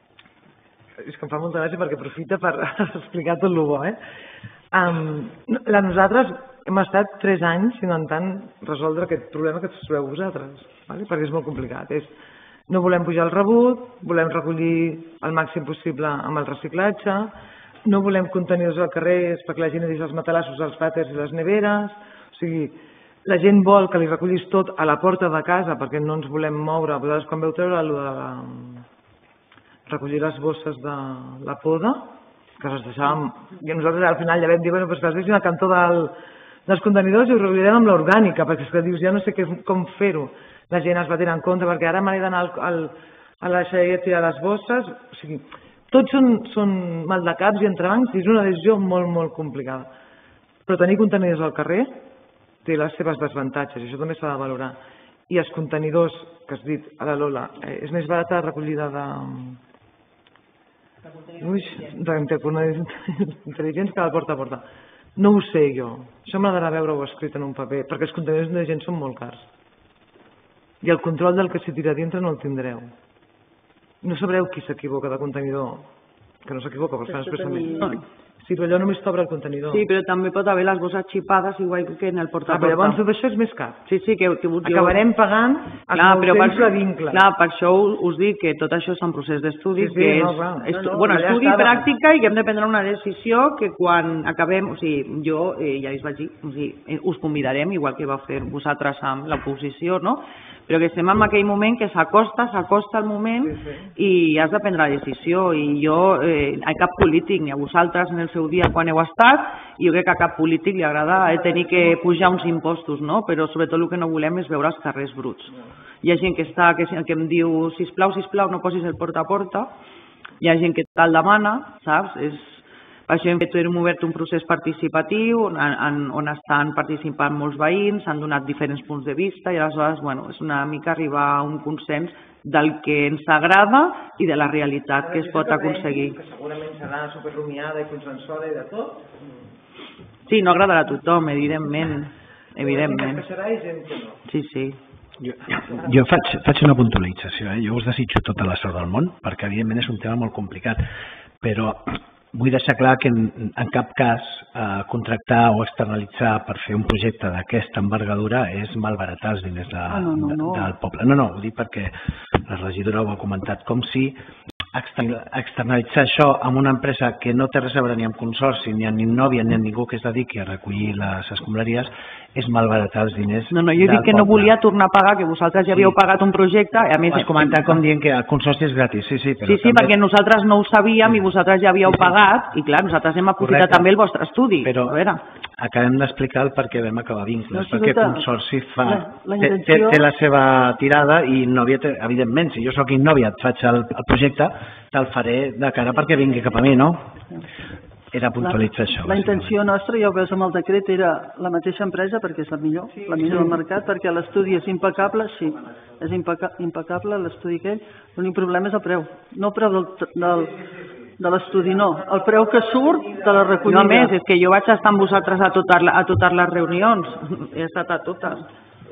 és que em fa molta gràcia perquè aprofita per explicar tot el bo, eh? Um, la, nosaltres hem estat tres anys intentant resoldre aquest problema que trobeu vosaltres, vale? Perquè és molt complicat. És, no volem pujar el rebut, volem recollir el màxim possible amb el reciclatge, no volem contenidors al carrer perquè la gent deixa els matalassos, els vàters i les neveres, o sigui, la gent vol que li recollis tot a la porta de casa perquè no ens volem moure. Vosaltres quan veu treure allò de la... recollir les bosses de la poda, que les deixàvem, i nosaltres al final ja vam dir, bueno, pues que les deixin al cantó del, dels contenidors i ho recollirem amb l'orgànica, perquè és que dius, ja no sé que, com fer-ho. La gent es va tenir en compte, perquè ara m'he d'anar al, al, a la deixalleria a tirar les bosses, o sigui, tots són, són maldecaps i entrebancs i és una decisió molt, molt complicada. Però tenir contenidors al carrer té les seves desavantatges, i això també s'ha de valorar. I els contenidors, que has dit a la Lola, eh, és més barata la recollida de... Ui, intel·ligents que la porta a porta. No ho sé jo. Això m'agradarà veure-ho escrit en un paper, perquè els contenidors intel·ligents són molt cars. I el control del que s'hi tira dintre no el tindreu. No sabreu qui s'equivoca de contenidor, que no s'equivoca, però després també. Sí, però allò només t'obre el contenidor. Sí, però també pot haver les bosses xipades igual que en el porta-porta. Ah, però llavors tot això és més car. Sí, sí, que, que jo... Acabarem pagant els nou cents de vincle. Clar, per això us dic que tot això és un procés d'estudi, sí, sí, que és no, estu... no, no, bueno, estudi i estava. pràctica, i que hem de prendre una decisió que quan acabem, o sigui, jo eh, ja us vaig dir, o sigui, eh, us convidarem, igual que vau fer vosaltres amb l'oposició, no? Però que estem en aquell moment que s'acosta, s'acosta el moment sí, sí. i has de prendre la decisió. I jo, eh, a cap polític, ni a vosaltres en el seu dia quan heu estat, i jo crec que a cap polític li agrada eh, tenir que pujar uns impostos, no? Però sobretot el que no volem és veure els carrers bruts. Hi ha gent que, està, que, que em diu, sisplau, sisplau, no posis el porta a porta, hi ha gent que te'l demana, saps? És... Per això hem fet, hem obert un procés participatiu on, en, on estan participant molts veïns, s'han donat diferents punts de vista i aleshores bueno, és una mica arribar a un consens del que ens agrada i de la realitat que es pot aconseguir. Que segurament serà superrumiada i consensuada i de tot. Sí, no agradarà a tothom, evidentment. evidentment. Que serà i gent que no. Sí, sí. Jo, jo faig, faig una puntualització, eh? Jo us desitjo tota la sort del món, perquè evidentment és un tema molt complicat, però vull deixar clar que en, en cap cas eh, contractar o externalitzar per fer un projecte d'aquesta envergadura és malbaratar els diners de, ah, no, no, no. del poble. No, no, ho dic perquè la regidora ho ha comentat, com si externalitzar això amb una empresa que no té res a veure ni amb consorci, ni amb Innòvia, ni amb ningú que es dediqui a recollir les escombraries, és malbaratar els diners. No, no, jo dic que poble. No volia tornar a pagar, que vosaltres ja havíeu sí. pagat un projecte. A més, ho has comentat com dient que el consorci és gratis, sí, sí. Però sí, sí, també... perquè nosaltres no ho sabíem sí. i vosaltres ja havíeu sí, sí. pagat, i clar, nosaltres hem aprofitat Correcte. també el vostre estudi. Però a veure. acabem d'explicar el per què vam acabar vincles, no, perquè el consorci fa, la, la intenció... té, té, té la seva tirada i Innòvia, té, evidentment, si jo sóc Innòvia, et faig el, el projecte, te'l faré de cara perquè vingui cap a mi, no? Era puntualitzar això. La intenció nostra, ja ho veus amb el decret, era la mateixa empresa, perquè és la millor, sí, la millor sí. del mercat, perquè l'estudi és impecable, sí, és impeca, impecable l'estudi aquell, l'únic problema és el preu, no el preu del, del, de l'estudi, no, el preu que surt de la recollida. No, més, és que jo vaig estar amb vosaltres a totes, a totes les reunions, he estat a totes.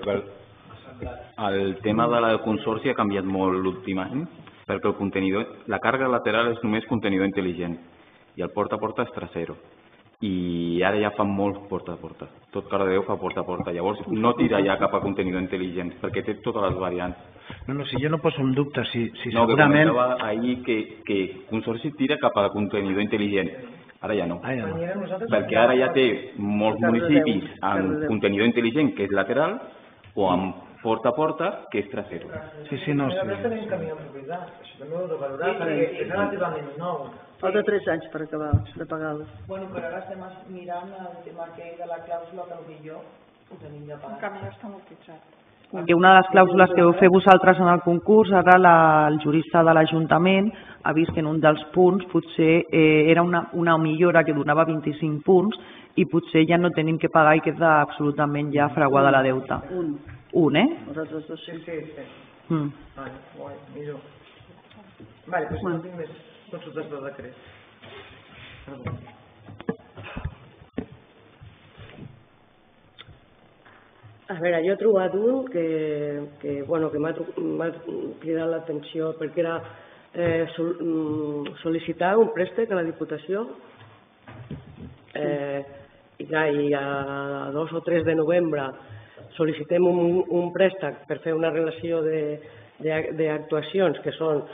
El tema de la consorci ha canviat molt l'últim any, perquè el contenidor, la càrrega lateral és només contenidor intel·ligent, i el porta a porta és trasero, i ara ja fan molt porta a porta, tot Cardedeu fa porta a porta, llavors no tira ja cap a contenidor intel·ligent, perquè té totes les variants. No, no, si jo no poso un dubte, si, si no, segurament... No, que comentava ahir que, que consorci tira cap a contenidor intel·ligent, ara ja no, ah, ja no. perquè ara ja té molts municipis amb contenidor intel·ligent, que és lateral, o amb porta a porta, que és trasero. Sí, sí, no. Però sí. Tenim camí de propietat, això també ho he de valorar, perquè és relativament nou. Falta tres anys per acabar de pagar-los. Bueno, però ara estem mirant el tema que de la clàusula que potser ho tenim ja pagat. El camí està amortitzat. Que una de les clàusules que heu fet vosaltres en el concurs, ara la, el jurista de l'Ajuntament ha vist que en un dels punts potser eh, era una, una millora que donava vint-i-cinc punts i potser ja no tenim que pagar i queda absolutament ja fraguada la deuta. Un. Un, eh? Els altres dos sí. Sí, sí. Mm. Vale, guai, millor. Vale, doncs bueno. No tinc més consultes de decret. Perdó. A veure, jo he trobat un que, que, bueno, que m'ha cridat l'atenció perquè era eh, sol, sol·licitar un préstec a la Diputació eh, i, clar, i a dos o tres de novembre sol·licitem un, un préstec per fer una relació d'actuacions que són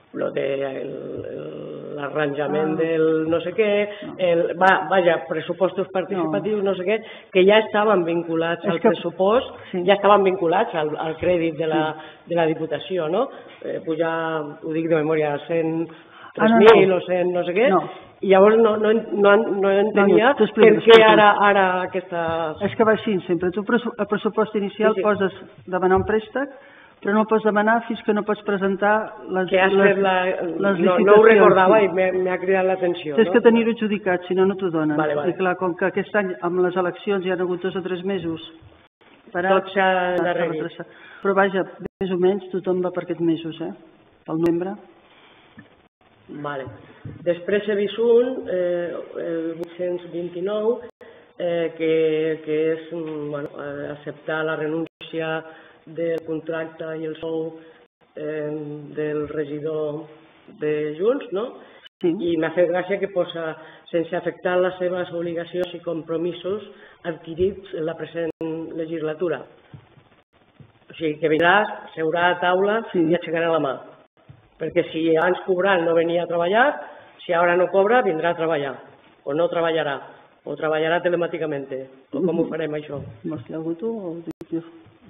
l'arranjament del no sé què, el, va, vaja, pressupostos participatius, no. no sé què, que ja estaven vinculats al que, pressupost, sí. ja estaven vinculats al, al crèdit de la, sí. de la Diputació, no? Eh, pujar, ho dic de memòria, cent tres mil ah, no, no. o cent no sé què, no. I llavors no, no, no, no entenia no, per què ara, ara aquesta... És que va així sempre. Tu el pressupost inicial sí, sí. poses demanar un préstec, però no el pots demanar fins que no pots presentar les, que has les, la, les no, licitacions. No ho recordava i m'ha cridat l'atenció. Tens no? que tenir-ho adjudicat, si no, no t'ho donen. Vale, vale. I clar, com que aquest any amb les eleccions hi ha hagut dos o tres mesos parats, tot s'ha endarrerit. Però vaja, més o menys tothom va per aquests mesos, eh? Pel novembre. Vale. Després he vist un, eh, el vuit-cents vint-i-nou, eh, que, que és bueno, acceptar la renúncia del contracte i el sou eh, del regidor de Junts, no? Y me hace gracia que posa sense afectar les seves obligacions i compromisos adquirits en la present legislatura. O sigui, que vindrà, seurà a taula i aixecarà la mà. Perquè si abans cobrant no venia a treballar, si ara no cobra, vindrà a treballar. O no treballarà. O treballarà telemàticament. O com ho farem, això? Vols dir alguna cosa tu o dic jo?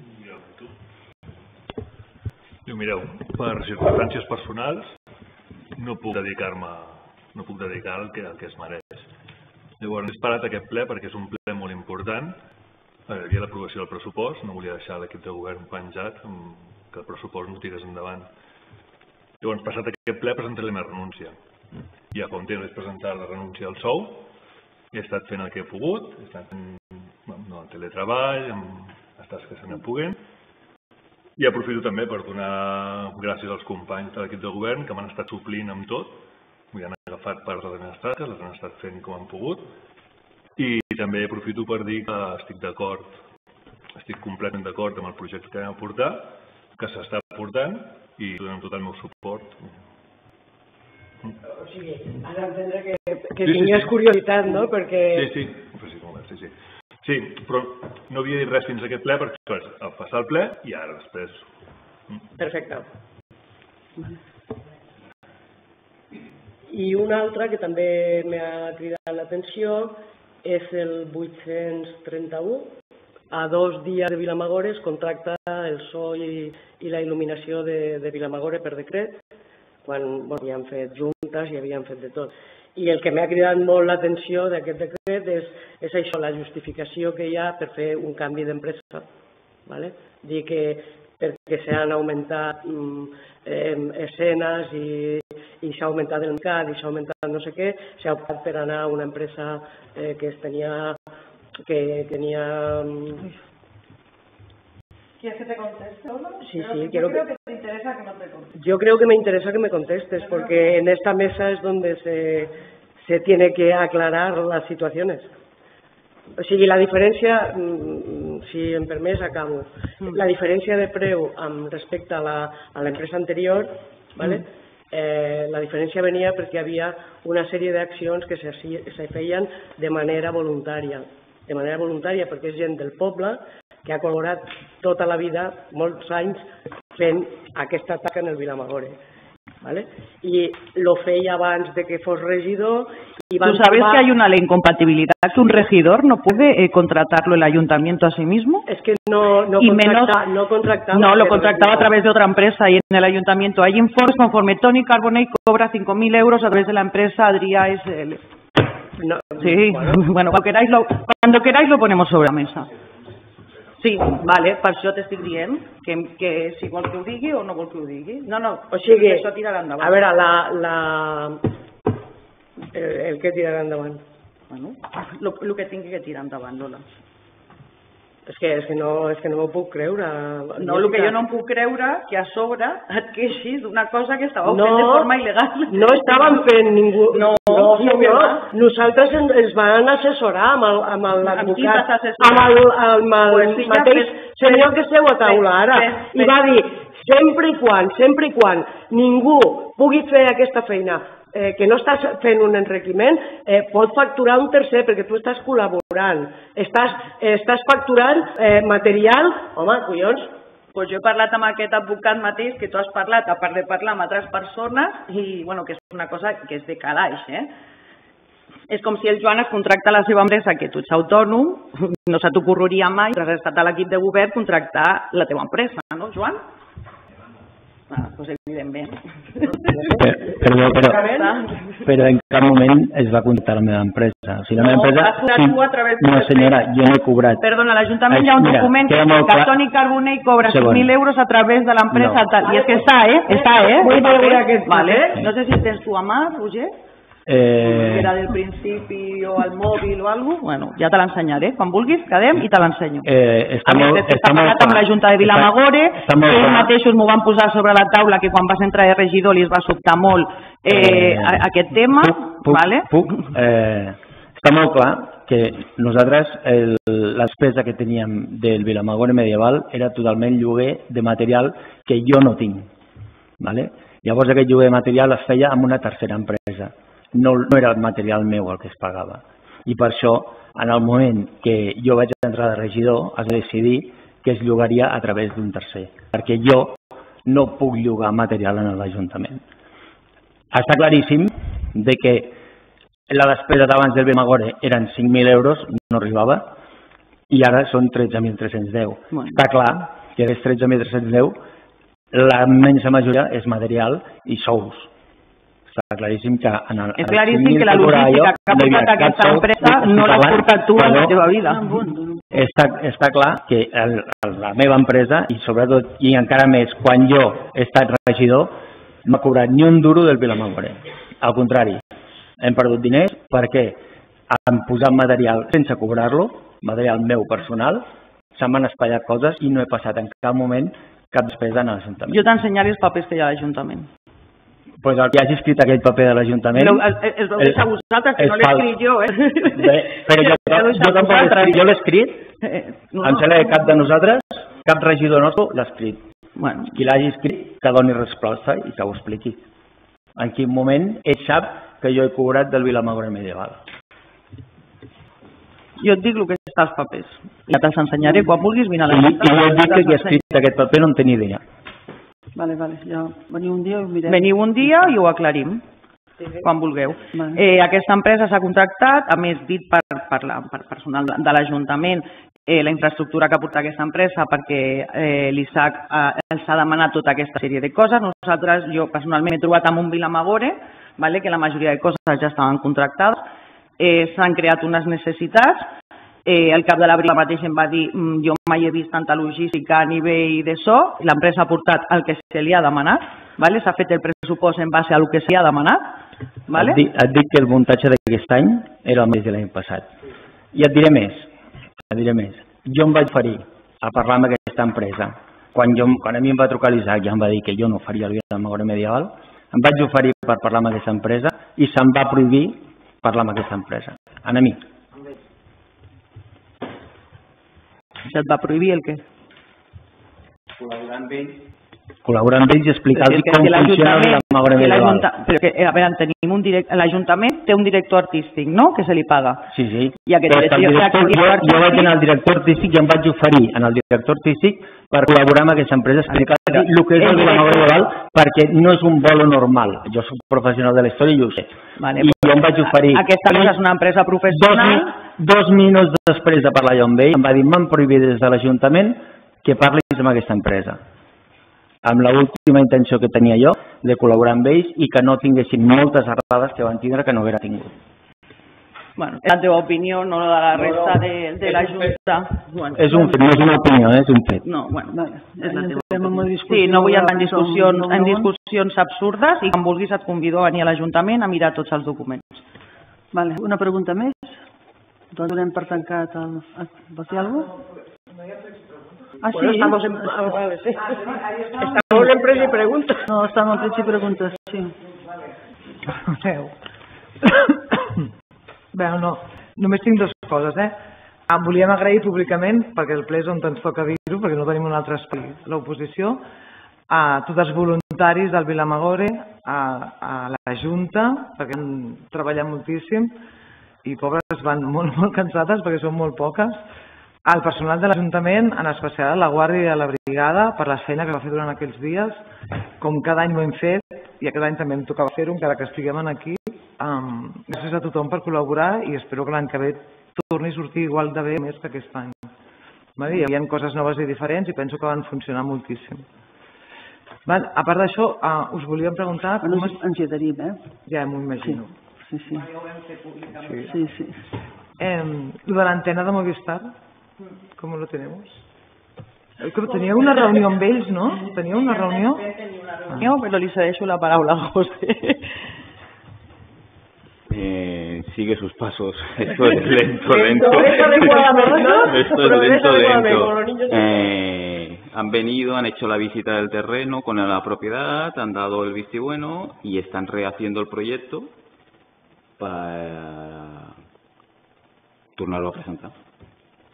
Diu, mireu, per circumstàncies personals no puc dedicar-me, no puc dedicar al que, al que es mereix. Llavors, he esperat aquest ple perquè és un ple molt important. Hi havia l'aprovació del pressupost, no volia deixar l'equip de govern penjat, que el pressupost no tirés endavant. Llavors, passat aquest ple, presentaré la meva renúncia. Ja fa un temps vaig presentar la renúncia al sou, he estat fent el que he pogut, he estat fent no, el teletreball, amb les tasques que se n'hi puguen, i aprofito també per donar gràcies als companys de l'equip de govern que m'han estat suplint amb tot. M'hi han agafat part de les meves tasques, les han estat fent com han pogut. I també aprofito per dir que estic d'acord, estic completament d'acord amb el projecte que hem a portar, que s'està portant i donem tot el meu suport. O sigui, has d'entendre que, que tingués curiositat, no? Perquè... Sí, sí, sí, sí, sí. Sí, però no havia dit res fins a aquest ple perquè al passar el ple i ara després. Perfecte. I una altra que també m'ha cridat l'atenció és el vuit-cents trenta-u. A dos dies de Vilamagore es contracta el so i, i la il·luminació de, de Vilamagore per decret, quan bueno, havíem fet juntes i havíem fet de tot. I el que m'ha cridat molt l'atenció d'aquest decret és, és això, la justificació que hi ha per fer un canvi d'empresa. ¿Vale? Dir que perquè s'han augmentat mm, eh, escenes i, i s'ha augmentat el mercat i s'ha augmentat no sé què, s'ha optat per anar a una empresa eh, que es tenia... que tenia... ¿Quieres que te conteste, Ola? Sí, creo, sí, yo quiero creo que... que te interesa que no te conteste. Yo creo que me interesa que me contestes, porque en esta mesa es donde se, se tiene que aclarar las situaciones. O sigui, la diferència, si em permès, acabo. La diferència de preu amb respecte a l'empresa anterior, ¿vale? eh, la diferència venia perquè hi havia una sèrie d'accions que se, se feien de manera voluntària. De manera voluntària perquè és gent del poble que ha col·laborat tota la vida, molts anys, fent aquesta tasca en el Vilamagore. ¿Vale? Y lo feia abans de que fos regidor. Y ¿Tú sabes que hay una ley incompatibilidad que un regidor no puede eh, contratarlo el ayuntamiento a sí mismo? Es que no, no, y contracta, menos, no contractaba. No, lo contractaba a través de otra empresa y en el ayuntamiento hay informes conforme Tony Carbonell cobra cinco mil euros a través de la empresa Adria S L. No, sí, bueno, bueno cuando, queráis lo, cuando queráis lo ponemos sobre la mesa. Sí, vale, per això t'estic dient que, que si vol que ho digui o no vol que ho digui. No, no, o sigui, això tirarà endavant. A veure, la, la... El, el que tirarà endavant? Bueno, el que tingui que tirar endavant, Lola. És que, és que, no, és que no m'ho puc creure. No, el que jo no em puc creure que a sobre et queixis d'una cosa que estàveu no, fent de forma il·legal. No estàvem fent ningú... No, no senyor. Nosaltres ens van assessorar amb l'advocat, amb el, amb el pues mateix senyor que esteu a taula ara. I va dir, sempre i quan, sempre i quan ningú pugui fer aquesta feina Eh, que no estàs fent un enriquiment, eh, pot facturar un tercer perquè tu estàs col·laborant, estàs, eh, estàs facturant eh, material, home, collons. Pues jo he parlat amb aquest advocat mateix que tu has parlat, a part de parlar amb altres persones, i bueno, que és una cosa que és de calaix, eh? És com si el Joan es contracta a la seva empresa, que tu ets autònom, no se t'ocorreria mai, però has estat a l'equip de govern, contractar la teva empresa, no, Joan? Ah, doncs evidentment. Perdó, però, però en cap moment es va contractar la meva empresa. O sigui, la meva empresa... No, has cobrat tu a través de... No, senyora, jo no he cobrat. Perdona, l'Ajuntament hi ha un document que Toni Carbonell cobra cinc mil euros a través de l'empresa tal. I és que està, eh? Està, eh? Vull veure aquest... Vale. No sé si tens tu a mà, Roger. Eh... Era del principi o al mòbil o alguna cosa. Bueno, ja te l'ensenyaré. Quan vulguis, quedem i te l'ensenyo. Eh, està molt, està pagat amb la Junta de Vilamagore. Ells mateixos m'ho van posar sobre la taula que quan vas entrar de regidor li es va sobtar molt eh, eh, aquest tema. Puc? Puc? Vale? puc eh, està molt clar que nosaltres el, la despesa que teníem del Vilamagore medieval era totalment lloguer de material que jo no tinc. Vale? Llavors aquest lloguer de material es feia amb una tercera empresa. No, no era el material meu el que es pagava. I per això, en el moment que jo vaig entrar de regidor, es va decidir que es llogaria a través d'un tercer, perquè jo no puc llogar material en l'Ajuntament. Està claríssim de que la despesa d'abans del Vilamagore eren cinc mil euros, no arribava, i ara són tretze mil tres-cents deu. Bueno. Està clar que aquests tretze mil tres-cents deu, la immensa majoria és material i sous. Està claríssim que... En el, és claríssim que la logística que ha portat aquesta empresa no l'has portat tu en la teva vida. Està, està clar que el, la meva empresa, i sobretot, i encara més, quan jo he estat regidor, no ha cobrat ni un duro del Vilamagore. Al contrari, hem perdut diners perquè han posat material sense cobrar-lo, material meu personal, se m'han espatllat coses i no he passat en cap moment cap despesa en l'Ajuntament. Jo t'ensenyaré els papers que hi ha a l'Ajuntament. Pues el que hagi escrit aquell paper de l'Ajuntament... Es veu deixar vosaltres, que no l'he escrit jo, eh? Bé, però jo, jo tampoc l'he escrit, jo l'he escrit, em sembla que cap de nosaltres, cap regidor nostre l'ha escrit. Bueno. Qui l'hagi escrit, que doni resposta i que ho expliqui. En quin moment ell sap que jo he cobrat del Vilamagore medieval. Jo et dic el que està als papers. Ja te'ls ensenyaré quan vulguis vine a la I, i jo et dic que qui ha escrit aquest paper no en tenia idea. Vale, vale, ja veniu un dia i ho mirem. Veniu un dia i ho aclarim, quan vulgueu. Vale. Eh, aquesta empresa s'ha contractat, a més dit per, per, la, per personal de l'Ajuntament, eh, la infraestructura que ha portat aquesta empresa perquè eh, l'Isaac eh, els ha demanat tota aquesta sèrie de coses. Nosaltres, jo personalment, he trobat amb un Vilamagore, vale, que la majoria de coses ja estaven contractades, eh, s'han creat unes necessitats. Eh, el cap de la brigada mateix em va dir mm, jo mai he vist tanta logística a nivell de so, l'empresa ha portat el que se li ha demanat, vale? S'ha fet el pressupost en base al que se li ha demanat. Vale? Et, dic, et dic que el muntatge d'aquest any era el mateix de l'any passat. I et diré més, et diré més. Jo em vaig oferir a parlar amb aquesta empresa. Quan, jo, quan a mi em va trucar l'Isaac i em va dir que jo no faria el Vilamagore medieval, em vaig oferir per parlar amb aquesta empresa i se'm va prohibir parlar amb aquesta empresa. A mi. Se't va prohibir el què? Col·laborar amb ells. Col·laborar amb ells i explicar-los com funciona el Vilamagore medieval. Però que, a veure, tenim un director, l'Ajuntament té un director artístic, no?, que se li paga. Sí, sí. I aquest director, director, jo, jo vaig anar al director artístic i em vaig oferir en el director artístic per col·laborar amb aquesta empresa, explicar-li el que és el Vilamagore medieval, perquè no és un bolo normal. Jo soc professional de la història i ho sé. Vale, I jo em vaig oferir... Aquesta cosa és una empresa professional... Dos, dos minuts després de parlar jo amb ell, em va dir, m'han prohibit des de l'Ajuntament que parlis amb aquesta empresa, amb l'última intenció que tenia jo de col·laborar amb ells i que no tinguessin moltes errades que van tindre que no haguera tingut. Bueno, és la teva opinió, no la de la resta de, de la Junta. Bueno, és un fet, no és una opinió, és un fet. No, bueno, vale, és la teva opinió. Sí, no vull entrar en discussions, en discussions absurdes i quan vulguis et convido a venir a l'Ajuntament a mirar tots els documents. Vale, una pregunta més? Doncs donem per tancat el... Vols dir alguna cosa? Ah, sí? Bueno, estamos en... Ah, vale, sí. Estamos en presa y preguntas. No, estamos en presa y preguntas, sí. Veu. Bé, no. Només tinc dues coses, eh? Em volíem agrair públicament, perquè el ple és on ens toca dir-ho, perquè no tenim un altre espai, l'oposició, a tots els voluntaris del Vilamagore, a, a la Junta, perquè han treballat moltíssim, i pobres van molt, molt cansades perquè són molt poques, al personal de l'Ajuntament, en especial a la Guàrdia i a la Brigada, per la feina que va fer durant aquells dies, com cada any ho hem fet, i aquest any també em tocava fer-ho, encara que estiguem aquí. Um, gràcies a tothom per col·laborar i espero que l'any que ve torni a sortir igual de bé més que aquest any. Vale? Hi havia coses noves i diferents i penso que van funcionar moltíssim. Vale? A part d'això, uh, us volíem preguntar... Bueno, com es... Ens hi adherim, eh? Ja m'ho imagino. Sí, sí. Sí. Sí, sí. Eh, lo de l'antena de Movistar, ¿cómo lo tenemos? Tenia una reunió amb ells, ¿no? Tenia una reunió? No, però li cedeixo la paraula a José. Eh, sigue sus pasos. Esto es lento, lento. Esto es lento, lento. Eh, han venido, han hecho la visita del terreno con la propiedad, han dado el visto bueno y están rehaciendo el proyecto para tornarlo a presentar.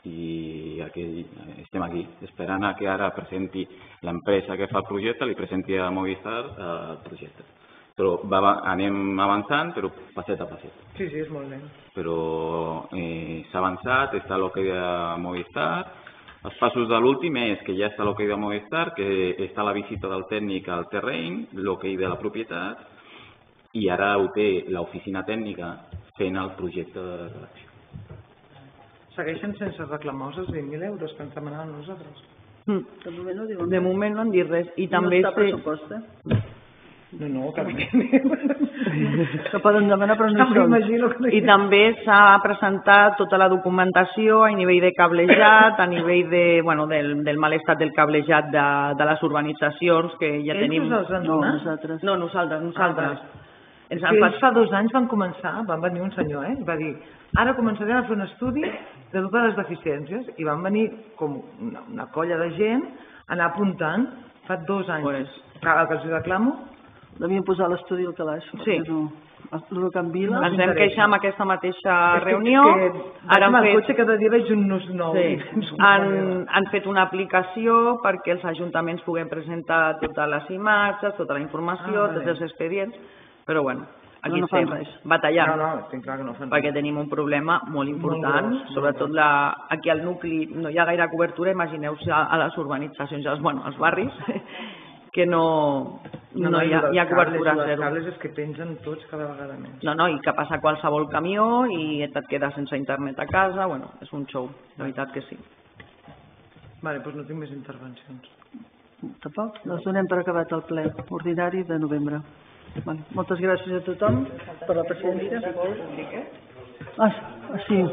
i aquí, estem aquí, esperant a que ara presenti l'empresa que fa el projecte, li presenti a Movistar el projecte. Però va, anem avançant, però passet a passet. Sí, sí, és molt lent. Però eh, s'ha avançat, està l'hoquei de Movistar. Els passos de l'últim és que ja està l'hoquei de Movistar, que està la visita del tècnic al terreny, l'hoquei de la propietat, i ara ho té l'oficina tècnica fent el projecte de redacció. Segueixen sense reclamar els vint mil euros que ens demanàvem nosaltres? De moment no diuen. De moment no han dit res. I també no està pressupost, eh? No, no, que evidentment. Que poden demanar però no hi són. I també s'ha presentat tota la documentació a nivell de cablejat, a nivell de, bueno, del, del mal estat del cablejat de, de les urbanitzacions que ja Ells tenim... us els han donat? No, nosaltres. No, nosaltres, nosaltres. Ah, Ens han Ells fa dos anys van començar, van venir un senyor, eh? Va dir, ara començarem a fer un estudi de totes les deficiències, i van venir com una, una colla de gent a anar apuntant fa dos anys. Pues, el que els reclamo... Devien posar l'estudi al calaix. Sí. No, el Can Vila. Ens vam queixar amb aquesta mateixa reunió. Ara han fet... cotxe cada dia veig un nus nou. Sí. Han, han fet una aplicació perquè els ajuntaments puguem presentar totes les imatges, tota la informació, ah, tots els expedients, però bueno, aquí no, no estem batallant. No, no, estic clar que no fan perquè tenim un problema molt important, molt gros, sobretot la, aquí al nucli no hi ha gaire cobertura, imagineu-se a, a les urbanitzacions, als, bueno, als barris, que no, no, no hi, ha, hi ha cobertura cables, zero. Els cables és que pengen tots cada vegada més. No, no, i que passa qualsevol camió i et quedes sense internet a casa, bueno, és un show, la veritat que sí. Vale, doncs no tinc més intervencions. Tampoc? Les donem per acabat el ple ordinari de novembre. Vale. Moltes gràcies a tothom per la paciència. Ah, sí.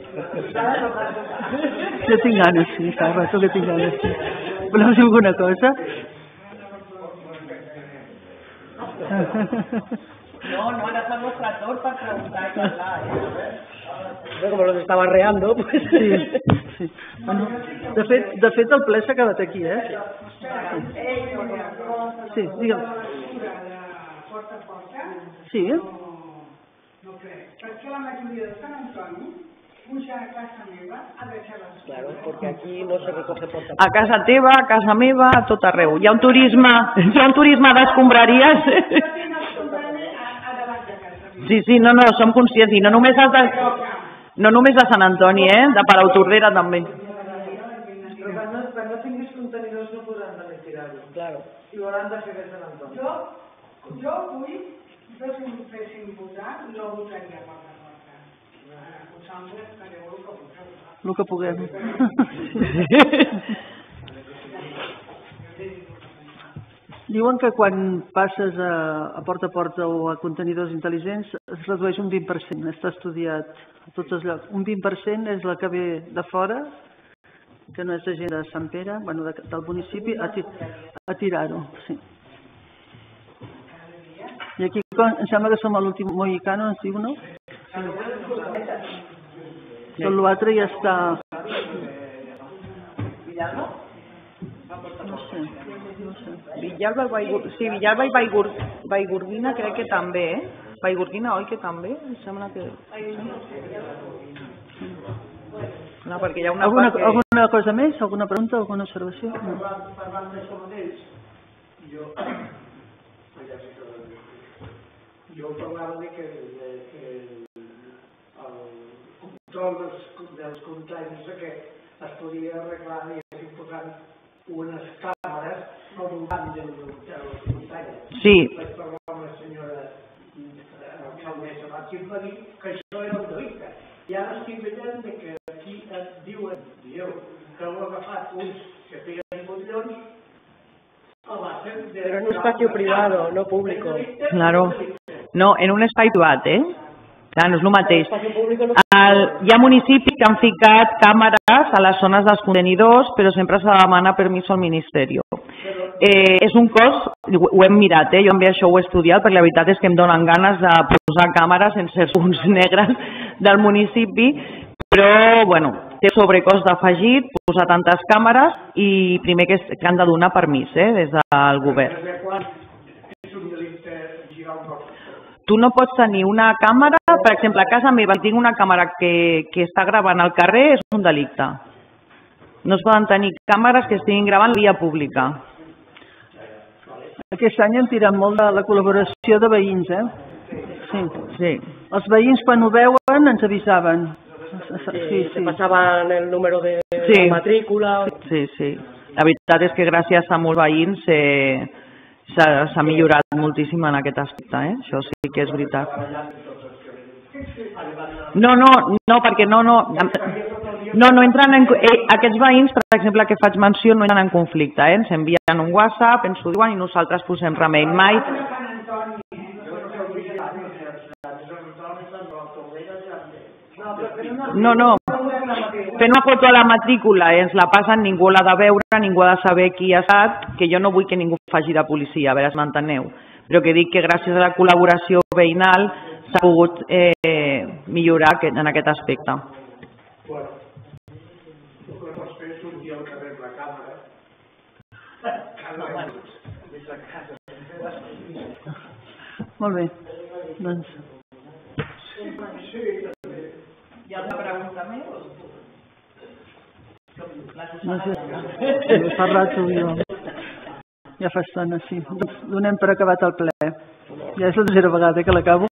Jo tinc ganes, sí, Carles, tu que tinc ganes. Sí. Voleu dir alguna cosa? No, no, ara fa el nostre torn per preguntar i parlar, eh? Como los estaba arreando, pues... Sí, sí. Bueno, de fet, de fet el ple s'ha acabat aquí, eh? Sí, digue'm. Sí? No crec, perquè la majoria de Sant Antoni puja a casa meva a deixar les... Claro, porque aquí no se recoge por... A casa teva, a casa meva, a tot arreu. Hi ha un turisme, hi ha un turisme d'escombraries. Sí, sí, no, no, som conscients. I no només, de, no només de Sant Antoni, eh? De Palau Tordera també. Però quan no, quan no tinguis contenidors no podran venir tirar-ho. Claro. I ho hauran de fer des de l'Antoni. Jo, jo vull, jo si em fessin votar, no votaria per la cosa. Vosaltres fareu el que vosaltres. El que puguem. Diuen que quan passes a, a porta a porta o a contenidors intel·ligents es redueix un vint per cent, està estudiat a tots els llocs. Un vint per cent és la que ve de fora, que no és de gent de Sant Pere, bueno, de, del municipi, a, a tirar-ho. Sí. I aquí em sembla que som a l'últim mohicano, ens diu, no? Sí. Tot l'altre ja està... No sé, no sé. Villalba, Vallgur... sí, Villalba i Vallgur... Vallgorguina crec que també, eh? Vallgorguina, oi que també? Em sembla que... No, perquè hi ha una alguna, part que... alguna cosa més? Alguna pregunta? Alguna observació? No. Parlant d'això mateix, jo... Jo parlava de que, de, que el control dels, dels containers aquest es podia arreglar diguéssim posant unes càmeres al voltant del, dels containers. Sí. Vaig parlar amb la senyora alcaldessa Màxim va dir que això era un delicte. I ara estic veient que aquí et diuen, dieu, que heu agafat uns que peguen botllons a base de... Pero en un espacio privado, no público. Claro. No, en un espai privat, eh? Clar, no és el mateix. El, hi ha municipis que han ficat càmeres a les zones dels contenidors, però sempre s'ha de demanar permís al Ministeri. Eh, és un cost, ho hem mirat, eh? Jo també això ho he estudiat, perquè la veritat és que em donen ganes de posar càmeres en certs punts negres del municipi, però, bueno, té sobrecost d'afegit, posar tantes càmeres i primer que, és, que han de donar permís, eh? Des del govern. Tu no pots tenir una càmera per exemple, a casa meva tinc una càmera que, que està gravant al carrer, és un delicte. No es poden tenir càmeres que estiguin gravant la via pública. Aquest any hem tirat molt de la col·laboració de veïns, eh? Sí. Sí. Els veïns, quan ho veuen, ens avisaven. Sí, se passaven el número de sí. matrícula. Sí, sí. La veritat és que gràcies a molts veïns s'ha millorat moltíssim en aquest aspecte, eh? Això sí que és veritat. No, no, no, perquè no, no, no, no entren en, eh, aquests veïns, per exemple, que faig menció, no entren en conflicte, eh? Ens envien un WhatsApp, ens ho diuen i nosaltres posem remei. Mai... No, no, fent una foto a la matrícula ens la passen, ningú l'ha de veure, ningú ha de saber qui ha estat, que jo no vull que ningú faci de policia, a veure si m'enteneu, però que dic que gràcies a la col·laboració veïnal s'ha pogut eh, millorar en aquest aspecte. Molt bé, doncs... Hi ha alguna pregunta més? No sé, sí, fa rato jo. Ja fa estona, sí. Doncs donem per acabat el ple. Ja és la tercera vegada que l'acabo.